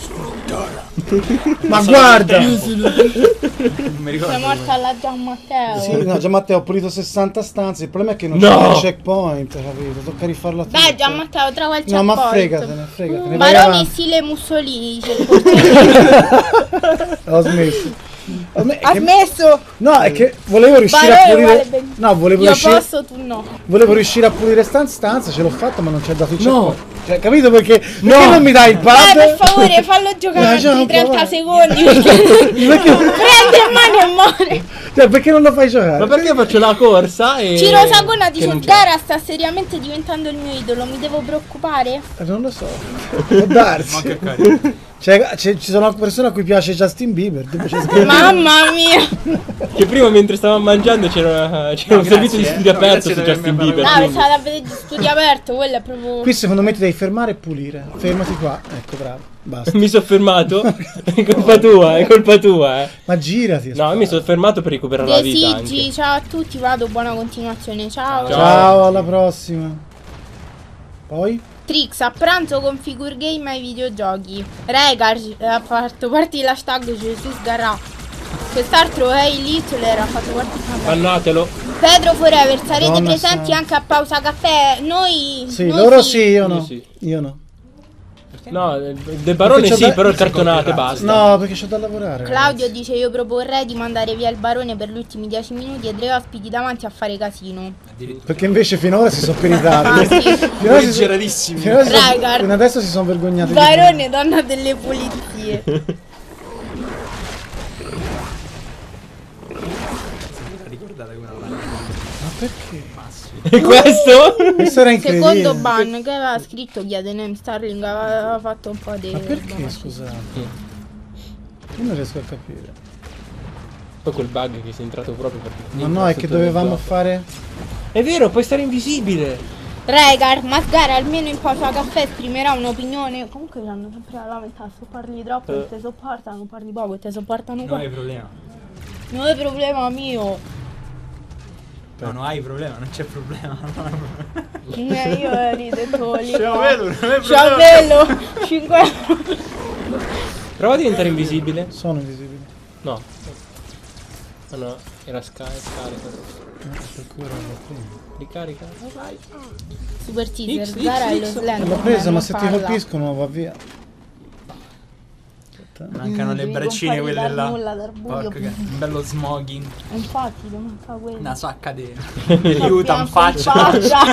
Ma guarda! Non mi ricordo. Sei morta alla Gian Matteo. Sì, no, già Matteo ho pulito 60 stanze, il problema è che non No! c'è il checkpoint, capito? Tocca rifarlo a tutto. Dai Gian Matteo, trova il No, checkpoint. ma fregatene, fregatene. Vai Baroni avanti. stile Mussolini, dice il portiere. Ho smesso. Ha smesso! No, è che volevo riuscire Barone a uguale pulire. ben- No, volevo Io riuscire. posso, tu no. Volevo riuscire a pulire stanza, ce l'ho fatta, ma non ci ha dato il No. checkpoint. Cioè, capito perché? Perché non mi dai il pad? Dai, per favore, fallo giocare No, altri non 30 può. secondi. Prende in mano e muore. Cioè, perché non lo fai giocare? Ma perché faccio la corsa e... Ciro Sagona che dice non c'è? Sgara sta seriamente diventando il mio idolo, mi devo preoccupare? Non lo so. Può darsi. Ma che carino. Cioè, ci sono persone a cui piace Justin Bieber. Tipo c'è scritto- Mamma mia! Che prima mentre stavamo mangiando c'era un servizio di studio aperto grazie su per Justin avermi Bieber. No, quindi- pensate a vedere gli studi aperto, quello è proprio... Qui secondo me ti devi fermare e pulire. Fermati qua. Ecco, bravo. Basta. Mi sono fermato. È colpa tua, è colpa tua, eh. Ma girati. No, io mi sono fermato per recuperare la vita Desigi, anche. ciao a tutti, vado, buona continuazione, ciao. Ciao, alla prossima. Poi? Trix, a pranzo con Figure Game ai videogiochi. Rhaegar ha fatto partire l'hashtag Gesù Sgarà. Quest'altro è Hitler ha fatto partire... Bannatelo. Pedro Forever, sarete Madonna presenti santa. anche a pausa caffè? Noi... Sì, noi loro sì, io no. Io sì. Io no. No, del barone Perché c'ho sì, da- però il cartonato e basta. No, perché c'ho da lavorare. Claudio dice io proporrei di mandare via il barone per gli ultimi 10 minuti e 3 ospiti davanti a fare casino. Perché invece finora si sono peritati. Ah, sì. Finora si sono- Geradissimi. finora si sono- Rhaegar. fino adesso si sono vergognati. di Barone, donna delle pulizie. Ricordate come era la me. Ma perché? massimo. E questo? Questo era incredibile. Secondo ban che aveva scritto chiede name Starling, aveva fatto un po' di... Ma perché, scusate? Io non riesco a capire. Poi quel bug che sei entrato proprio perché... Ma no, è che dovevamo fare... È vero, puoi stare invisibile. Regar, ma Sgara almeno in pausa caffè esprimerà un'opinione. Comunque hanno sempre la lamentare, se parli troppo e te sopportano, parli poco e te sopportano Non qua. hai problema. Non è problema mio. No, non hai problema, non c'è problema. Io eri detto lì. Ciavello, non è problema. Ciavello, 5 euro. Prova a diventare invisibile. Sono invisibili. No. Ah no, era scarica. Per cui era prima. Ricarica. Vai. Super teaser, X, Sgara e lo X. slang. L'ho presa, ma non se ti parla. colpiscono va via. Mancano le Devi braccine quelle comparire là. dal nulla, dal buio. Porca che- un bello smoking. Infatti, devo fare quello. Una sacca di aiuta in Bianco in faccia.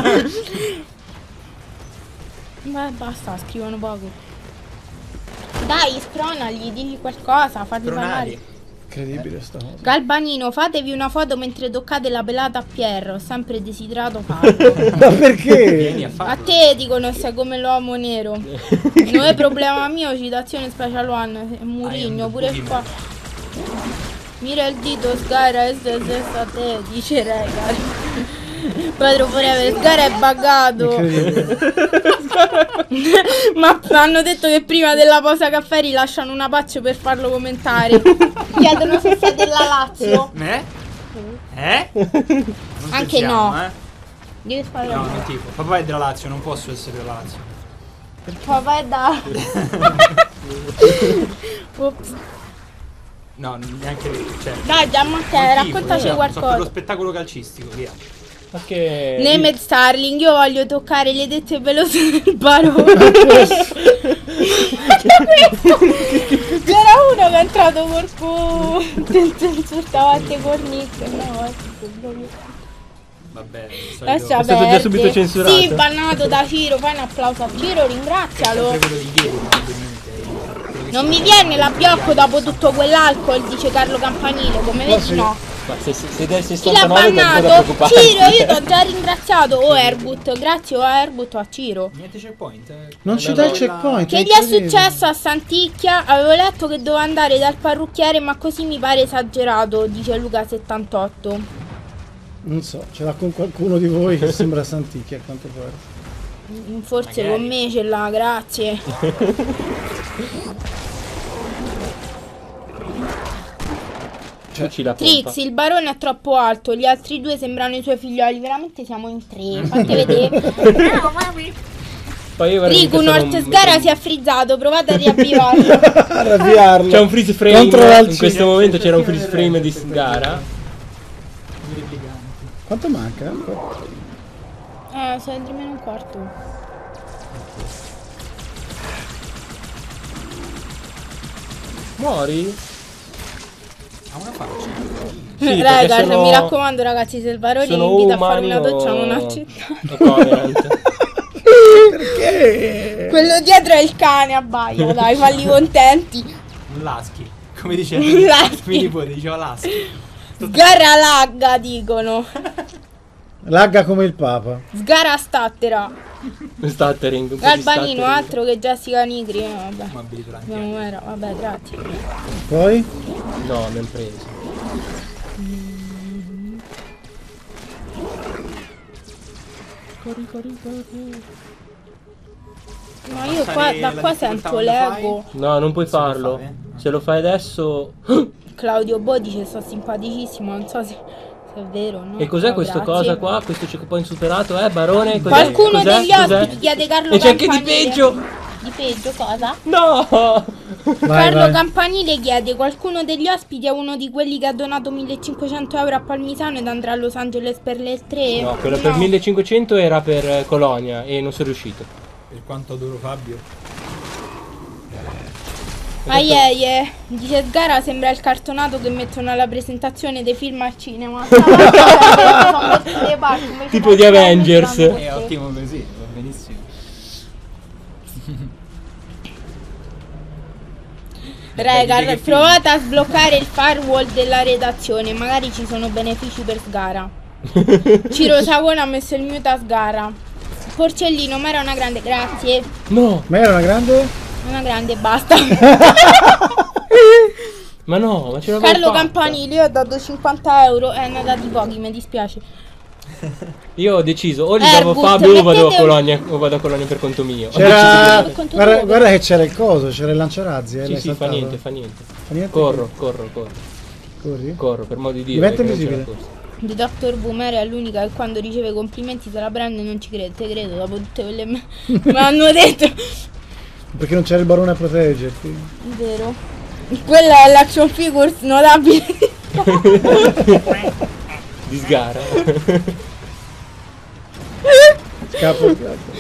Ma basta, scrivono poco. Dai, spronagli, digli qualcosa, farli parlare. Pronari. Incredibile sta cosa. Galbanino, fatevi una foto mentre toccate la pelata a Pierro. Ho sempre desiderato farlo. Ma perché? Vieni a A farlo. te dicono sei come l'uomo nero. Non è problema mio, citazione Special One. Murigno, pure qua. Mira il dito, Sgara, e a te, dice Regar. Pedro Forever, Sgara è buggato. Incredibile. Ma hanno detto che prima della pausa caffè rilasciano una patch per farlo commentare. Chiedono se sei della Lazio. Non Anche pensiamo, no. Devi fare No, non tipo. Papà è della Lazio, non posso essere della Lazio. Papà è da... Ops. No, neanche lì. Cioè, Dai, Gianmatteo, non tifo, raccontaci so per lo qualcosa. spettacolo calcistico, via. Ma che... Nemed Starling, io voglio toccare le dette velose del barone. C'era uno che è entrato corpo. Insultava a te cornicche. No, Vabbè, lascia È stato già perdere. subito censurato. Sì, bannato da Ciro. Fai un applauso a Ciro, ringrazialo. quello di ieri, probabilmente. Non mi viene la biocco dopo tutto quell'alcol, dice Carlo Campanile. Come vedi, no. Ma se del Chi l'ha 69 non da bannato? preoccuparti. Ciro, io ti ho già ringraziato. O Airbut, grazie o a Airbut o a Ciro. Niente checkpoint. Non ci dà il checkpoint. Che gli è successo a Santicchia? Avevo letto che dovevo andare dal parrucchiere, ma così mi pare esagerato, dice Luca78. Non so, ce l'ha con qualcuno di voi che sembra Santicchia a quanto pare. Forse Magari. con me ce l'ha, grazie. Cuci la pompa. Trix, il barone è troppo alto, gli altri due sembrano i suoi figlioli. Veramente siamo in tre. Fate vedere. Poi io vorrei Rigu, che sono North un- Sgara si è frizzato, provate a riavvivarlo. Arrabbiarlo. C'è un freeze frame. Contro la In questo momento c'era un freeze frame di Sgara. Quanto manca? Sei 3 meno un quarto. Muori? Ha una faccia. Sì, perché Raga, sono- mi raccomando ragazzi, se il barone sono invita a fare umani una doccia o- non accetta. o Covenant. Perché? Quello dietro è il cane, abbaia, dai, falli contenti. Un Lasky. Come dice Un Lasky. mio nipote, diceva Lasky. Sgarra lagga, dicono. Lagga come il Papa. Sgara stattera. Stuttering, un po' di Albanino, stuttering. altro che Jessica Nigri. Vabbè. Ma addirittura anche. Abbiamo era. Vabbè, grazie. Poi? No, abbiamo preso. Ma io qua, da qua sento l'ego. No, non puoi Si può farlo. fare? Se lo fai adesso... Claudio Bo dice sto simpaticissimo, non so se è vero o no. E cos'è No, questo grazie. cosa qua? Questo checkpoint superato, barone? Cos'è? Qualcuno Cos'è? degli Cos'è? ospiti chiede Carlo E c'è anche di Campanile. peggio! Di peggio cosa? No! Vai, Carlo vai. Campanile chiede: qualcuno degli ospiti è uno di quelli che ha donato 1500 euro a Palmisano ed andrà a Los Angeles per le 3? No, quello per 1500 era per Colonia e non sono riuscito. Per quanto adoro Fabio. Dice Sgara sembra il cartonato che mettono alla presentazione dei film al cinema. Tipo di Avengers. È ottimo così, va benissimo. Regar, Dite che provate a sbloccare il firewall della redazione, magari ci sono benefici per Sgara. Ciro Savona ha messo il mute a sgara. Porcellino, ma era una grande, grazie. No, Ma era una grande? Una grande, basta. ma no, ma ce l'avevo Carlo fatta. Campanili, io ho dato 50 euro. Ne ha dati pochi, mi dispiace. Io ho deciso, o li davo a Airbus, Fabio o vado a mettete- Colonia, o vado a Colonia per conto mio. Ho C'era... deciso di- guarda che c'era il coso, c'era il lanciarazzi. Sì, l'hai sì, fa saltato. niente, fa niente. Fa niente? Corro, Corri? corro, per modo di dire. Diventa perché non c'era invisibile. corsa. The Dr. Boomer è l'unica che quando riceve complimenti se la prende e non ci crede. Te credo, dopo tutte quelle me hanno detto. Perché non c'era il barone a proteggerti. Vero. Quella è l'action figures notabile. Di sgara. Scappo.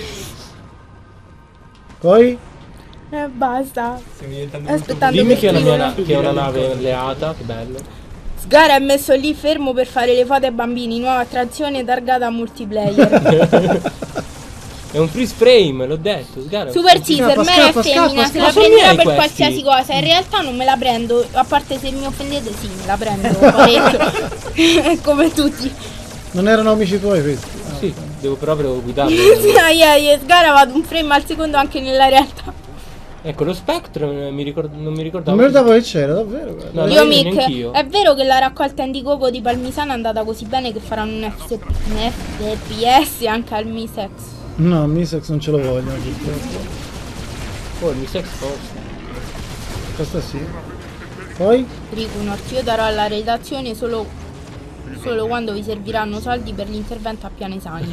Poi? Basta. Stiamo diventando Aspettando Dimmi per che è una, scrivere. che è una nave alleata, che bello. Sgara è messo lì fermo per fare le foto ai bambini. Nuova attrazione targata multiplayer. È un freeze frame, l'ho detto. Sgara. Super Caesar, Scappa, mera scappa, femmina, scappa, se la scappa. prenderà Sono per miei questi. qualsiasi cosa. In realtà non me la prendo, a parte se mi offendete, sì, me la prendo parecchio. Come tutti. Non erano amici tuoi questi? Sì, devo però guidarlo. Sgara vado un frame al secondo anche nella realtà. Ecco, lo Spectre non mi ricordavo. Non mi ricordavo che c'era, davvero. guarda. No, Io io Mick, neanch'io. è vero che la raccolta Indiegogo di Palmisano è andata così bene che faranno un FPS anche al Misex. No, Misex non ce lo voglio. purtroppo. Oh, il Misex forse. Questo sì. Poi? Riconort, io darò alla redazione solo quando vi serviranno soldi per l'intervento a Pianesani.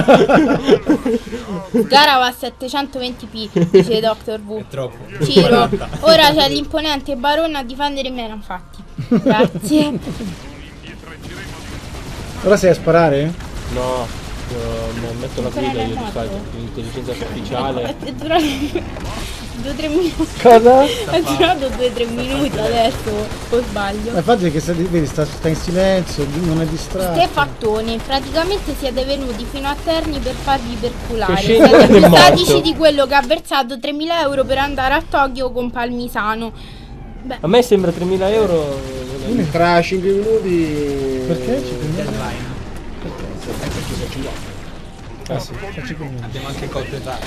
Gara va a 720p, dice Dr. V. È troppo. Ciro, ora c'è l'imponente barone a difendere me, infatti. Grazie. Ora sei a sparare? No, io metto la guida io di fatto. L'intelligenza artificiale. È durato 2-3 minuti. Cosa? È durato 2-3 minuti adesso, o sbaglio? Ma infatti che vedi, sta in silenzio, non è distratto. Stefattone, praticamente siete venuti fino a Terni per farvi perculare. Che scemo Siete è più morto. statici di quello che ha versato 3.000 euro per andare a Tokyo con Palmisano. Beh, A me sembra 3.000 euro. Tra 5 minuti. Perché? Ci prendiamo? Ah, sì. Abbiamo anche completato.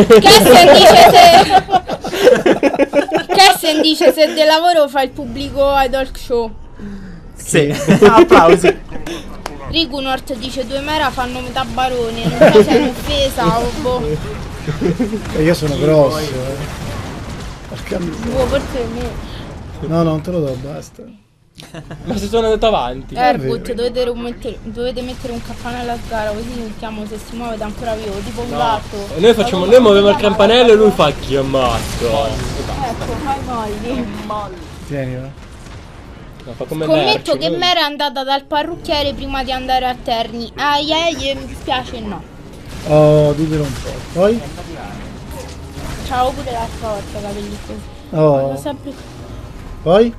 Kessen dice se del lavoro fa il pubblico ai talk show. Sì. Applausi. Rigunort dice 2 mera fanno metà barone, non so se è un'offesa o boh. E io sono grosso. Porca miseria. Boh, forse è me. No, non te lo do, basta. Ma se sono andato avanti. Airbus, dovete mettere un campanello a sgara così sentiamo se si muove da ancora vivo, tipo un gatto. E noi facciamo, noi muoviamo il campanello e lui fa chiamato. Ecco, fai modi. Tienilo. No, fa come Scommetto Lerch, che lui- Mera è andata dal parrucchiere prima di andare a Terni. Mi dispiace no. Oh, diglielo un po'. Poi? Ciao pure l'altra volta capelli così. Oh. Sono sempre... Poi?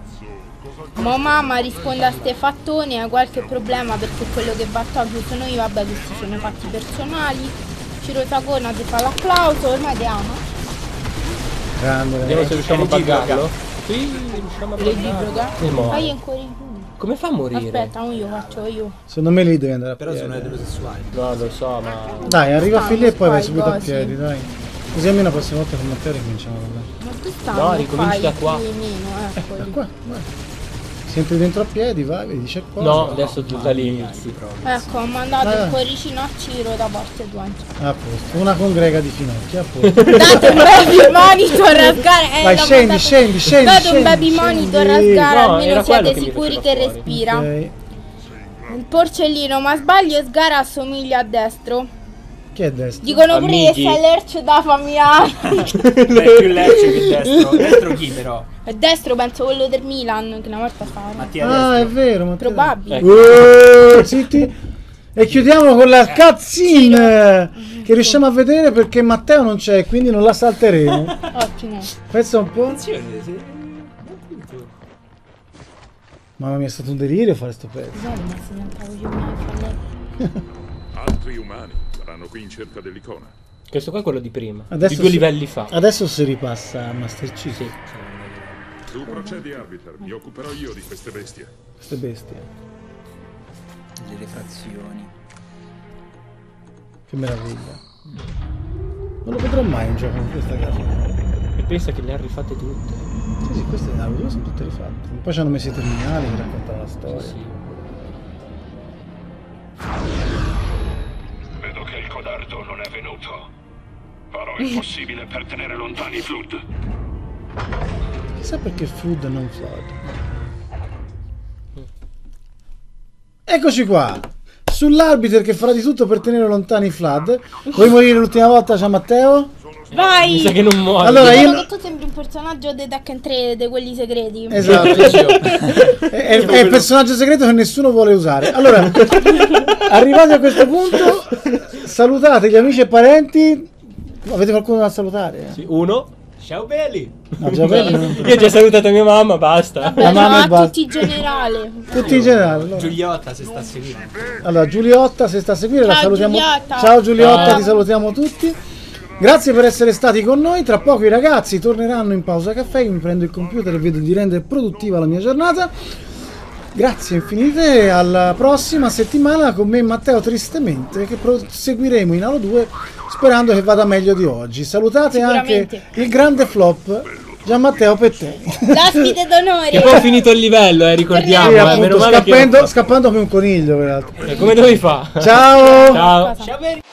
Mo mamma risponde a ste fattone, hai qualche problema perché quello che va a Tokyo sono io, vabbè questi sono i fatti personali. Ciro Sagona ti fa l'applauso, ormai ti ama. Grande. Vediamo se riusciamo a buggarlo. Sì, riusciamo a Reciproca. buggarlo. E muore. Fai ancora in più. Come fa a morire? Aspetta, io faccio io. Secondo me lì devi andare a Però piedi. sono eterosessuali. No, lo so, ma... Dai, arriva fin lì e poi vai Fai subito a così. piedi, dai. Così almeno la prossima volta con Matteo ricominciamo a parlare. Ma tu stai? No, ricominci da qua. Ecco Da lì. qua, vai. Se entri dentro a piedi, vai, vedi c'è cosa. No, adesso tu da lì inizi. Ecco, ho mandato Ah. il cuoricino a Ciro da parte tua. A posto. Una congrega di finocchi, a posto. Date un baby monitor a sgara. Vai, l'ho scendi, mandato- scendi, scendi. Date un scendi, baby scendi. monitor a sgara, No, almeno era quello siete che mi sicuri che faceva fuori. respira. Ok. Il porcellino, ma sbaglio, sgara assomiglia a destro. Chi è destro? Dicono pure che Amici. sei l'ercio da famiglia. Beh, più lercio che destro. Destro chi però? È destro, penso quello del Milan, che una volta stava. Mattia Ah, è destro. vero, ma Probabile. Zitti. E chiudiamo con la cutscene che riusciamo a vedere perché Matteo non c'è, quindi non la salteremo. Ottimo. Pensa un po'. Mamma mia, è stato un delirio fare sto pezzo. Scusate, ma si senta voce mia che fa lei. Altri umani saranno qui in cerca dell'icona. Questo qua è quello di prima. Adesso di 2 si- livelli fa. Adesso si ripassa a Master Chief. Sì. Tu procedi, arbiter, mi occuperò io di queste bestie. Queste bestie. le refrazioni. Che meraviglia. Non lo potrò mai un gioco con questa casa. E pensa che le ha rifatte tutte. Sì, queste due sono tutte rifatte. Poi ci hanno messo i terminali che raccontano la storia. Sì. Vedo che il codardo non è venuto. Farò il possibile per tenere lontani i Flood. Chissà perché Flood e non Flood. Eccoci qua. Sull'arbiter che farà di tutto per tenere lontani i Flood. Vuoi morire l'ultima volta, Gian Matteo? Vai! Mi sa che non muore. Allora io... che tu sembri un personaggio dei Tekken 3, di quelli segreti. Esatto. è il personaggio segreto che nessuno vuole usare. Allora, arrivati a questo punto, salutate gli amici e parenti. Avete qualcuno da salutare? Sì, uno. Ciao belli. No, già belli. Io ho già salutato mia mamma, basta. Vabbè, La mamma no, e basta. tutti in generale. Tutti in generale. Allora. Giuliotta se sta a seguire. Allora, Giuliotta, se sta a seguire, la Ciao, salutiamo. Giuliotta. Ciao Giuliotta, Ciao. ti salutiamo tutti. Grazie per essere stati con noi. Tra poco i ragazzi torneranno in pausa caffè. Io mi prendo il computer e vedo di rendere produttiva la mia giornata. Grazie infinite. Alla prossima settimana con me e Matteo tristemente, che proseguiremo in Halo 2 sperando che vada meglio di oggi. Salutate anche il grande flop Gian Matteo Petteni. L'ospite d'onore. Che poi ho finito il livello, ricordiamo. Sì, Meno appunto, male che... scappando come un coniglio, peraltro. Come dovevi fare? Ciao. Ciao. Ciao.